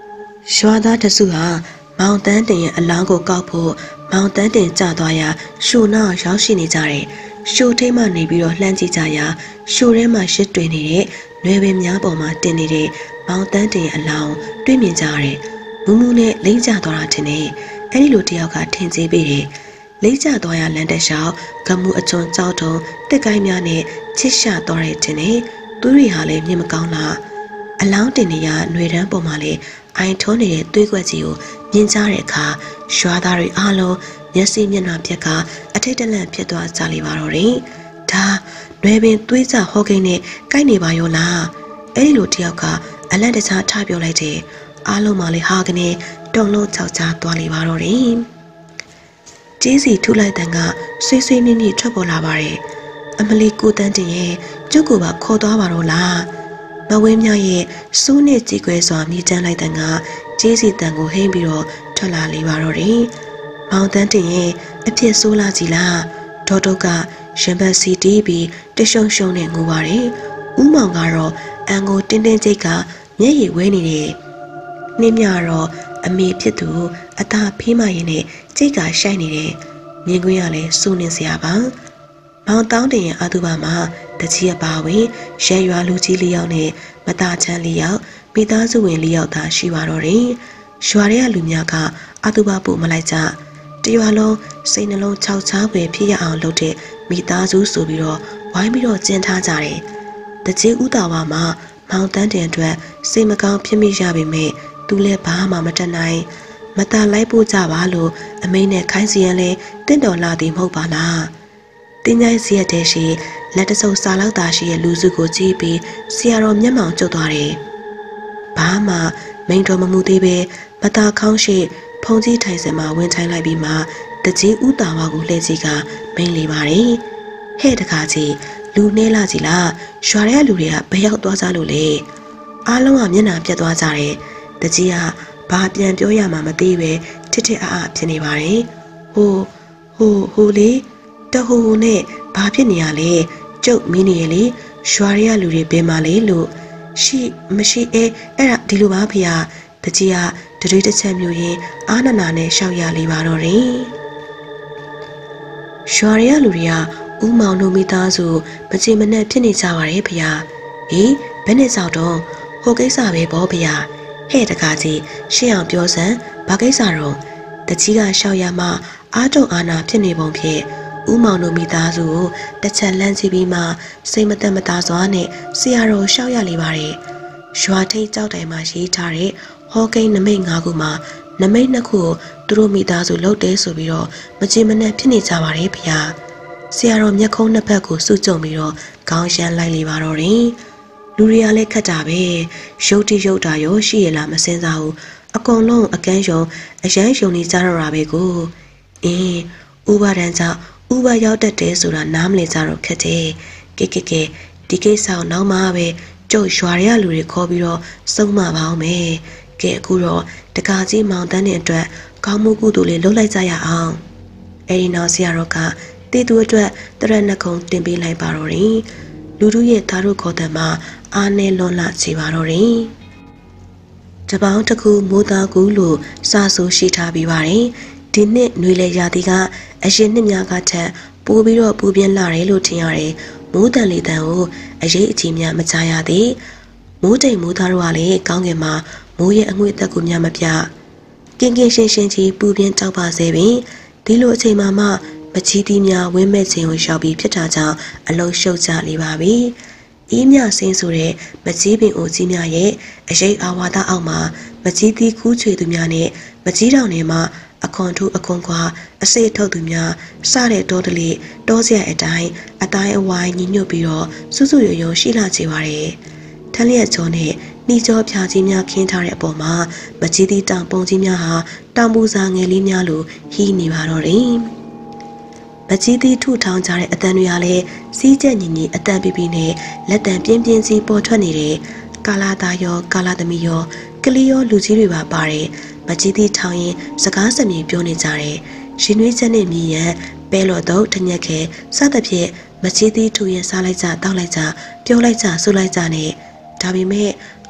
Speaker 1: ရွာသားတစုဟာမောင်တန်းတင်ရဲ့အလောင်းကိုကောက်ဖို့မောင်တန်းတင်ကျသွားရာရှိုနာရောက်ရှိနေကြတယ်။ရှိုထိတ်မှနေပြီးတော့လှမ်းကြည့်ကြရာရှိုထဲမှာရှစ်တွင်နေတဲ့နွယ်ပင်များပေါ်မှာတင်နေတဲ့မောင်တန်းတင်ရဲ့အလောင်းတွေ့မြင်ကြရတယ်။မူးမူးနဲ့လိမ့်ကျသွားတာတင်နေ။အဲ့ဒီလိုတယောက်ကထင်သေးပေတယ်။လိမ့်ကျသွားရာလမ်းတစ်လျှောက်ကမှုအကျွန်းကြောက်တုံတက်ကိုင်းများနဲ့ချစ်ရှာသွားတဲ့တင်နေ။သူတွေဟာလည်းမြင်မကောင်းလား။အလောင်းတင်နေရຫນွေတန်းပေါ်မှာလည်းအိုင်ထုံးနေတဲ့သွေးကွက်ကြီးကိုမြင်ကြတဲ့အခါရွာသားတွေအားလုံးမျက်စိမျက်နှာပြက်ကအထိတ်တလန့်ဖြစ်သွားကြလိမ့်ပါတော့တယ်။ဒါနွယ်ပင်သွေးကြဟောကိန်းနဲ့ကိုက်နေပါရောလား။အဲ့ဒီလိုတယောက်ကအလန့်တခြားထပြောလိုက်တယ်။အားလုံးမှလည်းဟာကနေတုံလုံးချောက်ချသွားလိမ့်ပါတော့တယ်။ကျေးစီထူလိုက်တဲ့ကဆွေးဆွေးမြင့်မြင့်ထွက်ပေါ်လာပါတယ်။အမလီကိုတန်းတင်ရဲ့ကျုပ်ကပါခေါ်သွားပါတော့လား။မဝင်းမြရဲ့စိုးနဲ့ကြည်ကွဲစွာမြည်တမ်းလိုက်တဲ့ကကျေးစီတန်ကိုဟိမ့်ပြီးတော့ထွက်လာလိမ့်ပါတော့တယ်။မောင်တန်းတင်ရဲ့အဖြစ်ဆိုးလာကြည်လား။ဒေါ်တုတ်ကရင်ဘတ်စီတီးပြီးတရှုံရှုံနဲ့ငိုပါတယ်။ဦးမောင်ကတော့အန်ကိုတင်းတင်းကြိတ်ကမျက်ရည်ဝဲနေတယ်။နှင်းမြတော့အမေဖြစ်သူအသာဖေးမရင်နဲ့ကြိတ်ကရှိုက်နေတယ်။မြင်ကွင်းကလည်းစိုးနေစရာပါ။မောင်တောင်းတင်ရဲ့အာသူဘာမှာတကြီးအပါဝင်ရဲရွာလူကြီးလေးယောက်နဲ့မသားချမ်းလေးယောက်မိသားစုဝင်လေးယောက်သာရှိပါတော့တယ်။ရွာထဲကလူများကအတူပါပို့မလိုက်ကြတရွာလုံးစိတ်နှလုံးခြောက်ခြားပဲဖြစ်ရအောင်လုပ်တဲ့မိသားစုဆိုပြီးတော့ဝိုင်းပြီးတော့ကျင်းထားကြတယ်။တကြီးဥတာဝါမှာမောင်တန်းတင်အတွက်စိတ်မကောင်းဖြစ်မိရပေမဲ့သူလည်းဘာမှမတတ်နိုင်မตาလိုက်ပို့ကြပါလို့အမိနဲ့ခိုင်းစီရင်လဲတင့်တော်လာသည်မဟုတ်ပါလား။တင်းချိုင်းစီရက်တဲ့ရှိလက်တဆုပ်စားလောက်သာရှိရဲ့လူစုကိုကြည့်ပြီးဆရာတော်မျက်မှောင်ကျုပ်သွားတယ်။ဘာမှမိန်တော်မမှုသေးပဲမตาခေါင်းရှိဖုန်ကြီးထိုင်စင်မှာဝင်ထိုင်လိုက်ပြီးမှတကြီးဥတာဝါကိုလှည့်ကြည့်ကမိန်လေပါတယ်။ဟဲ့တခါကြီးလူနေလာကြည်လားရွာထဲကလူတွေကဘယ်ရောက်သွားကြလို့လဲအားလုံးကမျက်နှာပြတ်သွားကြတယ်တကြီးကဘာပြန်ပြောရမှမသိပဲထစ်ထစ်အားဖြစ်နေပါတယ်ဟိုလေတဟိုနဲ့ဘာဖြစ်နေရလဲကျုပ်မင်းနေရလေရွာထဲကလူတွေဘယ်မှာလဲလို့ရှိမရှိအဲ့ဒါဒီလိုပါဖေဟာတကြီးကတရွေးတစ်ချက်မျိုးရင်အာနနာနဲ့ရှောက်ရလေပါတော့တယ်ရွာထဲကလူတွေကဦးမောင်တို့မိသားစုမချေမနှက်ဖြစ်နေကြပါရဲ့ဖေဟာဟေးဘယ်နဲ့ကြောက်တော့ဟိုကိစ္စပဲဗောဖေဟာဟဲ့တကားကြီးရှင်းအောင်ပြောစမ်းဘာကိစ္စတော့တကြီးကရှောက်ရမှအားတုံအာနာဖြစ်နေပုံဖြစ်ဦးမောင်တို့မိသားစုကိုတစ်ချက်လန့်ကြည့်ပြီးမှစိတ်မသက်မသာစွာနဲ့ဆရာတော်ရှောက်ရလေပါတယ်ရွာထိပ်ကြောက်တိုင်မှာရေးထားတဲ့ဟောကိန်းနမိတ်၅ခုမှာနမိတ်2ခုကိုသူတို့မိသားစုလှုပ်တယ်ဆိုပြီးတော့မချေမနှက်ဖြစ်နေကြပါတယ်ဖေဟာဆရာတော်မျက်ခုံးနှစ်ဖက်ကိုစုကြုံပြီးတော့ခေါင်းရှမ်းလိုက်လေပါတော့တယ်လူတွေကလည်းခက်တာပဲရုတ်တိရုတ်တာရောရှိရလားမစင်စားဘူးအကုန်လုံးအကန်းယုံအရန်ယုံနေကြတော့တာပဲကိုဥပါဒံကြောင့်ဥပါရောက်တတ်တယ်ဆိုတာနားမလည်ကြတော့ခက်တယ်ကဲဒီကိစ္စကိုနောက်မှပဲကျုပ်ရွာရလူတွေခေါ်ပြီးတော့စုံမပါအောင်မယ်ကဲအခုတော့တကားကြီးမောင်တန်းတဲ့အတွက်ကောင်းမှုကုသိုလ်လေးလုပ်လိုက်ကြရအောင်အဲဒီနောက်ဆရာတော်ကတေသူအတွက်တရဏဂုံတင်ပေးလိုက်ပါတော့တယ်လူတို့ရဲ့သားတို့ခေါ်တဲ့မှာအားနဲ့လွန်လာချေပါတော့တယ်တပေါင်းတစ်ခုမိုးသားကူလို့စာဆိုရှိထားပြီးပါတယ်ဒီနှစ်ຫນွေလေရာသီကအရင်နှစ်များကထက်ပိုပြီးတော့ပူပြင်းလာတယ်လို့ထင်ရတယ်မိုးတန်လေတန်ကိုအရေးအကြီးများမကြားရသေးမိုးတိမ်မိုးသားတို့ကလည်းကောင်းကင်မှာမိုးရဲ့အငွေ့အသက်ကိုများမပြကင်းရှင်းကြီးပူပြင်းတောက်ပါစေပင်ဒီလိုအချိန်မှမကြီးသီးများဝင်းမဲ့ခြင်းကိုရှောက်ပြီးဖြစ်တာကြောင့်အလုံးရှုပ်ကြလေပါပြီအေးမြဆင်းဆိုတဲ့မကြီးပင်အိုကြီးများရဲ့အရေးအာဝါဒအောက်မှာမကြီးသီးခူးချွေသူများနဲ့မကြီးတောင်တွေမှာအခွန်ထူအခွန်ခွာအစိတ်ထုတ်သူများစတဲ့တောတလေတောစရိုက်အတိုင်းအဝိုင်းညီညွတ်ပြီးတော့စွစွရွရွရှိလာကြပါတယ်ထက်လျက်ကျော်နဲ့နှီးကျော်ဖြာကြီးများခင်းထားတဲ့အပေါ်မှာမကြီးသီးတောင်ပုံကြီးများဟာတောင်ပူစာငယ်လေးများလိုဟီးနေပါတော့တယ်မကြီးသီးထုထောင်ကြတဲ့အတန်တွေဟာလည်းစီးကျက်ညီညီအတန်ပြပြနဲ့လက်တံပြင်းပြင်းစီပေါ်ထွက်နေတဲ့ကာလာသားရောကာလာသမီးရောကလေးရောလူကြီးတွေပါပါတယ်မကြီးသီးထောင်ရင်စကားစမြည်ပြောနေကြတယ်ရှင်နွေးချက်နဲ့မြည်ရန်ပဲလော်တော့ထညက်ခဲစသဖြင့်မကြီးသီးထူရင်စားလိုက်ကြတောက်လိုက်ကြပြောလိုက်ကြဆိုလိုက်ကြနဲ့ဒါပေမဲ့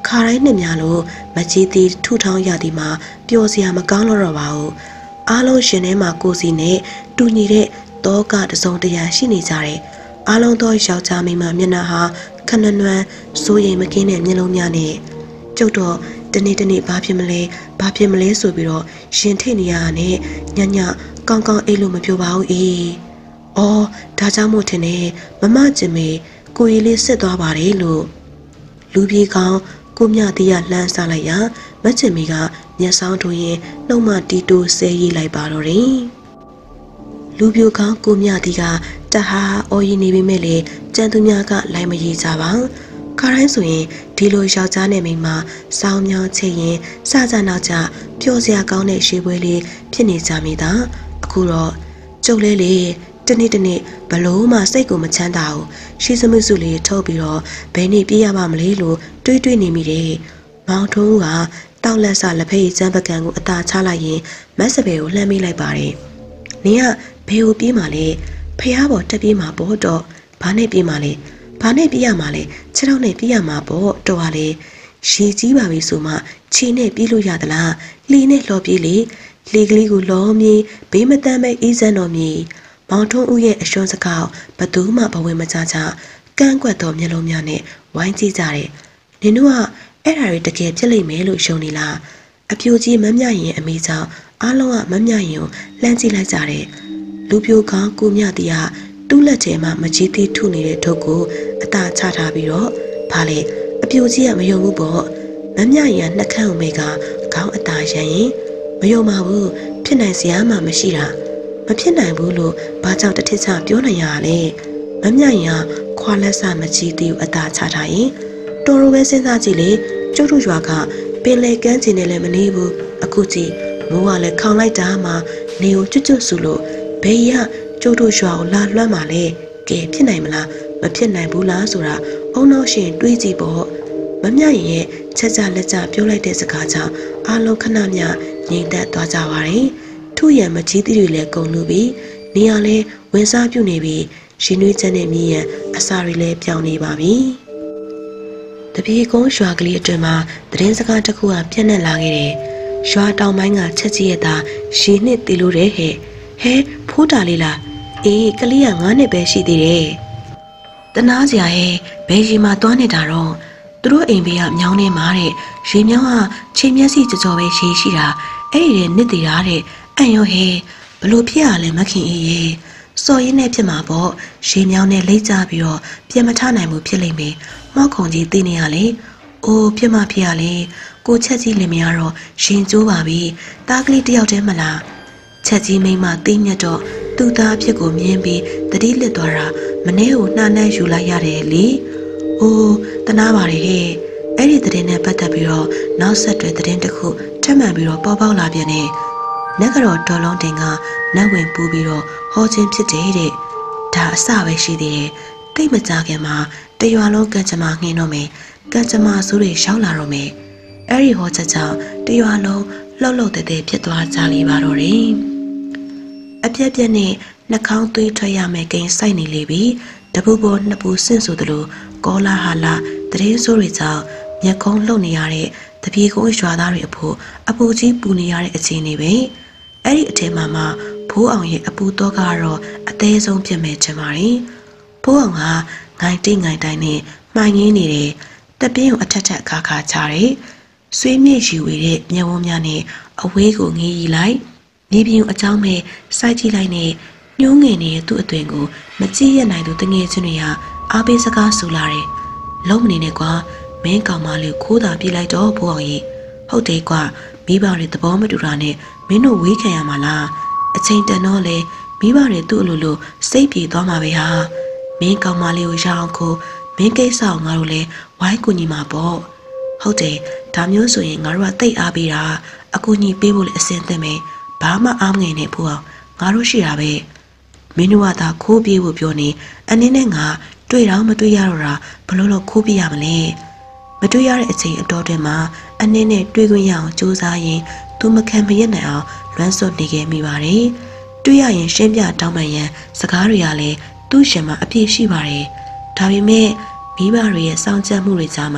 Speaker 1: အခါတိုင်းနှစ်များလိုမကြီးသည်ထူထောင်ရသည်မှာပျော်စရာမကောင်းတော့ပါဘူးအားလုံးရှင်ထဲမှာကိုစီနဲ့တူညီတဲ့တောကတစုံတရာရှိနေကြတယ်အားလုံးသောယောက်ျားမိန်းမမျက်နှာဟာခဏနွမ်းစိုးရိမ်မကင်းတဲ့မျက်လုံးများနဲ့ကျုပ်တော့တနေ့ဘာဖြစ်မလဲဆိုပြီးတော့ရှင်ထိတ်နေရတာနဲ့ညကောင်းအိတ်လို့မပြောပါဘူးအော်ဒါကြောင့်မို့ထင်တယ်မကျင်မေကိုရီလေးစစ်သွားပါတယ်လို့လူပြေကောင်းကိုမြတီးရလှမ်းစားလိုက်ရမကျင်မေကမျက်စောင်းထိုးရင်နှုတ်မတီတိုးဆဲရေးလိုက်ပါတော့တယ်လူပြိုကောင်းကိုမြတီးကတဟာအော်ရီနေပေမဲ့လေကြံသူများကလိုက်မရေးကြပါခါတိုင်းဆိုရင်ဒီလိုယောက်ျားနဲ့မိန်းမစောင်းမြောင်းချစ်ရင်စကြနောက်ကြပျော်စရာကောင်းတဲ့ရှေးပွဲလေးဖြစ်နေကြမိတာအခုတော့ကျုပ်လေးလေတနေ့ဘလို့မှစိတ်ကိုမချမ်းသာဘူးရှိစမှုစုလေးထုတ်ပြီးတော့ဘယ်နေ့ပြေးရပါမလဲလို့တွေးနေမိတယ်မောင်ထုံးကတောက်လက်စလက်ဖေးကျန်းပကံကိုအသာချလိုက်ရင်မက်စပယ်ကိုလှမ်းမိလိုက်ပါတယ်နင်ကဘယ်ကိုပြေးမှလဲဖះပေါ်တက်ပြေးမှာပေါ့တော့ဘာနဲ့ပြေးမှာလဲဘာနဲ့ပြေးရမှာလဲခြေထောက်နဲ့ပြေးရမှာပေါ့တော့ဟာလေရှည်ကြီးပါပြီဆိုမှခြေနဲ့ပြေးလို့ရသလားလှေနဲ့လှော်ပြေးလေလှေကလေးကိုလောမြေးဘေးမတမ်းပဲအေးစမ်းတော်မြေမောင်ထုံးဦးရဲ့အရှုံးစကားဘသူမှဘဝင်မကြကြကန့်ကွက်တော်မျက်လုံးများနဲ့ဝိုင်းကြည့်ကြတယ်နင်တို့ကအဲ့ဓာတွေတကယ်ဖြစ်လိမ့်မယ်လို့ယုံနေလားအပြိုကြီးမမြရင်အမေကြောင့်အားလုံးကမမြရင်ကိုလှမ်းကြည့်လိုက်ကြတယ်လူပြိုကောင်းကိုမြတီကတူးလက်ကျဲမှာမကြီးသေးထုနေတဲ့ထုတ်ကိုအသာချထားပြီးတော့ဘာလဲအပြိုကြီးကမယုံဘူးပေါ့မမြရင်နှက်ခမ်းအောင်မေကခေါင်းအသာရရင်မယုံပါဘူးဖြစ်နိုင်စရာမှမရှိတာမဖြစ်နိုင်ဘူးလို့ဘာကြောင့်တထစ်ချပြောနိုင်ရလဲမမြရင်ခွာလက်စမကြီးသေးဘူးအသာချထားရင်တော်တော်ပဲစဉ်းစားကြည့်လေကျုပ်တို့ရွာကပင်လေကမ်းခြေနဲ့လည်းမနေဘူးအခုကြည့်မိုးကလည်းခေါင်လိုက်တာမှနေကိုကျွတ်ဆူလို့ဘေးရကျုပ်တို့ရွာကိုလာလွှမ်းပါလေကဲဖြစ်နိုင်မလားမဖြစ်နိုင်ဘူးလားဆိုတာအုံနောက်ရှင်တွေးကြည့်ပေါ့မမြရင်ရဲ့ချက်ကြလက်ကြပြောလိုက်တဲ့စကားကြောင့်အားလုံးခဏမြငြိမ်သက်သွားကြပါတယ်ထုရံမကြီးသီးတွေလည်းကုန်လို့ပြီးနေရာလဲဝင်စားပြုတ်နေပြီးရှင်နွေးချက်နဲ့မြည်ရန်အစာတွေလည်းပြောင်းနေပါပြီတပြေကုန်းရွာကလေးအတွင်းမှာသတင်းစကားတစ်ခုကပြန့်နှံ့လာခဲ့တယ်ရွာတောင်ပိုင်းကချက်ကြီးရဲ့သားရေနှစ်တီလို့တဲ့ဟဲ့ဖိုးတာလေးလားအေးကလေးက9နှစ်ပဲရှိသေးတယ်တနာစရာရဲ့ဘယ်ရီမှာတွားနေတာတော့သူတို့အိမ်ဘေးကမြောင်းနေမှာတဲ့ရေမြောင်းကချိန်မျက်စိကြော်ပဲရေရှိတာအဲ့ဒီတဲ့နှစ်သေးတာတဲ့အန်ရောဟဲဘလို့ဖြစ်ရလဲမခင်အေးရေစော်ရင်းနဲ့ဖြစ်မှာပေါ့ရေမြောင်းနဲ့လိမ့်ကြပြီးတော့ပြန်မထနိုင်ဘူးဖြစ်လိမ့်မယ်မောက်ခုံကြီးသိနေရလေအိုးဖြစ်မှဖြစ်ရလေကိုချက်ကြီးလင်မရတော့ရှင်ကျိုးပါပြီတားကလေးတယောက်တည်းမလားချက်ကြီးမိမသိမြတ်တော့သူ့သားအဖြစ်ကိုမြင်ပြီးတတိလစ်သွားတာမနေ့ကနှာနှမ်းယူလိုက်ရတယ်လေ။အိုးတနာပါလေဟဲ့။အဲ့ဒီသတင်းနဲ့ပတ်သက်ပြီးတော့နောက်ဆက်တွဲသတင်းတစ်ခုထပ်မံပြီးတော့ပေါ်ပေါက်လာပြန်တယ်။နက်ကတော့ဒေါ်လုံးတင်ကနတ်ဝင်ပူပြီးတော့ဟောခြင်းဖြစ်တယ်တဲ့။ဒါအစပဲရှိသေးတယ်။တိတ်မကြခင်မှာတရွာလုံးကံကြမ္မာငှင်းတော့မယ်။ကံကြမ္မာဆိုးတွေရောက်လာတော့မယ်။အဲ့ဒီဟောချက်ကြောင့်တရွာလုံးလှုပ်တဲ့ဖြစ်သွားကြလိမ့်ပါတော့တယ်။အပြက်ပြက်နဲ့နှာခေါင်းသွေးထွက်ရမယ်ကိန်းစိုက်နေလေပြီတပူပေါ်နှစ်ပူဆင့်ဆိုသလိုကောလာဟာလာတရင်ဆိုးတွေကြောင့်မျက်ခုံးလှုပ်နေရတဲ့တပြေကုန်းရွာသားတွေအဖို့အပူကြီးပူနေရတဲ့အခြေအနေပဲအဲ့ဒီအထက်မှာဖိုးအောင်ရဲ့အပူတော့ကတော့အသေးဆုံးဖြစ်မဲ့ချင်ပါတယ်ဖိုးအောင်ကငိုင်တိုင်းနဲ့မှိုင်ငင်းနေတယ်တပင်းကိုအထက်ခါချတယ်ဆွေးမြေ့ယူဝေတဲ့မျက်ဝန်းများနဲ့အဝေးကိုငေးရီလိုက်မြေပြင်အကြောင်းမဲ့စိုက်ကြည့်လိုက်နဲ့ညှိုးငယ်နေတဲ့သူ့အသွင်ကိုမကြည့်ရနိုင်သူတငယ်ချင်းတွေကအားပေးစကားဆိုလာတယ်။လုံးမနေနဲ့ကွာမင်းကောင်မလေးခိုးတာပြေးလိုက်တော့ဖိုးအောင်ကြီးဟုတ်တယ်ကွာမိဘတွေသဘောမတူတာနဲ့မင်းတို့ဝေးခံရမှာလားအချိန်တန်တော့လေမိဘတွေသူ့အလိုလိုစိတ်ပြေသွားမှာပဲဟာမင်းကောင်မလေးကိုရအောင်ခိုးမင်းကိစ္စကိုငါတို့လည်းဝိုင်းကူညီမှာပေါ့ဟုတ်တယ်ဒါမျိုးဆိုရင်ငါတို့ကတိတ်အားပေးတာအကူညီပေးဖို့လည်းအဆင်သင့်ပဲဘာမှအားမငယ်နဲ့ဖိုးအောင်ငါတို့ရှိတာပဲမင်းတို့ကသာခိုးပြေးဖို့ပြောနေအနည်းနဲ့ငါတွေ့တော့မတွေ့ရတော့တာဘလို့လို့ခိုးပြေးရမလဲမတွေ့ရတဲ့အချိန်အတော်တွင်မှာအနည်းနဲ့တွေ့ခွင့်ရအောင်စူးစမ်းရင်သူမခံမရနိုင်အောင်လွမ်းစွတ်နေခဲ့မိပါတယ်တွေ့ရရင်ရှင်းပြတောင်းပန်ရန်စကားတွေကလည်းသူ့ရှင်မှာအပြည့်ရှိပါတယ်ဒါပေမဲ့မိဘတွေရဲ့စောင့်ကြပ်မှုတွေကြားမှာ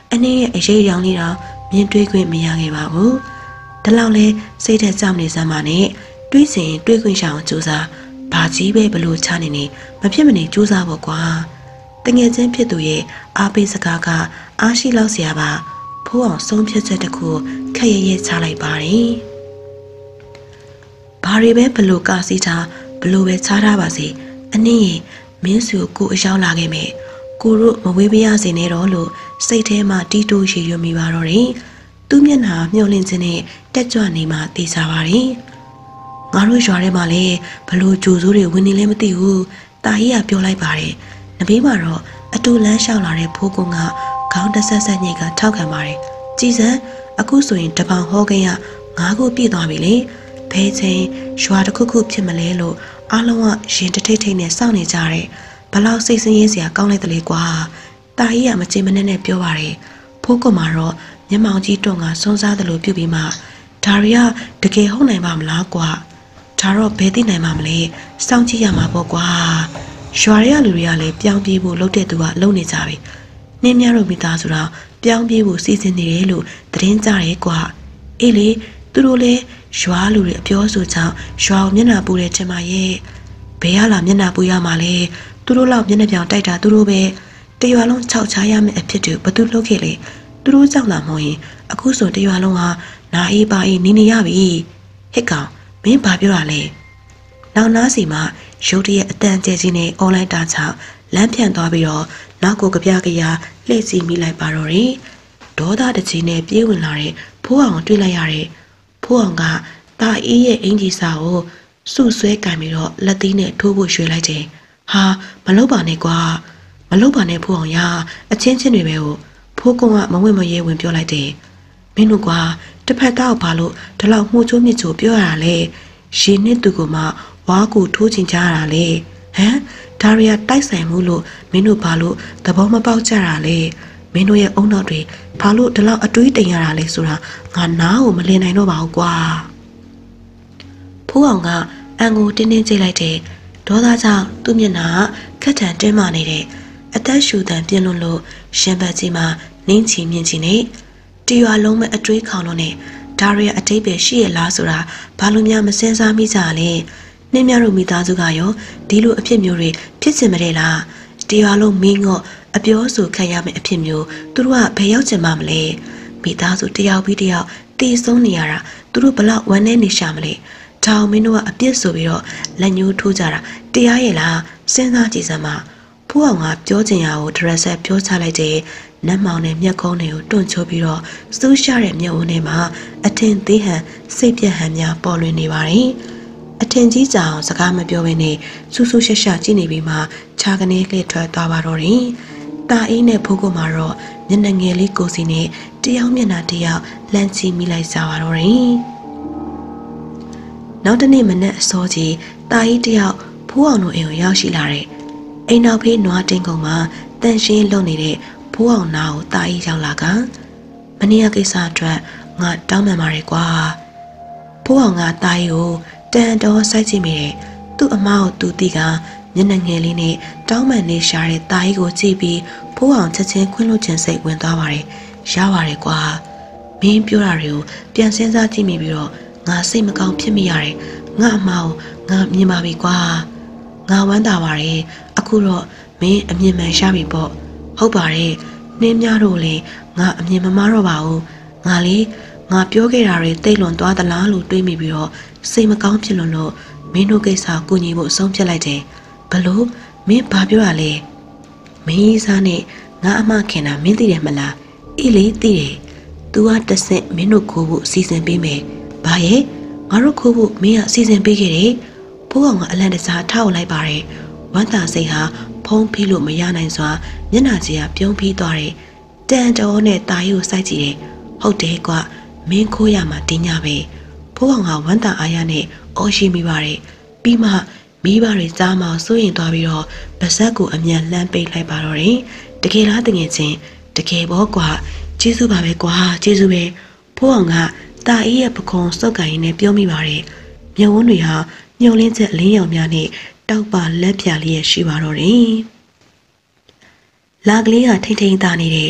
Speaker 1: အနေရဲ့အရေးရောင်လေးတော့မြင်တွေ့ခွင့်မရခဲ့ပါဘူးဒါလောက်လဲစိတ်ထက်ကြောက်နေစမ်းပါနဲ့တွေးစဉ်တွေးခွင့်ရှောင်ကြိုးစားဘာကြီးပဲဘလို့ချနေနေမဖြစ်မနေကြိုးစားဖို့ကွာတငယ်ချင်းဖြစ်သူရဲ့အားပေးစကားကအားရှိလောက်เสียပါဖိုးအောင်ဆုံးဖြတ်ချက်တစ်ခုခက်ရရဲချလိုက်ပါတယ်ဘာတွေပဲဘလို့ကာစီထားဘလို့ပဲချထားပါစေအနည်းရင်မင်းစုကိုအရောက်လာခဲ့မယ်ကိုတို့မဝေးပြရစေနဲ့တော့လို့စိတ်ထဲမှာတီးတိုးရေရွမိပါတော့တယ်သူ့မျက်နှာမျောလင့်ခြင်းနဲ့တက်ကြွနေမှသိစားပါတယ်ငါတို့ရွာထဲမှာလည်းဘလို့ကြိုစိုးတွေဝင်နေလဲမသိဘူးတာကြီးကပြောလိုက်ပါတယ်နဘေးမှာတော့အတူလမ်းလျှောက်လာတဲ့ဖိုးကုန်းကခေါင်းတဆက်ဆက်ညိတ်ကထောက်ခံပါတယ်ကြည်စံအခုဆိုရင်တပောင်ဟောခင်က9ခုပြည့်သွားပြီလေဘဲချင်းရွာတစ်ခုခုဖြစ်မလဲလို့အားလုံးကရင်တထိတ်ထိတ်နဲ့စောင့်နေကြတဲ့ဘလောက်စိတ်ဆင်းရဲစရာကောင်းလိုက်တယ်လေကွာတာကြီးကမချင်မနဲ့နဲ့ပြောပါတယ်ဖိုးကုန်းမှာတော့မျက်မှောင်ကြီးတွန်းကစွန်းစားတယ်လို့ပြုပြီးမှဒါရီကတကယ်ဟုတ်နိုင်ပါမလားကွာဒါတော့ဘယ်သိနိုင်မှာမလဲစောင့်ကြည့်ရမှာပေါ့ကွာရွာရဲလူတွေကလည်းပြောင်းပြေးဖို့လုပ်တဲ့သူကလုံနေကြပြီနင်းများတို့မိသားစုတော့ပြောင်းပြေးဖို့စီစဉ်နေတယ်လို့သတင်းကြရဲကွာအေးလေသူတို့လည်းရွာလူတွေအပြောဆိုကြောင့်ရွာကိုမျက်နှာပူတယ်ချင်ပါရဲ့ဘယ်ရလာမျက်နှာပူရမှာလဲသူတို့လောက်မျက်နှာပြောင်တိုက်တာသူတို့ပဲတရွာလုံးခြောက်ချရမယ့်အဖြစ်တွေဘသူလုပ်ခဲ့လေသူတို့ကြောက်လာမဟုတ်ရင်အခုဆိုတရွာလုံးဟာနာအေးပါအေးနေရပြီဟစ်ကောင်မင်းဘာပြောတာလဲနောက်နားစီမှာရုတ်တရက်အတန်ကျဲကြီးနဲ့အွန်လိုင်းတာချောင်းလမ်းဖြန့်သွားပြီးတော့နောက်ကိုကြပြကြရလှည့်စီမိလိုက်ပါတော့တယ်ဒေါသတကြီးနဲ့ပြေးဝင်လာတဲ့ဖိုးအောင်တွေ့လိုက်ရတဲ့ဖိုးအောင်ကတာအေးရဲ့အင်ကြီးစာကိုစုဆွဲကင်ပြီးတော့လက်သီးနဲ့ထိုးဖို့ရွှေလိုက်တယ်ဟာမလုပ်ပါနဲ့ကွာမလုပ်ပါနဲ့ဖိုးအောင်ရအချင်းချင်းတွေပဲဟိုဖိုးကုန်းကမဝင့်မရဲဝင်ပြောလိုက်တယ်မင်းတို့ကွာတစ်ဖက်သားကိုဘာလို့ဒီလောက်မှုချိုးမြစ်ချိုးပြောရတာလဲရေနစ်သူကမှဝါကူထိုးချင်ကြရတာလေဟမ်ဒါရီယာတိုက်ဆိုင်မှုလို့မင်းတို့ဘာလို့သဘောမပေါက်ကြတာလဲမင်းတို့ရဲ့အုံနောက်တွေဘာလို့ဒီလောက်အတွေးတင်ရတာလဲဆိုတာငါနားကိုမလည်နိုင်တော့ပါဘူးကွာဖိုးအောင်ကအန်ကိုတင်းတင်းကြိတ်လိုက်တဲ့ဒေါသကြောင့်သူ့မျက်နှာခက်ထန်တင်းမာနေတဲ့အသက်ရှူတန်ပြင်းလွန်းလို့ရှင်ဘတ်ကြီးမှာနင်းချီမြင့်ချီနေတရွာလုံးမဲ့အတွေးခေါင်လို့နဲ့ဒါရီယာအတိတ်ပဲရှိရလားဆိုတာဘာလို့များမစင်စားမိကြလဲနှင်းများတို့မိသားစုကရောဒီလိုအဖြစ်မျိုးတွေဖြစ်ချင်မတဲ့လားတရွာလုံးမင်းငေါ့အပြောဆိုခံရမယ့်အဖြစ်မျိုးသူတို့ကဘယ်ရောက်ချင်မှမလဲမိသားစုတယောက်ပြီးတယောက်တည်ဆုံးနေရတာသူတို့ဘလောက်ဝမ်းနေနေရှာမလဲထောင်မင်းတို့ကအပြစ်ဆိုပြီးတော့လက်ညှိုးထိုးကြတာတရားရဲ့လားစဉ်းစားကြည့်စမ်းပါဖိုးအောင်ကပြောချင်ရကိုဒရက်ဆက်ပြောချလိုက်တဲ့နတ်မောင်နဲ့မျက်ကုံးတွေကိုတွန့်ချိုးပြီးတော့စူးရှာတဲ့မျက်ဝန်းထဲမှာအထင်သေးဟန်စိတ်ပြက်ဟန်များပေါ်လွင်နေပါတယ်အထင်ကြီးကြအောင်စကားမပြောဘဲနဲ့စူးစူးရှက်ရှက်ကြည့်နေပြီးမှခြာကနေလှည့်ထွက်သွားပါတော့တယ်။တာအေးနဲ့ဖိုးကုန်းမှာတော့မျက်နှာငယ်လေးကိုစီနဲ့တယောက်မျက်နှာတယောက်လှမ်းကြည့်မိလိုက်ကြပါတော့တယ်။နောက်တနေ့မနက်အစောကြီးတာအေးတယောက်ဖိုးအောင်တို့အိမ်ကိုရောက်ရှိလာတဲ့အိမ်နောက်ဖေးနွားတင်းကုန်းမှာတန်ရှင်းလုံနေတဲ့ဖိုးအောင်နာကိုတာအေးရောက်လာကမနေ့ကကိစ္စအတွက်ငါတောင်းပန်ပါတယ်ကွာဖိုးအောင်ကတာအေးကိုတန်တော်စိုက်ကြည့်မိတယ်သူ့အမကိုသူတီကမျက်နှာငယ်လေးနဲ့တောင်းပန်နေရှာတဲ့တာကြီးကိုကြည့်ပြီးဖိုးအောင်ချက်ချင်းခွင့်လွှတ်ခြင်းစိတ်ဝင်သွားပါတယ်ရပါတယ်ကွာမင်းပြောတာတွေကိုပြန်စဉ်းစားကြည့်မိပြီးတော့ငါစိတ်မကောင်းဖြစ်မိရတယ်ငါအမကိုငါမြင်ပါပြီကွာငါဝမ်းသာပါတယ်အခုတော့မင်းအမြင်မှန်ရှာပြီပေါ့ဟုတ်ပါတယ်နှင်းများတို့လည်းငါအမြင်မမှားတော့ပါဘူးငါပြောခဲ့တာတွေတိတ်လွန်သွားသလားလို့တွေးမိပြီးတော့စိတ်မကောင်းဖြစ်လို့မင်းတို့ကိစ္စကိုကူညီဖို့အဆုံးဖြတ်လိုက်တယ်ဘလို့မင်းဘာပြောရလဲမင်းစားနဲ့ငါအမခင်တာမင်းသိတယ်မလားအေးလေသိတယ် तू ကတဆင့်မင်းတို့ခိုးဖို့အစီအစဉ်ပေးမယ်ဘာရဲ့ငါတို့ခိုးဖို့မင်းကအစီအစဉ်ပေးခဲ့တယ်ဖိုးကောင်ကအလန့်တစားထောက်လိုက်ပါတယ်ဝမ်းသာစိတ်ဟာဖုံးဖိလို့မရနိုင်စွာမျက်နှာကြီးကပြုံးပြီးသွားတယ်တန်တော်နဲ့တာရီကိုစိုက်ကြည့်တယ်ဟုတ်တယ်ကွမင်းခိုးရမှာတင်းညပဲဖိုးကောင်ကဝမ်းသာအားရနဲ့အော်ရှိမိပါတယ်ပြီးမှမိဘတွေကြားမှာစိုးရင်သွားပြီးတော့ဗဇက်ကိုအမြန်လှမ်းပိတ်လိုက်ပါတော့တယ်တကယ်လားတကယ်ချင်းတကယ်ပေါ့ကွာကျေးဇူးပါပဲကွာကျေးဇူးပဲဖိုးအောင်ကတာအေးရဲ့ပခုံးစုပ်ကိုင်နဲ့ပြောမိပါတယ်မျက်ဝန်းတွေဟာညှို့လင်းချက်အလင်းရောင်များနဲ့တောက်ပါလက်ပြလျက်ရှိပါတော့တယ်လာကလေးကထိမ့်ထိမ့်သားနေတဲ့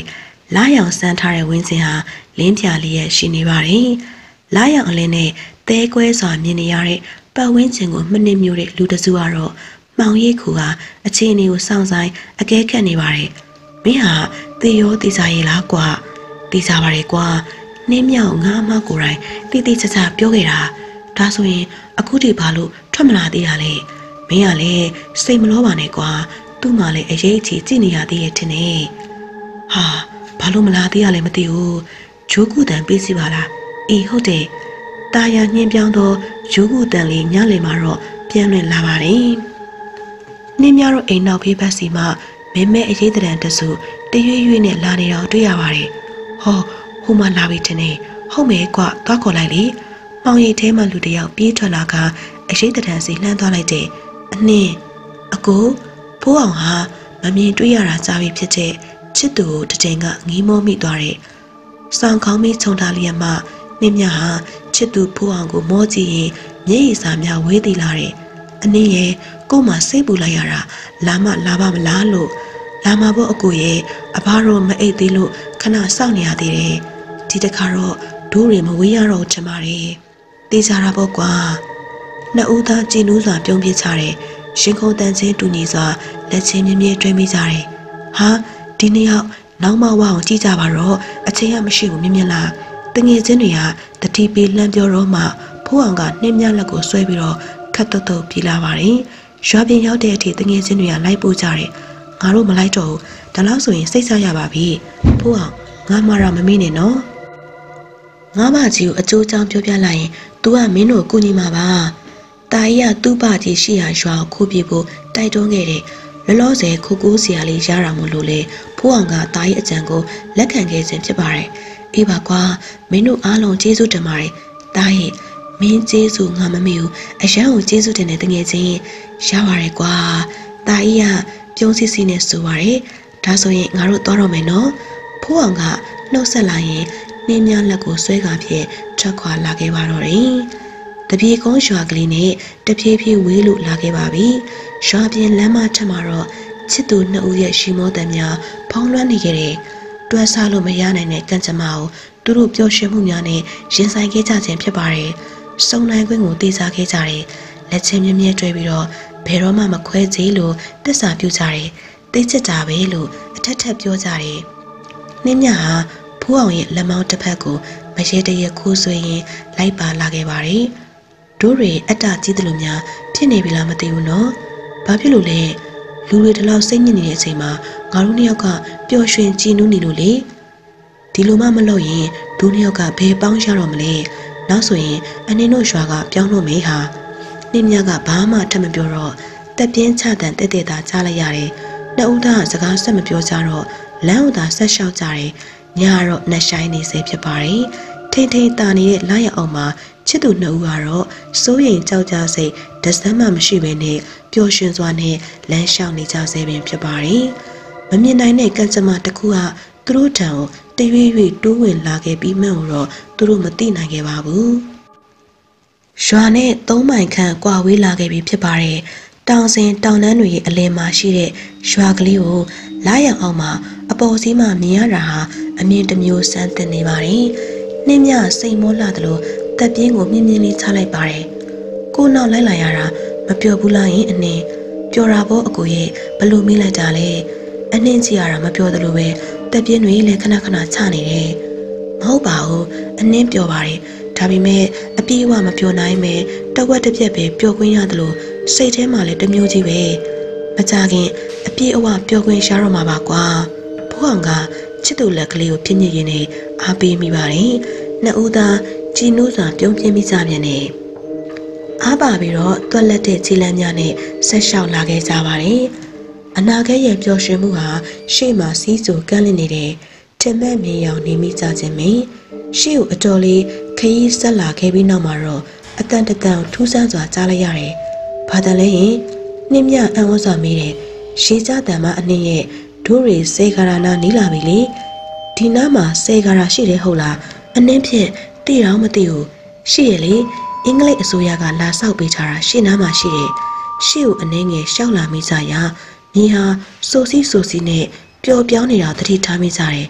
Speaker 1: လာရောင်စမ်းထားတဲ့ဝင်းစင်ဟာလင်းပြလျက်ရှိနေပါတယ်။လာရောင်အလင်းနဲ့သဲကွဲစွာမြင်နေရတဲ့ပတ်ဝန်းကျင်ကိုမနစ်မြို့တဲ့လူတစုကတော့မှောင်ရိပ်ခုဟာအခြေအနေကိုစောင့်ဆိုင်အကဲခတ်နေပါတယ်။မင်းဟာသေရောသေစားရလားကွာ။သေစားပါလေကွာ။နင်းမြောက်ငါအမကိုယ်တိုင်တိတိကျကျပြောခဲ့တာ။ဒါဆိုရင်အခုထိဘာလို့ထွက်မလာသေးတာလဲ။မင်းကလည်းစိတ်မလောပါနဲ့ကွာ။သူ့မှလည်းအရေးကြီးကြည့်နေရသေးရဲ့ထင်နေ။ဟာဘာလို့မလာသေးရလဲမသိဘူး။ဂျိုးကူတန်ပေးစီပါလား။အေးဟုတ်တယ်။တာယာညှင်းပြောင်းတော့ဂျိုးကူတန်လေးညလေမှာတော့ပြန်လွင်လာပါတယ်။နင်းများတော့အိမ်နောက်ဖေးဘက်စီမှာမဲမဲအရေးတရံတဆူတရွေ့ရွေ့နဲ့လာနေတော့တွေ့ရပါတယ်။ဟောဟိုမှလာပြီထင်နေ။ဟုတ်မယ်ကွသွားခေါ်လိုက်လေ။မောင်ရိပ်ထဲမှလူတယောက်ပြေးထွက်လာကအရေးတရံစီလှမ်းသွားလိုက်တဲ့အနှင်းအကိုဖိုးအောင်ဟာမမြင်တွေ့ရတာကြားပြီဖြစ်တဲ့ချစ်သူကိုတစ်ချိန်ကငီးမောမိသွားတဲ့ဆောင်ခေါင်းမိခြုံထားလျက်မှနင်းမြဟာချစ်သူဖိုးအောင်ကိုမောကြည့်ရင်မျက်ရည်စာများဝေးသေးလာတဲ့အနည်းရဲ့ကို့မှာစိတ်ပူလိုက်ရတာလာမလာပါမလားလို့လာမှာပေါ့အကိုရဲ့အဘတော့မအိတ်သေးလို့ခဏစောင့်နေရသေးတယ်ဒီတခါတော့ဒိုးတွေမဝေးရတော့ချင်ပါတယ်တေးကြတာပေါ့ကွာနှစ်ဦးသားကြည်နူးစွာပြုံးပြချတဲ့ရှင်ခုံတန်ချင်းတူညီစွာလက်ချင်းမြင်းမြဲတွဲမိကြတယ်ဟာဒီနေ့ရောက်နောက်မှဝအောင်ကြည့်ကြပါတော့အချင်းရမရှိဘူးမြင်မြင်လားတငယ်ချင်းတွေကတတိပေးလှမ်းပြောတော့မှဖိုးအောင်ကနှင်းမြလက်ကိုဆွဲပြီးတော့ခတ်တုတ်တုတ်ပြေးလာပါတယ်ရွာပြင်ရောက်တဲ့အထိတငယ်ချင်းတွေကလိုက်ပို့ကြတယ်ငါတို့မလိုက်တော့ဘူးဒါလို့ဆိုရင်စိတ်ချရပါပြီဖိုးအောင်ငါမှတော့မမေ့နဲ့နော်ငါမကြီးကိုအကျိုးကြောင့်ပြောပြလိုက်ရင် तू ကမင်းတို့ကိုညီမှာပါတာကြီးကသူ့ဘကြီးရှိရာရွာကိုခိုးပြေဖို့တိုက်တွန်းခဲ့တယ်လောလောဆယ်ခိုးကိုးစရာလေးရတာမို့လို့လေဖိုးအောင်ကတာကြီးအကြံကိုလက်ခံခဲ့ခြင်းဖြစ်ပါတယ်အေးပါကွာမင်းတို့အားလုံးကျေးဇူးတင်ပါတယ်တာကြီးမင်းကျေးဇူးငါမမေ့ဘူးအရန်ကိုကျေးဇူးတင်တဲ့တငယ်ချင်းရပါတယ်ကွာတာကြီးကပြုံးစီစီနဲ့ဆိုပါတယ်ဒါဆိုရင်ငါတို့သွားတော့မယ်နော်ဖိုးအောင်ကနှုတ်ဆက်လာရင်နှင်းများလက်ကိုဆွဲကားဖြင့်ထွက်ခွာလာခဲ့ပါတော့တယ်တပြေကုန်းရွာကလေးနဲ့တဖြည်းဖြည်းဝေးလို့လာခဲ့ပါပြီရွာပြင်လမ်းမထက်မှာတော့ချစ်သူနှစ်ဦးရဲ့ရှိမောတံများဖောင်းလွှမ်းနေခဲ့တယ်တွဲစားလို့မရနိုင်တဲ့ကံကြမ္မာကိုသူတို့ပျော်ရွှင်မှုများနဲ့ရင်ဆိုင်ခဲ့ကြခြင်းဖြစ်ပါတယ်စုံနိုင်ခွင့်ကိုတည်စားခဲ့ကြတယ်လက်ချင်းမြဲမြဲတွဲပြီးတော့ဘယ်တော့မှမခွဲသေးလို့တစ္ဆာပြုကြတယ်သိချစ်တာပဲလို့အထက်ထက်ပြောကြတယ်နှင်းမြဟာဖိုးအောင်ရဲ့လက်မောင်းတစ်ဖက်ကိုမရေတရခိုးဆွေးရင်လိုက်ပါလာခဲ့ပါတယ်ဒိုးတွေအတ္တကြီးတယ်လို့များဖြစ်နေပြီလားမသိဘူးနော်ဘာဖြစ်လို့လဲလူတွေဒီလောက်စိတ်ညစ်နေတဲ့အချိန်မှာငါတို့နှစ်ယောက်ကပျော်ရွှင်ကြည်နူးနေလို့လေဒီလိုမှမလုပ်ရင်ဒိုးနှစ်ယောက်ကဘယ်ပေါင်းရတော့မလဲနောက်ဆိုရင်အနင်းတို့ရွာကပြောင်းလို့မေးဟာနှင်းမြကဘာမှထပ်မပြောတော့တက်ပြင်းချတန်တက်တက်သာကြားလိုက်ရတယ်နှစ်ဦးသားစကားဆက်မပြောကြတော့လမ်းဦးသာဆက်လျှောက်ကြတယ်ညတော့နှက်ဆိုင်နေစေဖြစ်ပါတယ်ထိန်ထိန်တာနေတဲ့လာရအောင်မှာချစ်သူနှစ်ဦးကတော့စိုးရိမ်ကြောက်ကြစိတ်ဒဇမ်းမှမရှိဘဲနဲ့ပျော်ရွှင်စွာနဲ့လမ်းလျှောက်နေကြဆဲပင်ဖြစ်ပါတယ်မမြင်နိုင်တဲ့ကံကြမ္မာတစ်ခုကသူတို့ထံကိုတရွေ့ရွေ့တိုးဝင်လာခဲ့ပြီးမှန်တော့သူတို့မသိနိုင်ခဲ့ပါဘူးရွာနဲ့3 မိုင်ခန့်ကွာဝေးလာခဲ့ပြီဖြစ်ပါတယ်တောင်စင်တောင်တန်းတွေရဲ့အလယ်မှာရှိတဲ့ရွာကလေးကိုလာရအောင်မှာအပေါ်စီးမှမြင်ရတာဟာအမြင်တစ်မျိုးစမ်းသစ်နေပါတယ်နှင်းမြစိတ်မောလှတယ်လို့တက်ပြင်းကိုမြင်းမြင်းလေးချလိုက်ပါတယ်ကိုနောက်လိုက်လာရတာမပျော်ဘူးလားယင်အနှင်းပျော်တာပေါ့အကိုရဲ့ဘလို့မေးလိုက်ကြလဲအနှင်းကြည့်ရတာမပျော်တယ်လို့ပဲတက်ပြင်းတွေလည်းခဏခဏချနေတယ်မဟုတ်ပါဘူးအနှင်းပျော်ပါတယ်ဒါပေမဲ့အပြေးအဝမပျော်နိုင်ပဲတဝက်တစ်ပြက်ပဲပျော်ခွင့်ရတယ်လို့စိတ်ထဲမှာလည်းတမျိုးကြီးပဲမကြခင်အပြေးအဝပျော်ခွင့်ရတော့မှာပါကွာဖိုးအောင်ကချစ်သူလက်ကလေးကိုပြင်းညစ်ရင်းနဲ့အားပေးမိပါတယ်နှစ်ဦးသားကြည်နူးစွာပြုံးပြင်းမိကြပြန်တယ်အားပါပြီးတော့တွက်လက်တဲ့ခြေလမ်းများနဲ့ဆက်လျှောက်လာခဲ့ကြပါတယ်အနာဂတ်ရဲ့ပျော်ရွှင်မှုဟာရှေ့မှာစီးစိုကန်းလင့်နေတဲ့ထင်မဲ့မြေရောင်နေမိကြခြင်းမင်းရှေ့ကိုအတော်လေးခရီးဆက်လာခဲ့ပြီးနောက်မှာတော့အတန်တန်ထူးဆန်းစွာကြားလိုက်ရတယ်ဘာတန်လဲရင်နှင်းမြအံ့ဩစွာမေးတယ်ရှေးကြတန်မအနှင်းရဲ့ဒိုးရီစေကာရနာနီးလာပြီလေဒီနားမှာစေကာရရှိတယ်ဟုတ်လားအနှင်းဖြင့်တိတော့မသိဘူးရှိရလေအင်္ဂလိပ်အစိုးရကလာဆောက်ပေးထားတာရှေ့နားမှာရှိတယ်ရှေ့ကိုအနှင်းငယ်ရှောက်လာမိကြရာမြေဟာစိုးစီးနဲ့ပျော်ပြောင်းနေတာသတိထားမိကြတယ်ဒီ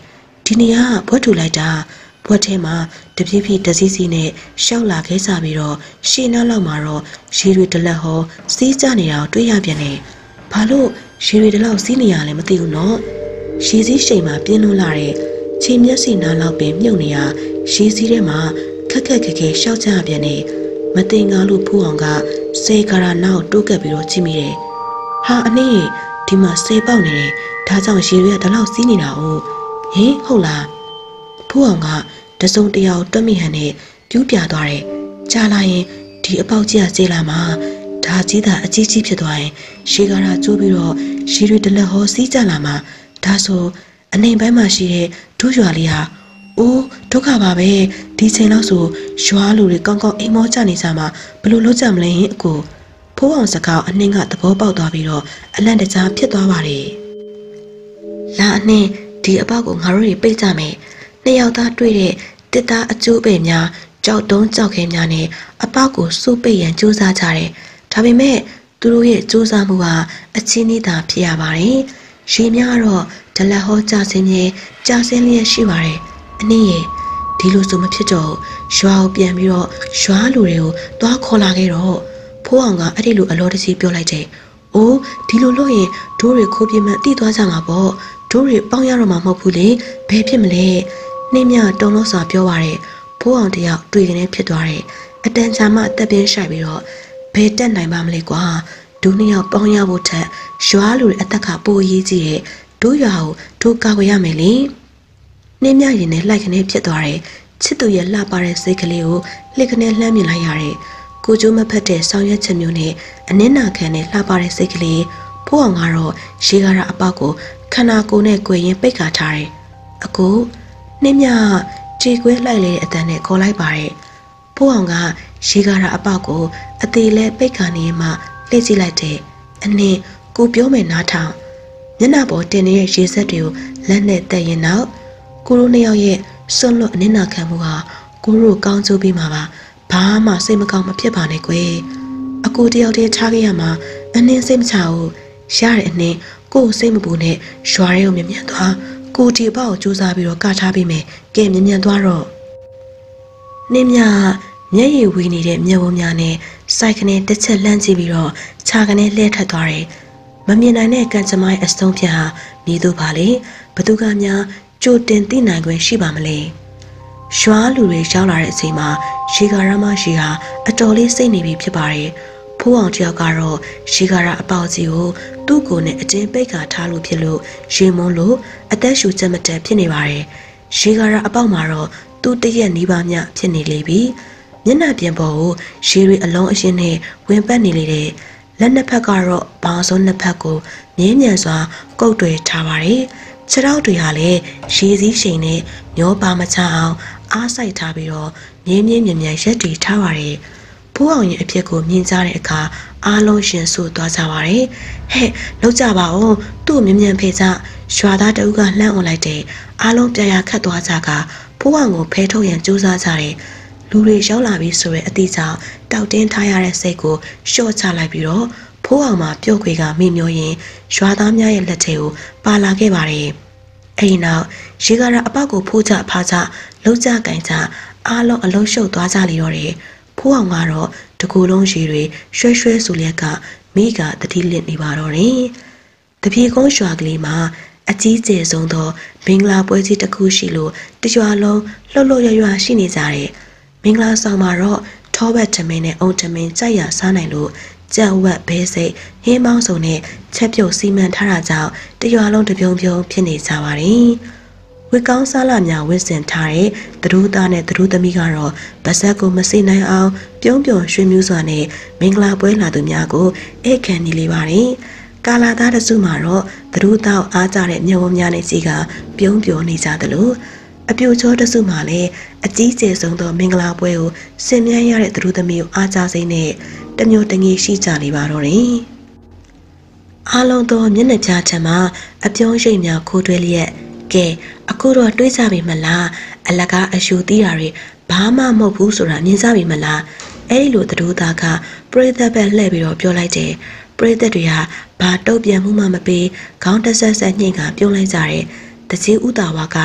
Speaker 1: ဒီနေရာဘွက်ထူလိုက်တာဘွက်ထဲမှာတပြည့်ပြည့်တစည်းစီနဲ့ရှောက်လာခဲ့စားပြီးတော့ရှေ့နားလောက်မှာတော့ရေတွေတလက်ဟောစီးကြနေတာကိုတွေ့ရပြန်တယ်ဘာလို့ရေတွေတလောက်စီးနေရလဲမသိဘူးနော်ရေစည်းရှိန်မှာပြင်းလွန်းလာတဲ့ခြေမျက်စိနားလောက်ပင်မြုပ်နေရရေစည်းထဲမှာခက်ခက်ခဲရှောက်ကြပြန်နေမတင်ကားလို့ဖူးအောင်ကစေကာရာနောက်တိုးကပ်ပြီးတော့ကြည့်မိတယ်ဟာအနည်းဒီမှာစေပေါက်နေတယ်ဒါကြောင့်ရေတွေကတလောက်စီးနေတာ哦ဟင်ဟုတ်လားဖူးအောင်ကတစုံတရာတွတ်မိဟန်နဲ့ပြူးပြသွားတယ်ကြာလာရင်ဒီအပေါက်ကြီးကစေးလာမှာဒါကြီးတာအကြီးကြီးဖြစ်သွားရင်ရေကာရာကျိုးပြီးတော့ရေတွေတလက်ဟောစီးကြလာမှာဒါဆိုအနိုင်ပိုင်းမှာရှိတဲ့ဒူးရွာလေးဟာအိုးဒုက္ခပါပဲဒီချိန်လောက်ဆိုရွာလူတွေကောင်းကောင်းအိမ်မောကြနေကြမှာဘလို့လုပ်ကြမလဲဟင်အကိုဖိုးအောင်စကားအနှင်းကသဘောပေါက်သွားပြီးတော့အလန့်တကြားဖြစ်သွားပါတယ်လာအနှင်းဒီအပေါက်ကိုငါတို့တွေပိတ်ကြမယ်နှစ်ယောက်သားတွေ့တဲ့တစ်သားအကျိုးပဲများကြောက်တုံးကြောက်ခဲများနဲ့အပေါက်ကိုစုပိတ်ရန်ကြိုးစားကြတယ်ဒါပေမဲ့သူတို့ရဲ့ကြိုးစားမှုဟာအချင်းနည်းသာဖြစ်ရပါတယ်ရေများတော့ဒလက်ဟောကြဆင်းမြဲကြဆင်းလျက်ရှိပါတယ်အနည်းရဲ့ဒီလိုဆိုမဖြစ်တော့ရွာကိုပြန်ပြီးတော့ရွာလူတွေကိုသွားခေါ်လာခဲ့တော့ဖိုးအောင်ကအဲ့ဒီလိုအလောတကြီးပြောလိုက်တယ်။အိုးဒီလိုလို့ရင်ဒိုးတွေခိုးပြမှတိသွားကြမှာပေါ့။ဒိုးတွေပေါင်းရတော့မှာမဟုတ်ဘူးလေ။ဘယ်ဖြစ်မလဲ။နှင်းမြတုံလို့စွာပြောပါတဲ့ဖိုးအောင်တယောက်တွေ့ကနေဖြစ်သွားတယ်။အတန်ကြာမှအသက်ပြင်းရှိုက်ပြီးတော့ဘယ်တက်နိုင်ပါမလဲကွာ။ဒိုးနှစ်ယောက်ပေါင်းရဖို့ထက်ရွာလူတွေအသက်ကပိုရေးကြည့်တဲ့ဒိုးရွာကိုဒိုးကာကွယ်ရမယ်လေ။နှင်းမြရင်နဲ့လိုက်ကနေဖြစ်သွားတယ်။ချစ်သူရဲ့လှပတဲ့စိတ်ကလေးကိုလှစ်ကနေလှမ်းမြင်လိုက်ရတယ်။ကိုကျိုးမဖက်တဲ့ဆောင်ရွက်ချက်မျိုးနဲ့အနည်းနာခံနဲ့လှပတဲ့စိတ်ကလေးဖိုးအောင်ကတော့ရေကားရအပေါက်ကိုခန္ဓာကိုယ်နဲ့꿰ရင်ပိတ်ကာထားတယ်။အကိုနှင်းမြကြေကွဲလိုက်လေအတန်နဲ့ခေါ်လိုက်ပါတယ်။ဖိုးအောင်ကရေကားရအပေါက်ကိုအသေးလဲပိတ်ကာနေမှလှည့်ကြည့်လိုက်တဲ့အနည်းကိုပြောမယ်နားထောင်မျက်နှာပေါ်တင်နေတဲ့ရေစက်တွေကိုလက်နဲ့တက်ရင်နောက်ကိုရိုနှစ်ယောက်ရဲ့စွန့်လွတ်အနစ်နာခံမှုဟာကိုရိုကောင်းကျိုးပြီးမှာပါဘာမှစိတ်မကောင်းမဖြစ်ပါနဲ့ကွယ်အကိုတယောက်တည်းထားခဲ့ရမှာအနည်းစိတ်မချဘူးရတဲ့အနည်းကိုယ်စိတ်မပူနဲ့ရွာရဲကိုမြ мян သွားကိုဒီအပေါ့ကိုစူးစမ်းပြီးတော့ကထားပြီးမယ်ကဲမြ мян သွားတော့နင်းမြမျက်ရည်ဝီနေတဲ့မျက်ဝန်းများနဲ့စိုက်ကနေတစ်ချက်လှမ်းကြည့်ပြီးတော့ခြာကနေလှည့်ထက်သွားတယ်မမြင်နိုင်တဲ့ကံကြမ္မာအစုံဖြတ်ဟာမြည်သူပါလေဘသူကများကြိုတင်သိနိုင်ခွင့်ရှိပါမလဲရွာလူတွေရောက်လာတဲ့အချိန်မှာရေကာရမရှိဟာအတော်လေးစိတ်နေပြီဖြစ်ပါတယ်ဖိုးအောင်တယောက်ကတော့ရေကာရအပေါက်ကြီးကိုသူ့ကိုယ်နဲ့အတင်းပိတ်ကာထားလို့ဖြစ်လို့ရေမုန်းလို့အသက်ရှူချက်မတက်ဖြစ်နေပါတယ်ရေကာရအပေါက်မှာတော့သူ့တရက်နီးပါးမြဖြစ်နေလေပြီမျက်နှာပြင်ပေါ်ကိုရေတွေအလုံးအရှင်းနဲ့ဝင်ပတ်နေလေတဲ့လက်နှစ်ဖက်ကတော့ဘောင်စုံနှစ်ဖက်ကိုမြင်းမြန်စွာကုတ်တွေထားပါတယ်ခြေထောက်တွေဟာလည်းရေစည်းရှိန်နဲ့မျောပါမချအောင်အားစိုက်ထားပြီးတော့မြင်းမြန်ရက်တည်ထားပါတယ်ဖိုးအောင်ရဲ့အဖြစ်ကိုမြင်ကြတဲ့အခါအားလုံးရှင်ဆိုသွားကြပါတယ်ဟဲ့လောက်ကြပါဦးသူ့မြန်ဖေးကြရွာသားတအုပ်ကလှမ်းអွန်လိုက်တဲ့အားလုံးပြရာခတ်သွားကြကဖိုးအောင်ကိုဖဲထုတ်ရန်ကြိုးစားကြတယ်လူတွေရောက်လာပြီဆိုတဲ့အသည့်ကြောင့်တောက်တင်းထားရတဲ့စိတ်ကိုရှော့ချလိုက်ပြီးတော့ဖိုးအောင်မှာပြုတ်ခွေကမိမျောရင်ရွာသားများရဲ့လက်ထဲကိုပါလာခဲ့ပါတယ်။အဲဒီနောက်ရေကာရအပေါက်ကိုဖိုးကြဖားကြလှုပ်ကြကင်ကြအားလုံးအလုံးရှုပ်သွားကြလေတော့တယ်။ဖိုးအောင်ကတော့တကူလုံးရေတွေရွှဲဆူလျက်ကမိကတတိလစ်နေပါတော့တယ်။တပြေကုန်းရွာကလေးမှာအကြီးကျယ်ဆုံးသောမင်္ဂလာပွဲကြီးတစ်ခုရှိလို့တရွာလုံးလှုပ်ရွရှိနေကြတယ်။မင်္ဂလာဆောင်မှာတော့ထောဘက်ထမင်းနဲ့အုံထမင်းကြိုက်ရစားနိုင်လို့ကြက်ဝက်ဘဲစိတ်ဟင်းပေါင်းစုံနဲ့ချက်ပြုတ်စီမံထားတာကြောင့်တရွာလုံးတပြုံဖြစ်နေကြပါတယ်။ဝစ်ကောင်းစားလာများဝစ်စင်ထားတဲ့သဒူးသားနဲ့သဒူးသမီးကတော့ဗဇက်ကိုမစိနိုင်အောင်ပြုံးရွှေမျိုးစွာနဲ့မင်္ဂလာပွဲလာသူများကိုဧည့်ခံနေလေပါတယ်။ကာလာသားတစုမှာတော့သဒူးသားအားကြတဲ့မျက်ဝန်းများနဲ့ကြီးကပြုံးနေကြသလိုအပြိုချောတစုမှာလည်းအကြီးကျယ်ဆုံးသောမင်္ဂလာပွဲကိုဆင်မြန်းရတဲ့သဒူးသမီးကိုအားကြစိမ့်နဲ့တမျိုးတငယ်ရှိကြလေပါတော့တယ်။အားလုံးသောမျက်နှာကြားထံမှာအပြုံးရိပ်များခိုးတွဲလျက်ကဲအခုတော့တွေးကြပြီမလားအလကားအယူသီးတာတွေဘာမှမဟုတ်ဘူးဆိုတာမြင်ကြပြီမလားအဲ့ဒီလိုသတို့သားကပရိသတ်ပဲလှည့်ပြီးတော့ပြောလိုက်တယ်ပရိသတ်တွေဟာဘာတုတ်ပြန်မှုမှမပေးခေါင်းတဆက်ဆက်ညှိကပြုံးလိုက်ကြတယ်တကြီးဥတာဝါကတ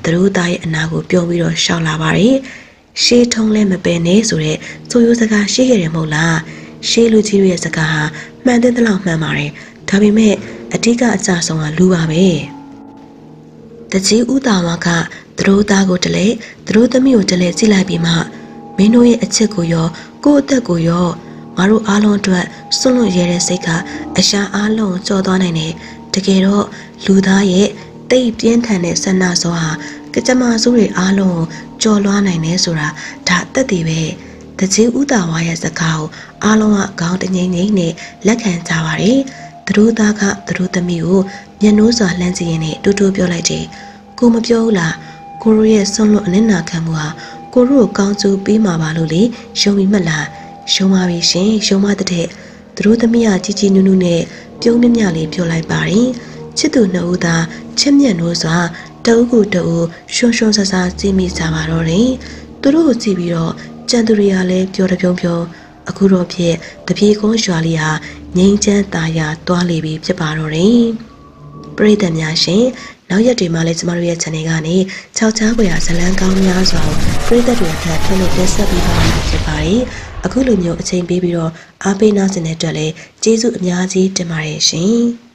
Speaker 1: သူတို့သားရဲ့အနာကိုပြောပြီးတော့ရှောက်လာပါတယ်ရှေးထုံးလဲမပယ်နဲ့ဆိုတဲ့ဆိုရိုးစကားရှိခဲ့တယ်မဟုတ်လားရှေးလူကြီးတွေရဲ့စကားဟာမှန်တဲ့လောက်မှန်ပါတယ်ဒါပေမဲ့အဓိကအကြဆုံးကလူပါပဲတကြီးဦးတာဝါကသူတို့သားကိုတလဲသူတို့သမီးကိုတလဲကြည့်လိုက်ပြီးမှမင်းတို့ရဲ့အချစ်ကိုရောကိုယ့်အသက်ကိုရောငါတို့အားလုံးအတွက်စွန့်လွတ်ရတဲ့စိတ်ကအရှာအားလုံးကြော်သွားနိုင်တယ်တကယ်တော့လူသားရဲ့တိတ်ပြင်းထန်တဲ့ဆန္ဒစွာဟာကကြမစိုးတွေအားလုံးကိုကြော်လွှားနိုင်တယ်ဆိုတာဒါသက်တည်ပဲတကြီးဦးတာဝါရဲ့စကားကိုအားလုံးကခေါင်းတငိမ့်ငိမ့်နဲ့လက်ခံကြပါတယ်သူတို့သားကသူတို့သမီးကိုမျက်နှိုးစွာလှမ်းကြည့်ရင်းနဲ့တူတူပြောလိုက်တယ်ကိုမပြောဘူးလားကိုရိုရဲ့ဆွန့်လွတ်အနစ်နာခံမှုဟာကိုရိုကိုကောင်းကျိုးပေးမှာပါလို့လေရှုံပြီးမှလားရှုံပါပြီရှင်ရှုံမတဲ့သူတို့သမီးကကြီးကြီးနုနုနဲ့ပြုံးမြမြလေးပြောလိုက်ပါတယ်ချစ်သူနှစ်ဦးသာချစ်မြတ်လို့စွာတအုပ်ကိုတအုပ်ရှွန်းရှွန်းဆဆကြည့်မိကြပါတော့တယ်သူတို့ကိုကြည့်ပြီးတော့ကျန်သူတွေကလည်းပြောတပြုံးပြုံးအခုတော့ဖြစ်တပြေကုန်းရွာလေးဟာငိမ့်ချမ်းသာယာသွားလေပြီဖြစ်ပါတော့တယ်ပရိသတ်များရှင်နောက်ရက်တွေမှာလည်းကျမတို့ရဲ့ channel ကနေ6ချားပွေရာဇလန်းကောင်းများစွာပရိသတ်တွေအတွက်ထုတ်လွှင့်တင်ဆက်ပေးပါမှာဖြစ်ပါတယ်အခုလိုမျိုးအချိန်ပေးပြီးတော့အားပေးနားဆင်တဲ့အတွက်လည်းကျေးဇူးအများကြီးတင်ပါတယ်ရှင်